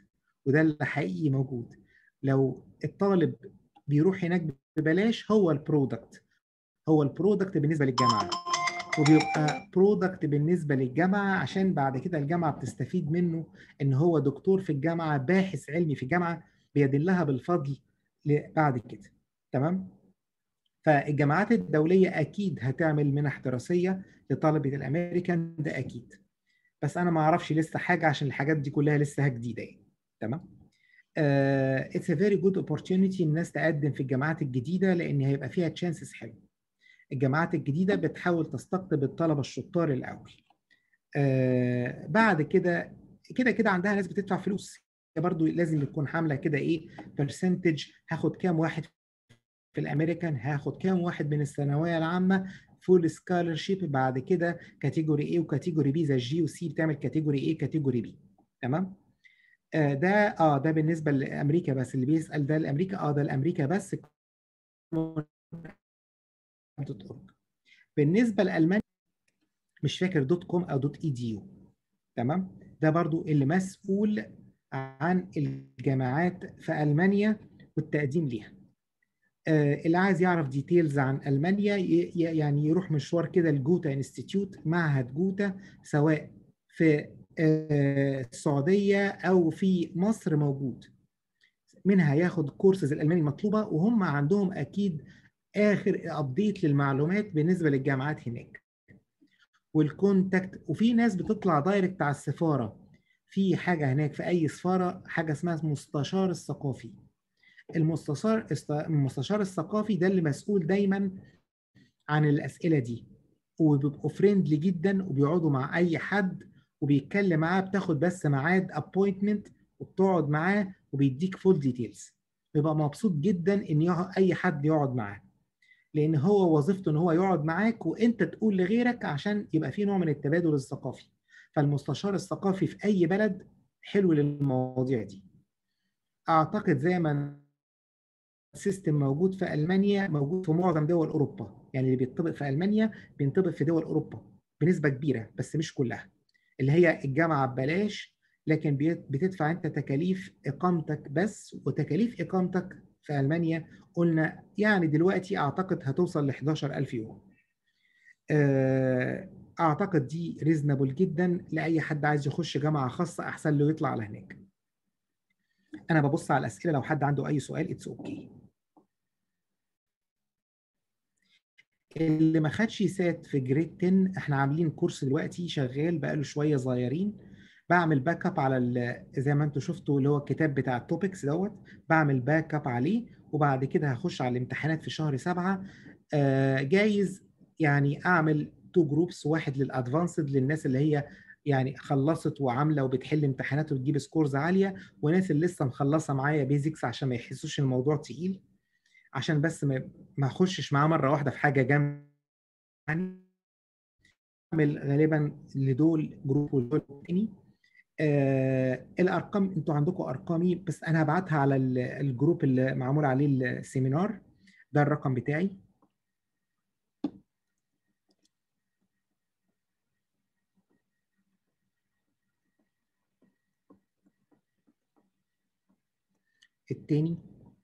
وده اللي حقيقي موجود. لو الطالب بيروح هناك ببلاش، هو البرودكت، هو البرودكت بالنسبه للجامعه، وبيبقى برودكت بالنسبه للجامعه عشان بعد كده الجامعه بتستفيد منه، ان هو دكتور في الجامعه، باحث علمي في الجامعه، بيدلها بالفضل بعد كده. تمام. فالجامعات الدوليه اكيد هتعمل منح دراسيه لطلبه الامريكان، ده اكيد. بس انا ما اعرفش لسه حاجه عشان الحاجات دي كلها لسه جديده يعني. تمام. uh, it's a very good opportunity الناس تقدم في الجامعات الجديده، لان هيبقى فيها تشانسز حلوه. الجامعات الجديده بتحاول تستقطب الطلبه الشطار الاول. uh, بعد كده كده كده عندها ناس بتدفع فلوس، برضو لازم يكون حامله كده ايه برسنتج، هاخد كام واحد في الامريكان، هاخد كام واحد من الثانويه العامه فول سكولرشيب، بعد كده كاتيجوري ايه وكاتيجوري بي، زي الجي وسي بتعمل كاتيجوري ايه كاتيجوري بي. تمام. آه ده اه ده بالنسبه لامريكا بس، اللي بيسال ده لامريكا، اه ده لامريكا بس. بالنسبه لالمانيا مش فاكر دوت كوم او دوت اي دي يو. تمام. ده برضو اللي مسؤول عن الجامعات في المانيا والتقديم ليها. اللي عايز يعرف ديتيلز عن ألمانيا يعني يروح مشوار كده لجوتا انستيتيوت، معهد جوتا، سواء في السعودية أو في مصر موجود، منها ياخد كورسز الألماني المطلوبة، وهم عندهم أكيد آخر أبديت للمعلومات بالنسبة للجامعات هناك والكونتاكت. وفي ناس بتطلع دايركت على السفارة، في حاجة هناك في أي سفارة حاجة اسمها المستشار الثقافي. المستشار المستشار الثقافي ده اللي مسؤول دايما عن الأسئلة دي، وبيبقوا فريندلي جدا وبيقعدوا مع أي حد وبيتكلم معاه، بتاخد بس ميعاد ابوينتمنت وبتقعد معاه وبيديك فول ديتيلز. بيبقى مبسوط جدا ان اي حد يقعد معاه، لان هو وظيفته ان هو يقعد معاك وانت تقول لغيرك عشان يبقى في نوع من التبادل الثقافي. فالمستشار الثقافي في اي بلد حلو للمواضيع دي. اعتقد زي ما السيستم موجود في المانيا موجود في معظم دول اوروبا، يعني اللي بيطبق في المانيا بينطبق في دول اوروبا بنسبه كبيره بس مش كلها، اللي هي الجامعه ببلاش، لكن بتدفع انت تكاليف اقامتك بس، وتكاليف اقامتك في المانيا قلنا يعني دلوقتي اعتقد هتوصل ل حداشر ألف يورو. اعتقد دي ريزنبل جدا لاي حد عايز يخش جامعه خاصه، احسن له يطلع على هناك. انا ببص على الاسئله، لو حد عنده اي سؤال اتس اوكي. اللي ما خدش سات في جريد عشرة، احنا عاملين كورس دلوقتي شغال بقاله شويه صغيرين، بعمل باك اب على زي ما انتم شفتوا اللي هو الكتاب بتاع التوبكس دوت، بعمل باك اب عليه، وبعد كده هخش على الامتحانات في شهر سبعة. آه جايز يعني اعمل تو جروبس، واحد للادفانسد للناس اللي هي يعني خلصت وعامله وبتحل امتحانات وتجيب سكورز عاليه، وناس اللي لسه مخلصه معايا بيزكس عشان ما يحسوش الموضوع تقيل، عشان بس ما ما اخشش معاه مره واحده في حاجه جامده. يعني اعمل غالبا لدول جروب ودول تاني. آه الارقام انتوا عندكم ارقامي، بس انا هبعتها على الجروب اللي معمول عليه السيمينار، ده الرقم بتاعي. التاني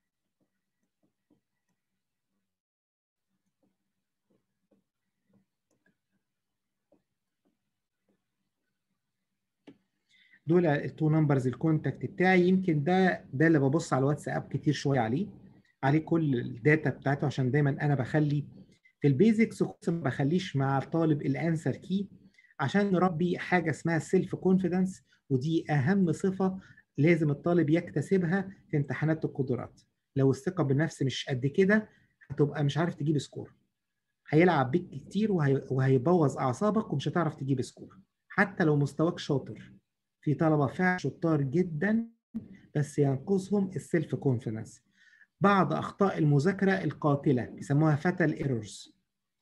دول التو نمبرز الكونتاكت بتاعي، يمكن ده ده اللي ببص على الواتساب كتير شويه عليه، عليه كل الداتا بتاعته، عشان دايما انا بخلي في البيزكس ما بخليش مع الطالب الانسر كي، عشان نربي حاجه اسمها السيلف كونفيدنس، ودي اهم صفه لازم الطالب يكتسبها في امتحانات القدرات. لو الثقه بالنفس مش قد كده هتبقى مش عارف تجيب سكور، هيلعب بيك كتير وهي... وهيبوظ اعصابك ومش هتعرف تجيب سكور حتى لو مستواك شاطر. في طلبه فعلا شطار جدا بس ينقصهم السيلف كونفيدنس. بعض اخطاء المذاكره القاتله بيسموها فاتال ايرورز،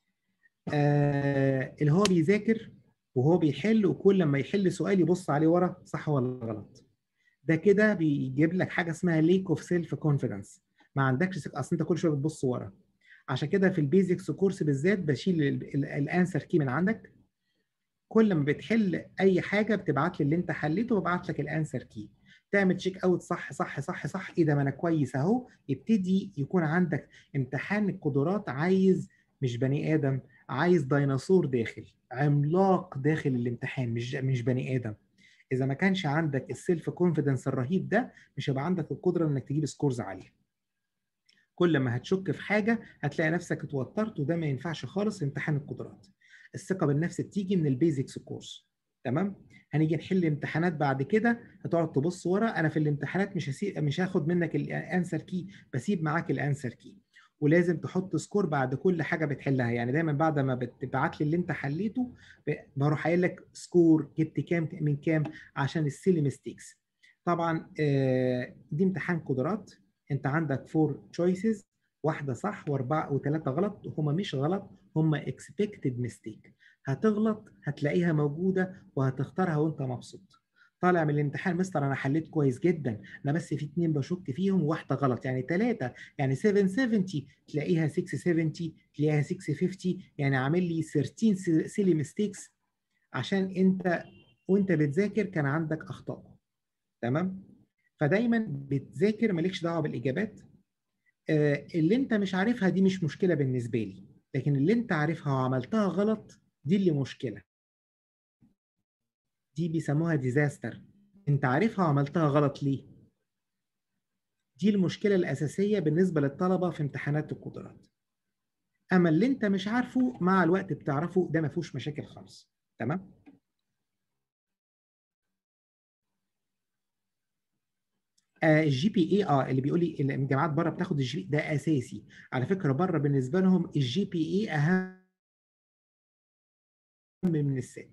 آه اللي هو بيذاكر وهو بيحل، وكل لما يحل سؤال يبص عليه ورا صح ولا غلط، ده كده بيجيب لك حاجه اسمها ليك اوف سيلف كونفيدنس، ما عندكش سك... اصل انت كل شويه بتبص ورا. عشان كده في البيزكس كورس بالذات بشيل الانسر كي من عندك، كل ما بتحل اي حاجه بتبعت لي اللي انت حليته وببعت لك الانسر كي، تعمل تشيك اوت، صح صح صح صح، ايه ده ما انا كويس اهو. يبتدي يكون عندك امتحان القدرات، عايز مش بني ادم، عايز ديناصور داخل، عملاق داخل الامتحان، مش مش بني ادم. اذا ما كانش عندك السيلف كونفيدنس الرهيب ده، مش هيبقى عندك القدره انك تجيب سكورز عاليه. كل ما هتشك في حاجه هتلاقي نفسك اتوترت، وده ما ينفعش خالص في امتحان القدرات. الثقه بالنفس بتيجي من البيزكس كورس. تمام. هنيجي نحل امتحانات بعد كده، هتقعد تبص ورا. انا في الامتحانات مش هسيب، مش هاخد منك الانسر كي، بسيب معاك الانسر كي. ولازم تحط سكور بعد كل حاجه بتحلها. يعني دايما بعد ما بتبعت لي اللي انت حليته، بروح قايل لك سكور جبت كام من كام، عشان السيلي ميستيكس. طبعا دي امتحان قدرات. انت عندك فور تشويسز، واحده صح واربعه وثلاثه غلط. هما مش غلط، هما اكسبكتد ميستيك. هتغلط هتلاقيها موجوده وهتختارها وانت مبسوط. طالع من الامتحان مستر انا حليت كويس جدا، انا بس في اتنين بشك فيهم وواحده غلط، يعني ثلاثه، يعني سبعمية وسبعين تلاقيها ستمية وسبعين، تلاقيها ستمية وخمسين، يعني عامل لي تلتاشر سيلي ميستيكس عشان انت وانت بتذاكر كان عندك اخطاء. تمام. فدايما بتذاكر مالكش دعوه بالاجابات. آه اللي انت مش عارفها دي مش مشكله بالنسبه لي، لكن اللي انت عارفها وعملتها غلط دي اللي مشكله. دي بيسموها ديزاستر. انت عارفها وعملتها غلط ليه؟ دي المشكله الاساسيه بالنسبه للطلبه في امتحانات القدرات. اما اللي انت مش عارفه مع الوقت بتعرفه، ده ما فيهوش مشاكل خالص. تمام. آه الجي بي اي، اه اللي بيقول لي الجامعات بره بتاخد الجي بي، ده اساسي على فكره. بره بالنسبه لهم الجي بي اي اهم من السات.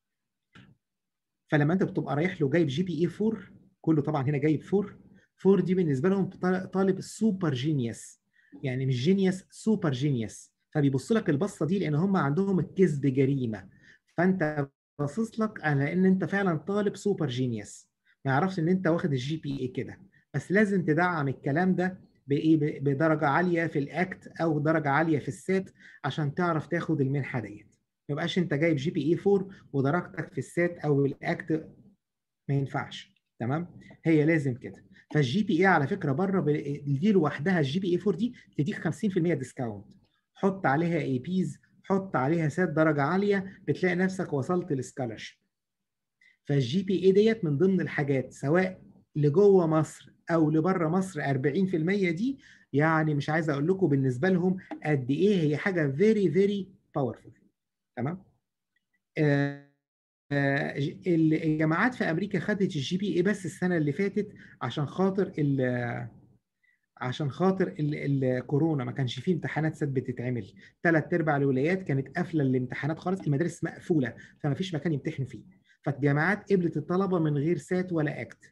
فلما انت بتبقى رايح له جايب جي بي اي اربعة، كله طبعا هنا جايب اربعة، اربعة دي بالنسبه لهم طالب سوبر جينيوس، يعني مش جينيوس، سوبر جينيوس. فبيبص لك البصه دي لان هم عندهم الكذب جريمه. فانت باصص لك على ان انت فعلا طالب سوبر جينيوس، ما يعرفش ان انت واخد الجي بي اي كده. بس لازم تدعم الكلام ده بايه؟ بدرجه عاليه في الاكت او درجه عاليه في السات عشان تعرف تاخد المنحه ديت. ما يبقاش انت جايب جي بي اي اربعة ودرجتك في السات او الاكت ما ينفعش. تمام. هي لازم كده. فالجي بي اي على فكره بره ب... دي لوحدها الجي بي اي اربعة دي تديك خمسين في المية ديسكاونت. حط عليها اي بيز، حط عليها سات درجه عاليه، بتلاقي نفسك وصلت للسكالرشيب. فالجي بي اي ديت من ضمن الحاجات، سواء لجوه مصر او لبره مصر، اربعين في المية دي يعني مش عايز اقول لكم بالنسبه لهم قد ايه هي حاجه فيري فيري باورفول. تمام. آه الجامعات في امريكا خدت الجي بي اي بس السنه اللي فاتت عشان خاطر ال عشان خاطر ال الكورونا، ما كانش فيه امتحانات سات بتتعمل. ثلاث ارباع الولايات كانت قافله الامتحانات خالص، المدارس مقفوله، فما فيش مكان يمتحنوا فيه. فالجامعات قبلت الطلبه من غير سات ولا اكت.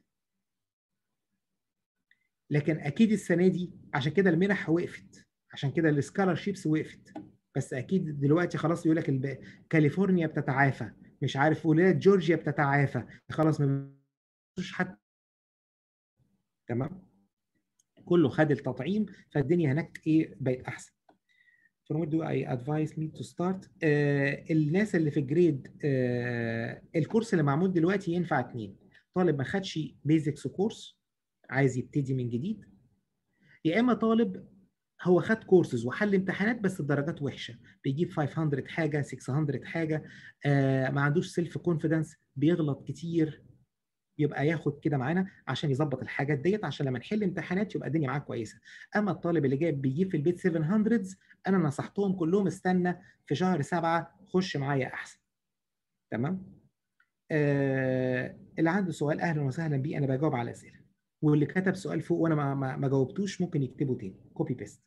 لكن اكيد السنه دي عشان كده المنح وقفت، عشان كده السكالرشيبس وقفت. بس اكيد دلوقتي خلاص يقول لك كاليفورنيا بتتعافى، مش عارف ولايه جورجيا بتتعافى، خلاص ما فيش حد. تمام. كله خد التطعيم، فالدنيا هناك ايه بقت احسن. From where do I advise me to start؟ آه الناس اللي في الجريد، آه الكورس اللي معمول دلوقتي ينفع اتنين: طالب ما خدش بيزكس كورس عايز يبتدي من جديد، يا اما طالب هو خد كورسز وحل امتحانات بس الدرجات وحشه، بيجيب خمسمية حاجه ستمية حاجه، آه ما عندوش سيلف كونفيدنس، بيغلط كتير. يبقى ياخد كده معانا عشان يظبط الحاجات ديت، عشان لما نحل امتحانات يبقى الدنيا معاه كويسه. اما الطالب اللي جايب بيجيب في البيت سبعمية، انا نصحتهم كلهم استنى في شهر سبعه خش معايا احسن. تمام. آه اللي عنده سؤال اهلا وسهلا بيه، انا بجاوب على اسئله. واللي كتب سؤال فوق وانا ما, ما, ما جاوبتوش ممكن يكتبه تاني كوبي بيست.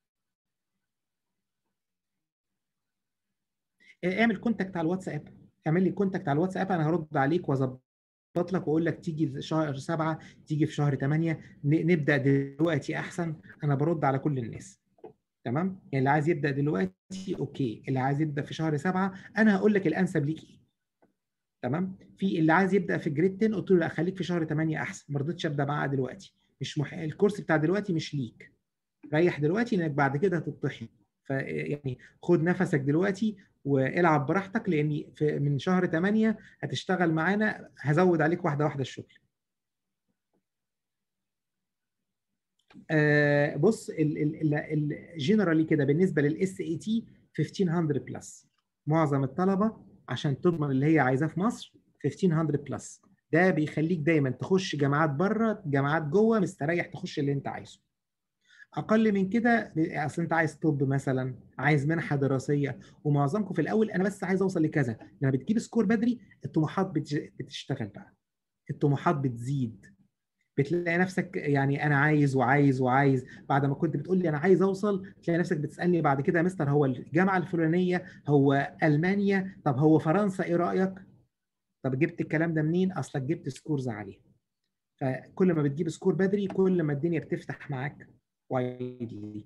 آه اعمل كونتاكت على الواتساب، اعمل لي كونتاكت على الواتساب، انا هرد عليك واظبط لك واقول لك تيجي في شهر سبعه، تيجي في شهر ثمانيه، نبدا دلوقتي احسن. انا برد على كل الناس. تمام. يعني اللي عايز يبدا دلوقتي اوكي، اللي عايز يبدا في شهر سبعه انا هقول لك الانسب ليك ايه. تمام. في اللي عايز يبدا في جريد عشرة قلت له لا خليك في شهر ثمانيه احسن، ما رضيتش ابدا معاه دلوقتي. مش مح... الكورس بتاع دلوقتي مش ليك، ريح دلوقتي لانك بعد كده هتطحن. فيعني خد نفسك دلوقتي والعب براحتك، لان في من شهر ثمانيه هتشتغل معانا، هزود عليك واحده واحده الشغل. آه بص، الجنرالي كده بالنسبه للاس اي تي ألف وخمسمية بلس. معظم الطلبه عشان تضمن اللي هي عايزاه في مصر ألف وخمسمية بلس. ده بيخليك دايما تخش جامعات بره، جامعات جوه مستريح تخش اللي انت عايزه. اقل من كده اصل انت عايز طب مثلا، عايز منحه دراسيه، ومعظمكم في الاول انا بس عايز اوصل لكذا. لما بتجيب سكور بدري الطموحات بتج- بتشتغل بقى، الطموحات بتزيد. بتلاقي نفسك يعني انا عايز وعايز وعايز. بعد ما كنت بتقول لي انا عايز اوصل، تلاقي نفسك بتسالني بعد كده يا مستر هو الجامعه الفلانيه، هو المانيا، طب هو فرنسا ايه رايك؟ طب جبت الكلام ده منين؟ اصلك جبت سكورز عاليه. فكل ما بتجيب سكور بدري كل ما الدنيا بتفتح معاك وايدلي.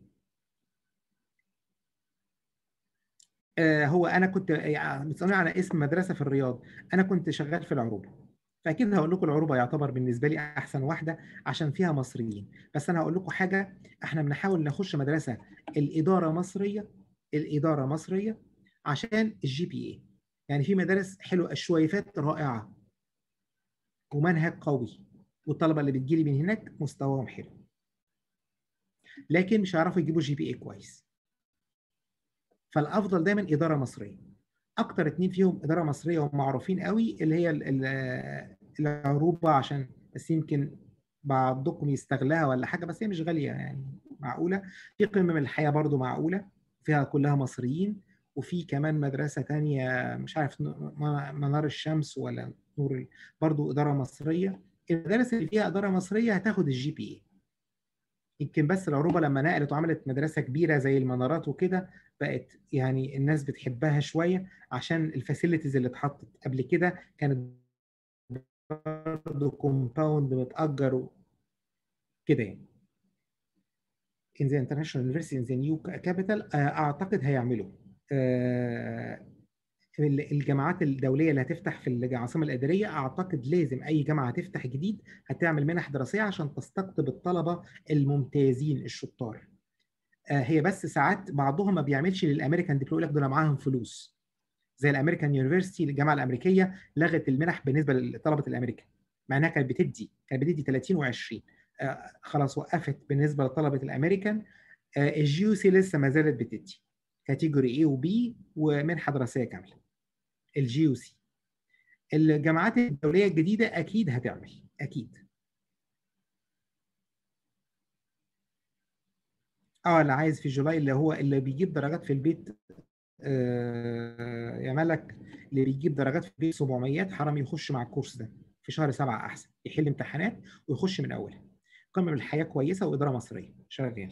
آه هو انا كنت يعني بتسالوني على اسم مدرسه في الرياض، انا كنت شغال في العروبه. فاكيد هقول لكم العروبه يعتبر بالنسبه لي احسن واحده عشان فيها مصريين. بس انا هقول لكم حاجه، احنا بنحاول نخش مدرسه الاداره مصريه، الاداره مصريه عشان الجي بي اي. يعني في مدارس حلوه، الشويفات رائعه ومنهج قوي، والطلبه اللي بتجيلي من هناك مستواهم حلو، لكن مش هيعرفوا يجيبوا جي بي اي كويس. فالافضل دايما اداره مصريه. اكتر اتنين فيهم اداره مصريه ومعروفين قوي اللي هي ال- ال- العروبه، عشان بس يمكن بعضكم يستغلها ولا حاجه، بس هي مش غاليه يعني، معقوله. في قمم الحياه برضو معقوله، فيها كلها مصريين. وفي كمان مدرسه تانية مش عارف ن- منار الشمس ولا نور ال- برضو اداره مصريه. المدارس اللي فيها اداره مصريه هتاخد الجي بي اي. يمكن بس العروبه لما نقلت وعملت مدرسه كبيره زي المنارات وكده، بقت يعني الناس بتحبها شويه عشان الفاسيلتيز اللي اتحطت. قبل كده كانت برضه كومباوند متأجر وكده يعني. in the international university in the new capital آه، اعتقد هيعملوا آه، الجامعات الدوليه اللي هتفتح في العاصمه الاداريه. اعتقد لازم اي جامعه هتفتح جديد هتعمل منح دراسيه عشان تستقطب الطلبه الممتازين الشطار. آه، هي بس ساعات بعضهم ما بيعملش للامريكان دبلوم، يقول لك دول معاهم فلوس. زي الامريكان يونيفرسيتي الجامعه الامريكيه لغت المنح بالنسبه لطلبه الامريكان، مع انها كانت بتدي كانت بتدي ثلاثين و20. آه خلاص وقفت بالنسبه لطلبه الامريكان. آه الجي سي لسه ما زالت بتدي كاتيجوري اي وبي ومنحه دراسيه كامله. الجي سي الجامعات الدوليه الجديده اكيد هتعمل اكيد. اه اللي عايز في جولاي اللي هو اللي بيجيب درجات في البيت، آه يا ملك، اللي بيجيب درجات في البيت سبعمية حرام يخش مع الكورس ده. في شهر سبعة احسن يحل امتحانات ويخش من اولها. قمه الحياه كويسه واداره مصريه شغال.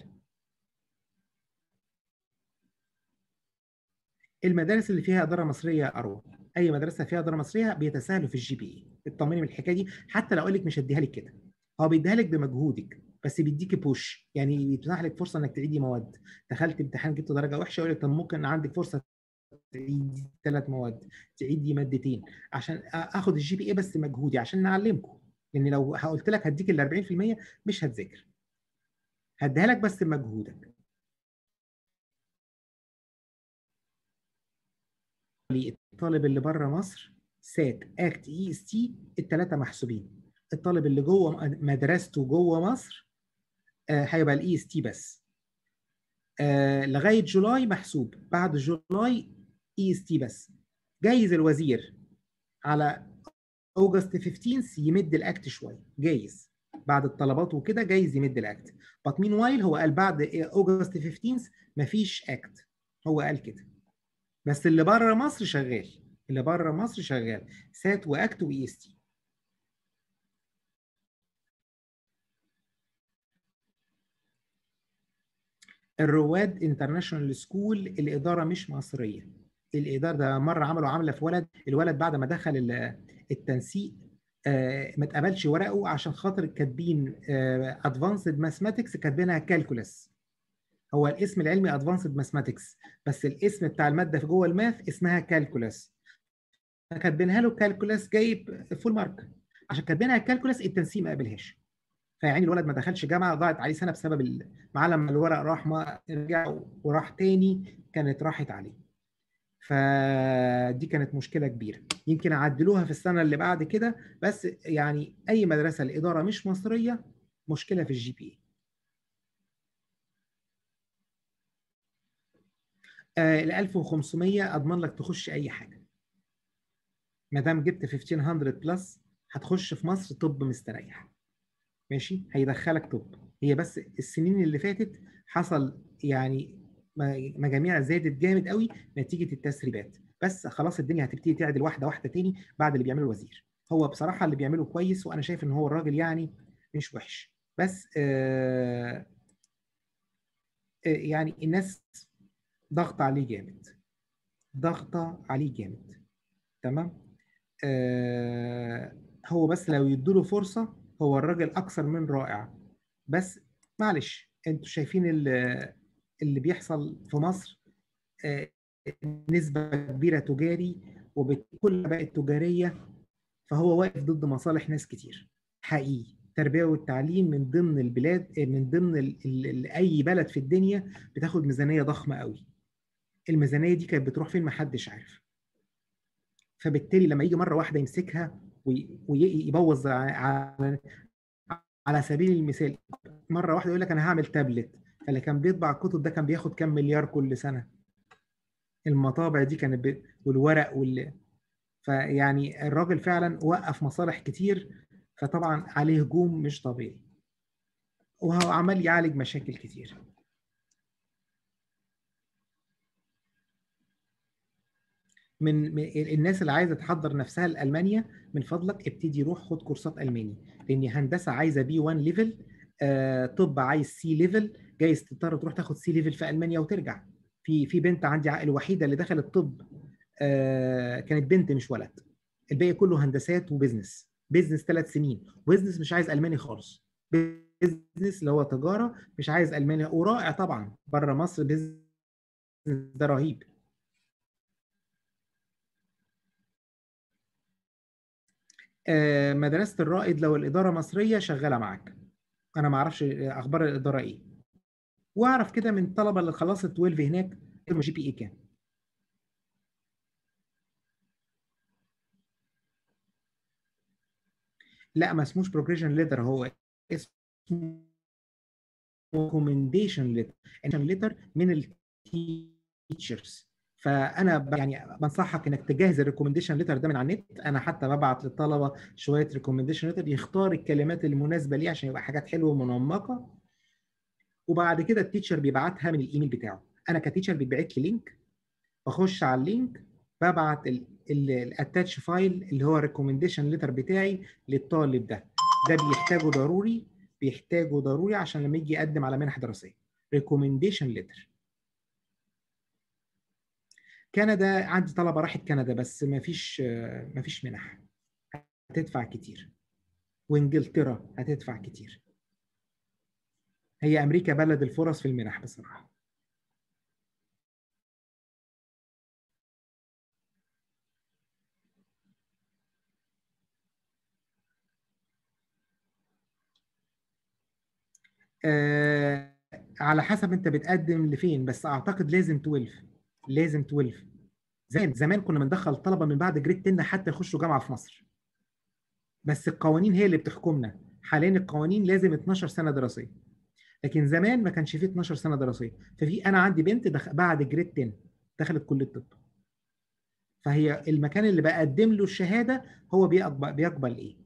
المدارس اللي فيها اداره مصريه اروع. اي مدرسه فيها اداره مصريه بيتساهلوا في الجي بي اي. اطمني من الحكايه دي، حتى لو قال لك مش هديها لك كده، هو بيديها لك بمجهودك بس بيديكي بوش، يعني بيتيح لك فرصه انك تعيدي مواد. دخلت امتحان جبت درجه وحشه يقول لك طب ممكن عندك فرصه تعيدي ثلاث مواد، تعيدي مادتين عشان اخد الجي بي اي بس مجهودي عشان نعلمكم. لان لو قلت لك هديك ال أربعين في المية مش هتذاكر، هديها لك بس بمجهودك. الطالب اللي بره مصر سات اكت اي اس تي الثلاثه محسوبين. الطالب اللي جوه مدرسته جوه مصر آه هيبقى الاي اس تي بس. آه لغايه جولاي محسوب، بعد جولاي اي اس تي بس. جايز الوزير على اوجست خمستاشر يمد الاكت شويه، جايز بعد الطلبات وكده جايز يمد الاكت. بات مين وايل هو قال بعد اوجست خمستاشر مفيش اكت، هو قال كده. بس اللي بره مصر شغال، اللي بره مصر شغال سات واكت واي اس تي. الرواد انترناشونال سكول الاداره مش مصريه. الاداره ده مره عملوا عمله في ولد، الولد بعد ما دخل التنسيق آه ما اتقبلش ورقه عشان خاطر كاتبين ادفانسد ماثماتكس كاتبينها كالكولس. هو الاسم العلمي ادفانسد ماثماتكس بس الاسم بتاع الماده في جوه الماث اسمها كالكولس، فكاتبينها له كالكولس جايب فول مارك. عشان كاتبينها كالكولس التنسيق ما قبلهاش. فيعني الولد ما دخلش جامعه، ضاعت عليه سنه بسبب ال... مع لما الورق راح ما رجع وراح تاني كانت راحت عليه. فدي كانت مشكله كبيره، يمكن عدلوها في السنه اللي بعد كده. بس يعني اي مدرسه الاداره مش مصريه مشكله في الجي بي اي. آه ال ألف وخمسمية اضمن لك تخش اي حاجه، ما دام جبت ألف وخمسمية بلس هتخش في مصر طب مستريح. ماشي، هيدخلك طب. هي بس السنين اللي فاتت حصل يعني مجاميع زادت جامد قوي نتيجه التسريبات، بس خلاص الدنيا هتبتدي تعدل واحده واحده تاني بعد اللي بيعمله الوزير. هو بصراحه اللي بيعمله كويس، وانا شايف ان هو الراجل يعني مش وحش، بس آه آه يعني الناس ضغط عليه جامد، ضغطه عليه جامد. تمام. آه هو بس لو يدوله فرصة، هو الراجل أكثر من رائع. بس معلش انتوا شايفين اللي, اللي بيحصل في مصر. آه نسبة كبيرة تجاري، وبكل بقت تجارية، فهو واقف ضد مصالح ناس كتير. حقيقي التربية والتعليم من ضمن البلاد، من ضمن ال ال أي بلد في الدنيا بتاخد ميزانية ضخمة قوي. الميزانية دي كانت بتروح فين محدش عارف. فبالتالي لما يجي مره واحده يمسكها ويبوظ على على سبيل المثال، مره واحده يقول لك انا هعمل تابلت، فاللي كان بيطبع الكتب ده كان بياخد كام مليار كل سنه. المطابع دي كانت ب... والورق وال فيعني الراجل فعلا وقف مصالح كتير، فطبعا عليه هجوم مش طبيعي، وهو عمال يعالج مشاكل كتير. من من الناس اللي عايزه تحضر نفسها لالمانيا، من فضلك ابتدي روح خد كورسات الماني، لان هندسه عايزه بي واحد ليفل، آه طب عايز سي ليفل، جايز تضطر تروح تاخد سي ليفل في المانيا وترجع. في في بنت عندي الوحيده اللي دخلت طب، آه كانت بنت مش ولد، الباقي كله هندسات وبزنس. بزنس ثلاث سنين، وبزنس مش عايز الماني خالص. بزنس اللي هو تجاره مش عايز الماني، ورائع طبعا بره مصر بزنس ده رهيب. آه، مدرسة الرائد لو الإدارة مصرية شغالة معاك. أنا ما أعرفش أخبار الإدارة إيه، وأعرف كده من الطلبة اللي خلصت اتناشر هناك جي بي إي كام. لا ما اسموش بروجريشن ليتر، هو اسمه ريكومنديشن ليتر. ليتر من التيتشرز. فانا ب- يعني بنصحك انك تجهز الريكومنديشن ليتر ده من على النت. انا حتى ببعت للطلبه شويه ريكومنديشن ليتر، يختار الكلمات المناسبه ليه عشان يبقى حاجات حلوه ومنمقه، وبعد كده التيتشر بيبعتها من الايميل بتاعه. انا كتيتشر بيتبعت لي لينك، بخش على اللينك، ببعت الاتاتش فايل اللي هو الريكومنديشن ليتر بتاعي للطالب ده. ده بيحتاجه ضروري، بيحتاجه ضروري عشان لما يجي يقدم على منحه دراسيه. ريكومنديشن ليتر. كندا عندي طلبه راحت كندا، بس ما فيش ما فيش منح، هتدفع كتير. وانجلترا هتدفع كتير. هي امريكا بلد الفرص في المنح بصراحه. آه على حسب انت بتقدم لفين، بس اعتقد لازم اتناشر. لازم اتناشر. زمان زمان كنا بندخل طلبه من بعد جريد عشرة حتى يخشوا جامعه في مصر، بس القوانين هي اللي بتحكمنا. حاليا القوانين لازم اتناشر سنه دراسيه، لكن زمان ما كانش فيه اتناشر سنه دراسيه. ففي انا عندي بنت دخ... بعد جريد عشرة دخلت كليه الطب، فهي المكان اللي بقدم له الشهاده هو بيقبل بيقبل ايه.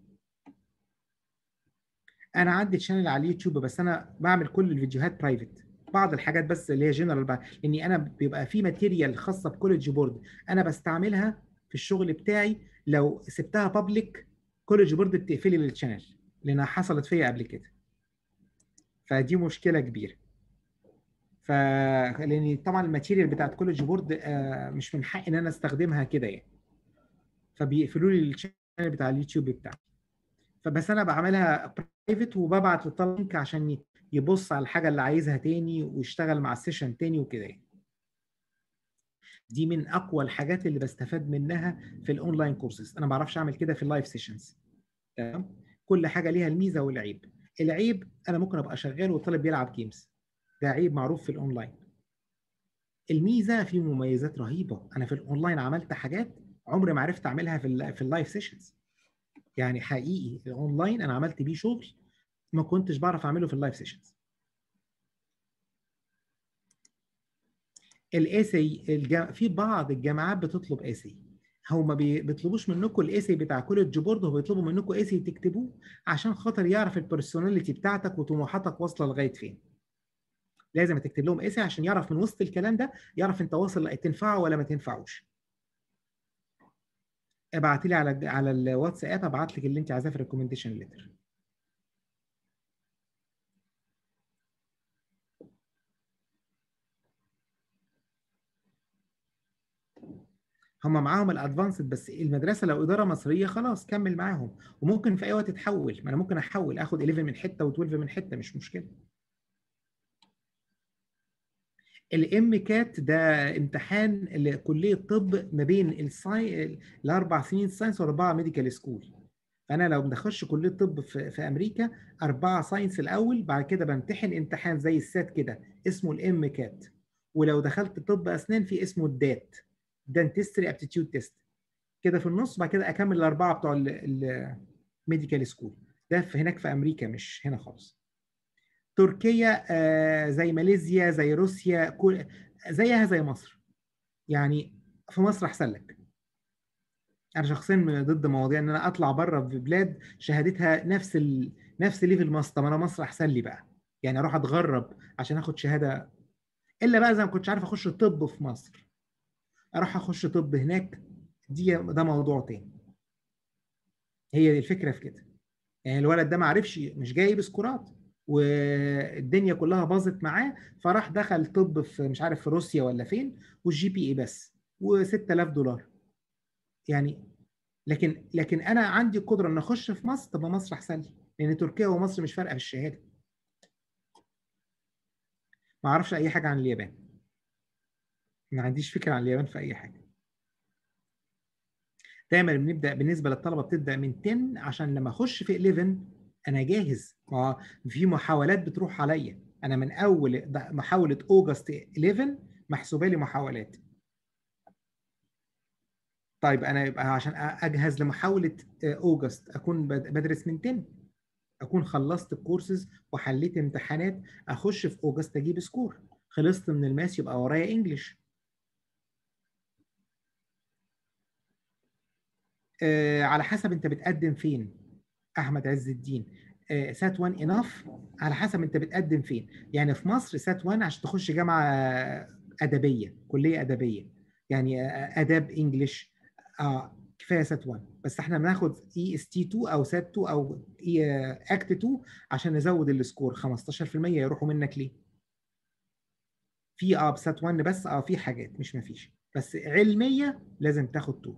انا عندي تشانل على اليوتيوب، بس انا بعمل كل الفيديوهات برايفت، بعض الحاجات بس اللي هي جنرال، لاني انا بيبقى في ماتيريال خاصه بكوليدج بورد انا بستعملها في الشغل بتاعي. لو سبتها بابليك كوليدج بورد بتقفلي الشانل، لانها حصلت فيا قبل كده، فدي مشكله كبيره. ف لان طبعا الماتيريال بتاعت كوليدج بورد آه، مش من حقي ان انا استخدمها كده يعني، فبيقفلوا لي الشانل بتاع اليوتيوب بتاعي. فبس انا بعملها برايفت، وببعت للطالب لينك عشان يبص على الحاجه اللي عايزها تاني ويشتغل مع السيشن تاني وكده يعني. دي من اقوى الحاجات اللي بستفاد منها في الاونلاين كورسز. انا ما بعرفش اعمل كده في اللايف سيشنز. تمام. كل حاجه ليها الميزه والعيب. العيب انا ممكن ابقى شغال والطالب بيلعب جيمز، ده عيب معروف في الاونلاين. الميزه في مميزات رهيبه. انا في الاونلاين عملت حاجات عمري ما عرفت اعملها في ال في اللايف سيشنز. يعني حقيقي الاونلاين انا عملت بيه شغل ما كنتش بعرف اعمله في اللايف سيشنز. الاسي الجام... في بعض الجامعات بتطلب اسي. هو ما بي- بيطلبوش منكم الايسي بتاع كوليدج بورد، هو بيطلبوا منكم ايسي تكتبوه عشان خاطر يعرف البيرسوناليتي بتاعتك وطموحاتك واصله لغايه فين. لازم تكتب لهم ايسي عشان يعرف من وسط الكلام ده، يعرف انت واصل تنفعه ولا ما تنفعوش. ابعتي لي على على الواتساب، ابعت لك اللي انت عايزاه في الريكومنديشن ليتر. هم معاهم الادفانسد، بس المدرسه لو اداره مصريه خلاص كمل معاهم، وممكن في اي وقت تحول. ما انا ممكن احول اخد احداشر من حته و12 من حته، مش مشكله. الام كات ده امتحان لكليه طب ما بين الساي... الاربع سنين ساينس واربعه ميديكال سكول. فانا لو بخش كليه طب في, في امريكا، اربعه ساينس الاول، بعد كده بمتحن امتحان زي السات كده اسمه الام كات. ولو دخلت طب اسنان في اسمه الدات، دانتستري ابتيتيود تيست. كده في النص، بعد كده اكمل الاربعه بتوع الميديكال سكول. ده في هناك في امريكا، مش هنا خالص. تركيا آه زي ماليزيا زي روسيا، كل زيها زي مصر. يعني في مصر احسن لك. انا شخصيا ضد مواضيع ان انا اطلع بره في بلاد شهادتها نفس ال... نفس ليفل مصر. طب انا مصر احسن لي بقى، يعني اروح اتغرب عشان اخد شهاده؟ الا بقى زي ما كنتش عارف اخش طب في مصر، اروح اخش طب هناك. دي ده موضوع تاني. هي دي الفكره في كده. يعني الولد ده ما عرفش، مش جايب سكورات، والدنيا كلها باظت معاه، فراح دخل طب في مش عارف في روسيا ولا فين، والجي بي اي بس و6000 دولار يعني. لكن لكن انا عندي القدره ان اخش في مصر، طب ما مصر احسن لي، لان تركيا ومصر مش فارقه في الشهاده. ما اعرفش اي حاجه عن اليابان، ما عنديش فكره عن اليابان في اي حاجه. دايما بنبدا بالنسبه للطلبه بتبدا من عشرة عشان لما اخش في حداشر انا جاهز. ما في محاولات بتروح عليا انا من اول محاوله اوجست حداشر محسوبه لي محاولات. طيب انا يبقى عشان اجهز لمحاوله اوجست اكون بدرس من عشرة، اكون خلصت الكورسز وحليت امتحانات، اخش في اوجست اجيب سكور. خلصت من الماس يبقى ورايا انجلش. آه على حسب انت بتقدم فين. احمد عز الدين، آه سات واحد اناف. على حسب انت بتقدم فين. يعني في مصر سات واحد عشان تخش جامعه ادبيه، كليه ادبيه، يعني آه اداب انجلش. اه كفايه سات واحد. بس احنا بناخد اي اس تي اتنين او سات اتنين او اكت اتنين عشان نزود السكور. خمستاشر في المية يروحوا منك ليه؟ في اه بسات واحد بس، اه في حاجات مش مفيش، بس علميه لازم تاخد اتنين.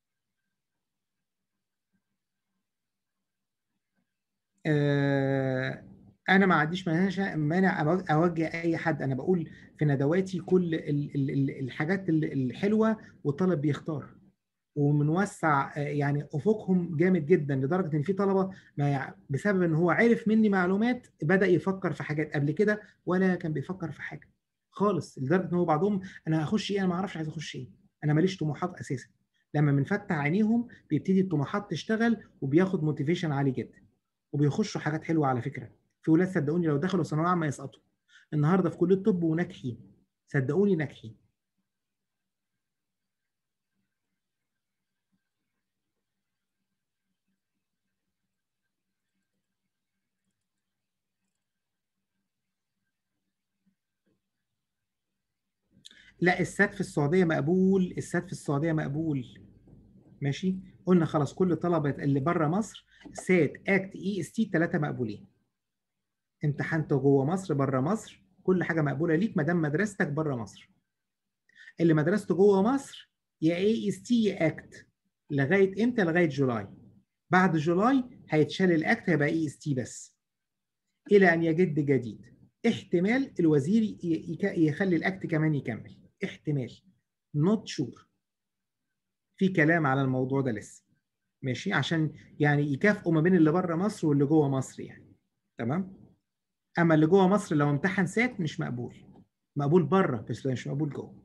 آه، انا ما عنديش مانع مانع اوجه اي حد. انا بقول في ندواتي كل ال- ال- ال- الحاجات ال- الحلوه، والطالب بيختار ومنوسع. آه، يعني افقهم جامد جدا، لدرجه ان في طلبه ما يع- بسبب ان هو عرف مني معلومات بدا يفكر في حاجات قبل كده ولا كان بيفكر في حاجه خالص. لدرجه ان هو بعضهم انا هخش ايه، انا ما اعرفش عايز اخش ايه، انا ماليش طموحات اساسا. لما بنفتح عينيهم بيبتدي الطموحات تشتغل، وبياخد موتيفيشن عالي جدا، وبيخشوا حاجات حلوه على فكره. في ولاد صدقوني لو دخلوا ثانويه عامه يسقطوا النهارده في كليه الطب وناجحين، صدقوني ناجحين. لا السات في السعوديه مقبول، السات في السعوديه مقبول. ماشي. قلنا خلاص كل طلبه اللي بره مصر سات اكت اي اس تي ثلاثه مقبولين. امتحنت جوه مصر بره مصر كل حاجه مقبوله ليك ما دام مدرستك بره مصر. اللي مدرسته جوه مصر يا اي اس تي يا اكت. لغايه امتى؟ لغايه جولاي. بعد جولاي هيتشال الاكت، هيبقى اي اس تي بس الى ان يجد جديد. احتمال الوزير ي- يك- يخلي الاكت كمان يكمل، احتمال. نوت شور. في كلام على الموضوع ده لسه. ماشي، عشان يعني يكافئوا ما بين اللي بره مصر واللي جوه مصر يعني. تمام. اما اللي جوه مصر لو امتحن سات مش مقبول، مقبول بره بس مش مقبول جوه.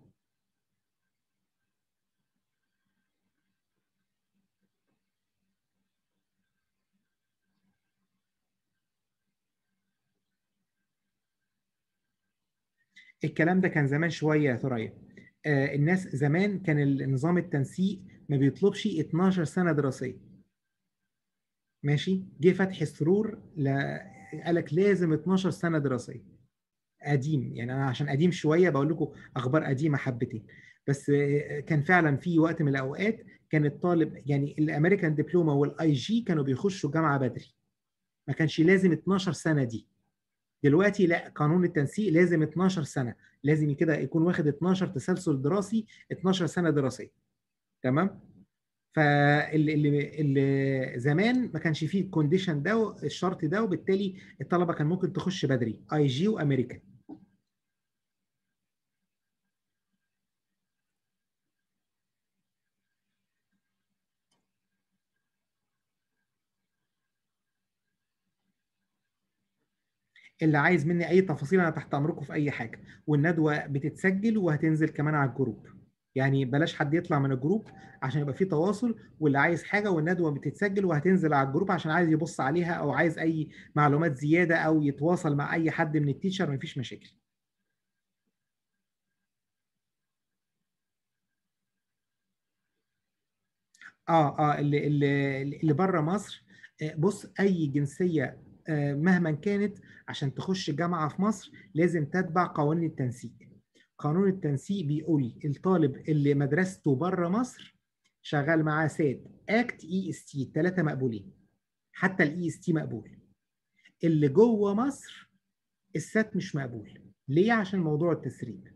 الكلام ده كان زمان شويه يا ثريا. آه الناس زمان كان النظام التنسيق ما بيطلبش اتناشر سنه دراسيه. ماشي، جه فتحي السرور لا، قالك لازم اتناشر سنه دراسيه. قديم يعني، انا عشان قديم شويه بقول لكم اخبار قديمه حبتين. بس آه، كان فعلا في وقت من الاوقات كان الطالب يعني الامريكان دبلومه والاي جي كانوا بيخشوا جامعه بدري، ما كانش لازم اتناشر سنه دي. دلوقتي لا، قانون التنسيق لازم اتناشر سنه، لازم كده يكون واخد اتناشر تسلسل دراسي، اتناشر سنه دراسيه. تمام. فاللي اللي اللي زمان ما كانش فيه الكونديشن ده الشرط ده، وبالتالي الطلبه كان ممكن تخش بدري اي جي وامريكان. اللي عايز مني اي تفاصيل انا تحت امركم في اي حاجه، والندوه بتتسجل وهتنزل كمان على الجروب. يعني بلاش حد يطلع من الجروب عشان يبقى في تواصل، واللي عايز حاجه والندوه بتتسجل وهتنزل على الجروب عشان عايز يبص عليها او عايز اي معلومات زياده او يتواصل مع اي حد من التيتشر مفيش مشاكل. اه اه اللي اللي اللي بره مصر، آه، بص اي جنسيه آه، مهما كانت عشان تخش جامعه في مصر لازم تتبع قوانين التنسيق. قانون التنسيق بيقول الطالب اللي مدرسته بره مصر شغال معاه سات اكت اي اس تي الثلاثه مقبولين، حتى الاي اس تي مقبول. اللي جوه مصر السات مش مقبول. ليه؟ عشان موضوع التسريب،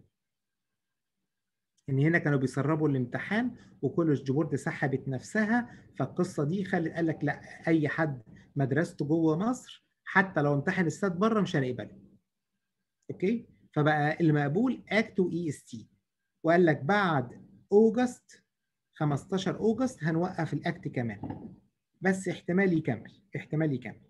ان هنا كانوا بيسربوا الامتحان وكل بورد سحبت نفسها. فالقصه دي خلت قال لك لا، اي حد مدرسته جوه مصر حتى لو امتحن السات بره مش هنقبله. اوكي، فبقى المقبول اكت واي اس تي. وقال لك بعد اوجست خمستاشر اوجست هنوقف الاكت كمان، بس احتمال يكمل، احتمال يكمل.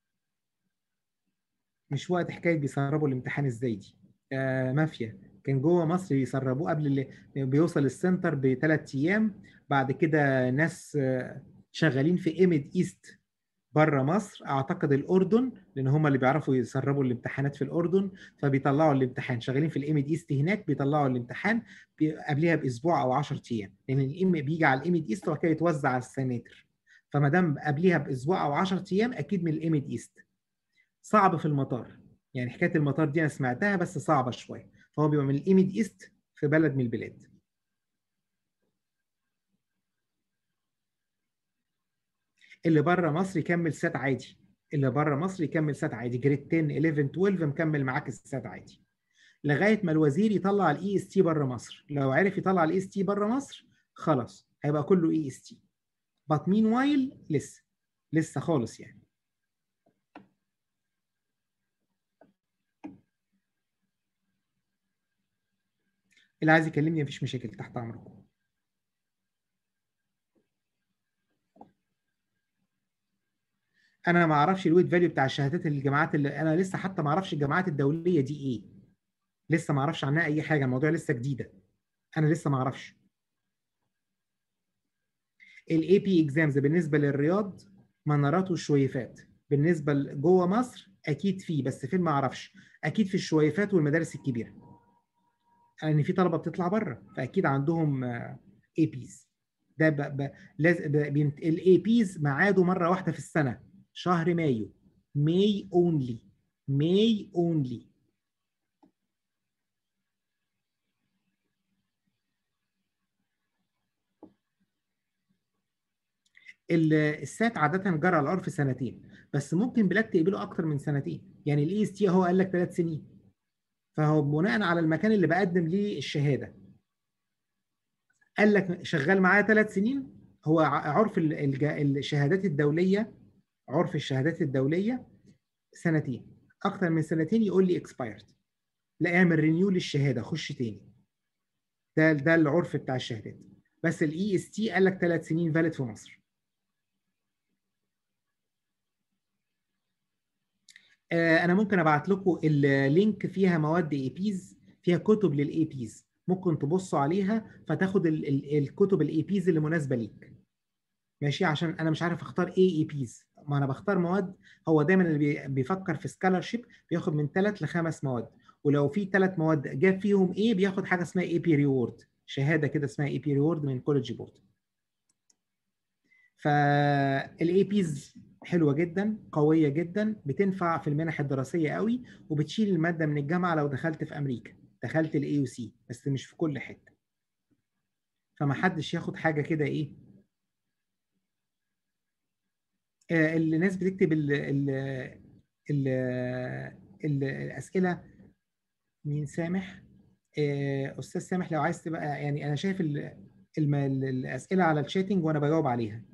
مش وقت حكايه بيسربوا الامتحان ازاي دي. آه مافيا. كان جوه مصر يسربوه قبل اللي بيوصل السنتر بثلاث ايام. بعد كده ناس آه شغالين في ايميد ايست بره مصر، اعتقد الاردن، لان هم اللي بيعرفوا يسربوا الامتحانات في الاردن. فبيطلعوا الامتحان شغالين في الايميد ايست هناك، بيطلعوا الامتحان بي- قبلها باسبوع او عشرة ايام، لان الام بيجي على الايميد ايست وبعد كده يتوزع على السناتر. فما دام قبلها باسبوع او عشرة ايام اكيد من الايميد ايست. صعب في المطار، يعني حكايه المطار دي انا سمعتها بس صعبه شويه. فهو بيبقى من الايميد ايست في بلد من البلاد. اللي بره مصر يكمل سات عادي، اللي بره مصر يكمل سات عادي، جريد عشرة حداشر اتناشر مكمل معاك السات عادي، لغايه ما الوزير يطلع الاي اس تي بره مصر. لو عرف يطلع الاي اس تي بره مصر خلاص هيبقى كله اي اس تي. بات مين وايل لسه، لسه خالص يعني. اللي عايز يكلمني مفيش مشاكل، تحت امركم. انا ما اعرفش الويت فاليو بتاع الشهادات الجامعات، اللي انا لسه حتى ما اعرفش الجامعات الدوليه دي ايه. لسه ما اعرفش عنها اي حاجه، الموضوع لسه جديده، انا لسه ما اعرفش. الاي بي اكزامز بالنسبه للرياض منارات وشويفات. بالنسبه جوه مصر اكيد فيه، بس فين ما اعرفش. اكيد في الشويفات والمدارس الكبيره، لان يعني في طلبه بتطلع بره فاكيد عندهم اي بيز. ده ب... ب... لازم الاي بيز ميعاده مره واحده في السنه، شهر مايو. ماي اونلي، ماي اونلي. السات عاده جرى على العرف سنتين، بس ممكن بلاد تقبله اكتر من سنتين. يعني الاي اس تي هو قال لك ثلاث سنين، فهو بناء على المكان اللي بقدم ليه الشهاده. قال لك شغال معاه ثلاث سنين. هو عرف الشهادات الدوليه، عرف الشهادات الدوليه سنتين. اكتر من سنتين يقول لي اكسبايرد، لا اعمل رينيو للشهاده خش تاني. ده ده العرف بتاع الشهادات. بس الاي اس تي قال لك ثلاث سنين فالid في مصر. آه انا ممكن ابعت لكم اللينك فيها مواد اي بيز، فيها كتب للاي بيز، ممكن تبصوا عليها فتاخد ال ال الكتب الاي بيز اللي مناسبه ليك. ماشي، عشان انا مش عارف اختار ايه اي بيز، ما انا بختار مواد. هو دايما اللي بي- بيفكر في سكالرشيب بياخد من ثلاث لخمس مواد، ولو في ثلاث مواد جاب فيهم ايه بياخد حاجه اسمها اي بي ريورد، شهاده كده اسمها اي بي ريورد من كوليدج بورد. فالاي بيز حلوه جدا، قويه جدا، بتنفع في المنح الدراسيه قوي، وبتشيل الماده من الجامعه لو دخلت في امريكا، دخلت الاي يو سي، بس مش في كل حته. فما حدش ياخد حاجه كده ايه. آه، الناس بتكتب ال ال ال ال الاسئله. مين؟ سامح. آه، استاذ سامح، لو عايز تبقى يعني انا شايف ال- الم- الاسئله على الشاتنج وانا بجاوب عليها.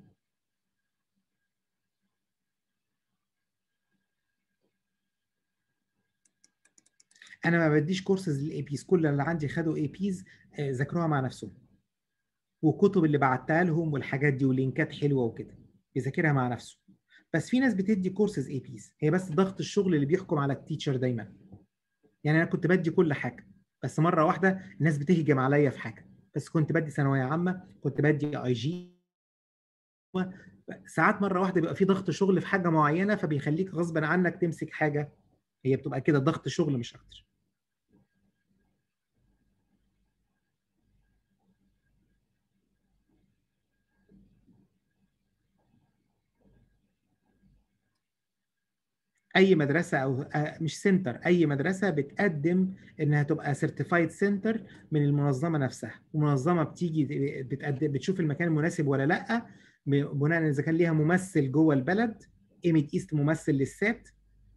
انا ما بديش كورسز للاي بيز، كل اللي عندي خدوا اي بيز ذاكروها مع نفسهم، والكتب اللي بعتها لهم والحاجات دي ولينكات حلوه وكده بيذاكرها مع نفسه. بس في ناس بتدي كورسز اي بيز، هي بس ضغط الشغل اللي بيحكم على التيتشر دايما. يعني انا كنت بدي كل حاجه، بس مره واحده الناس بتهجم عليا في حاجه. بس كنت بدي ثانويه عامه، كنت بدي اي جي. ساعات مره واحده بيبقى في ضغط شغل في حاجه معينه، فبيخليك غصبا عنك تمسك حاجه. هي بتبقى كده ضغط شغل مش اكتر. اي مدرسه او آه، مش سنتر، اي مدرسه بتقدم انها تبقى سيرتيفايد سنتر من المنظمه نفسها. المنظمه بتيجي بتقدم، بتشوف المكان مناسب ولا لا، بناء اذا كان ليها ممثل جوه البلد، ايميت ايست ممثل للسات،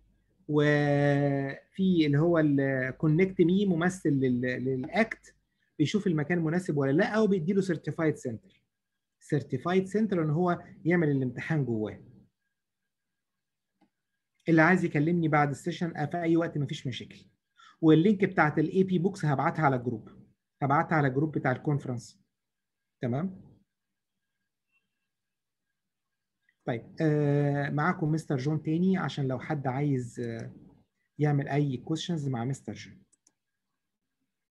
وفي اللي هو الكونكت مي ممثل لل- للاكت، بيشوف المكان مناسب ولا لا، وبيديله سيرتيفايد سنتر. سيرتيفايد سنتر ان هو يعمل الامتحان جواه. اللي عايز يكلمني بعد السيشن في اي وقت مفيش مشاكل. واللينك بتاعت الاي بي بوكس هبعتها على الجروب، هبعتها على الجروب بتاع الكونفرنس. تمام. طيب آه معاكم مستر جون تاني، عشان لو حد عايز آه يعمل اي كويشنز مع مستر جون.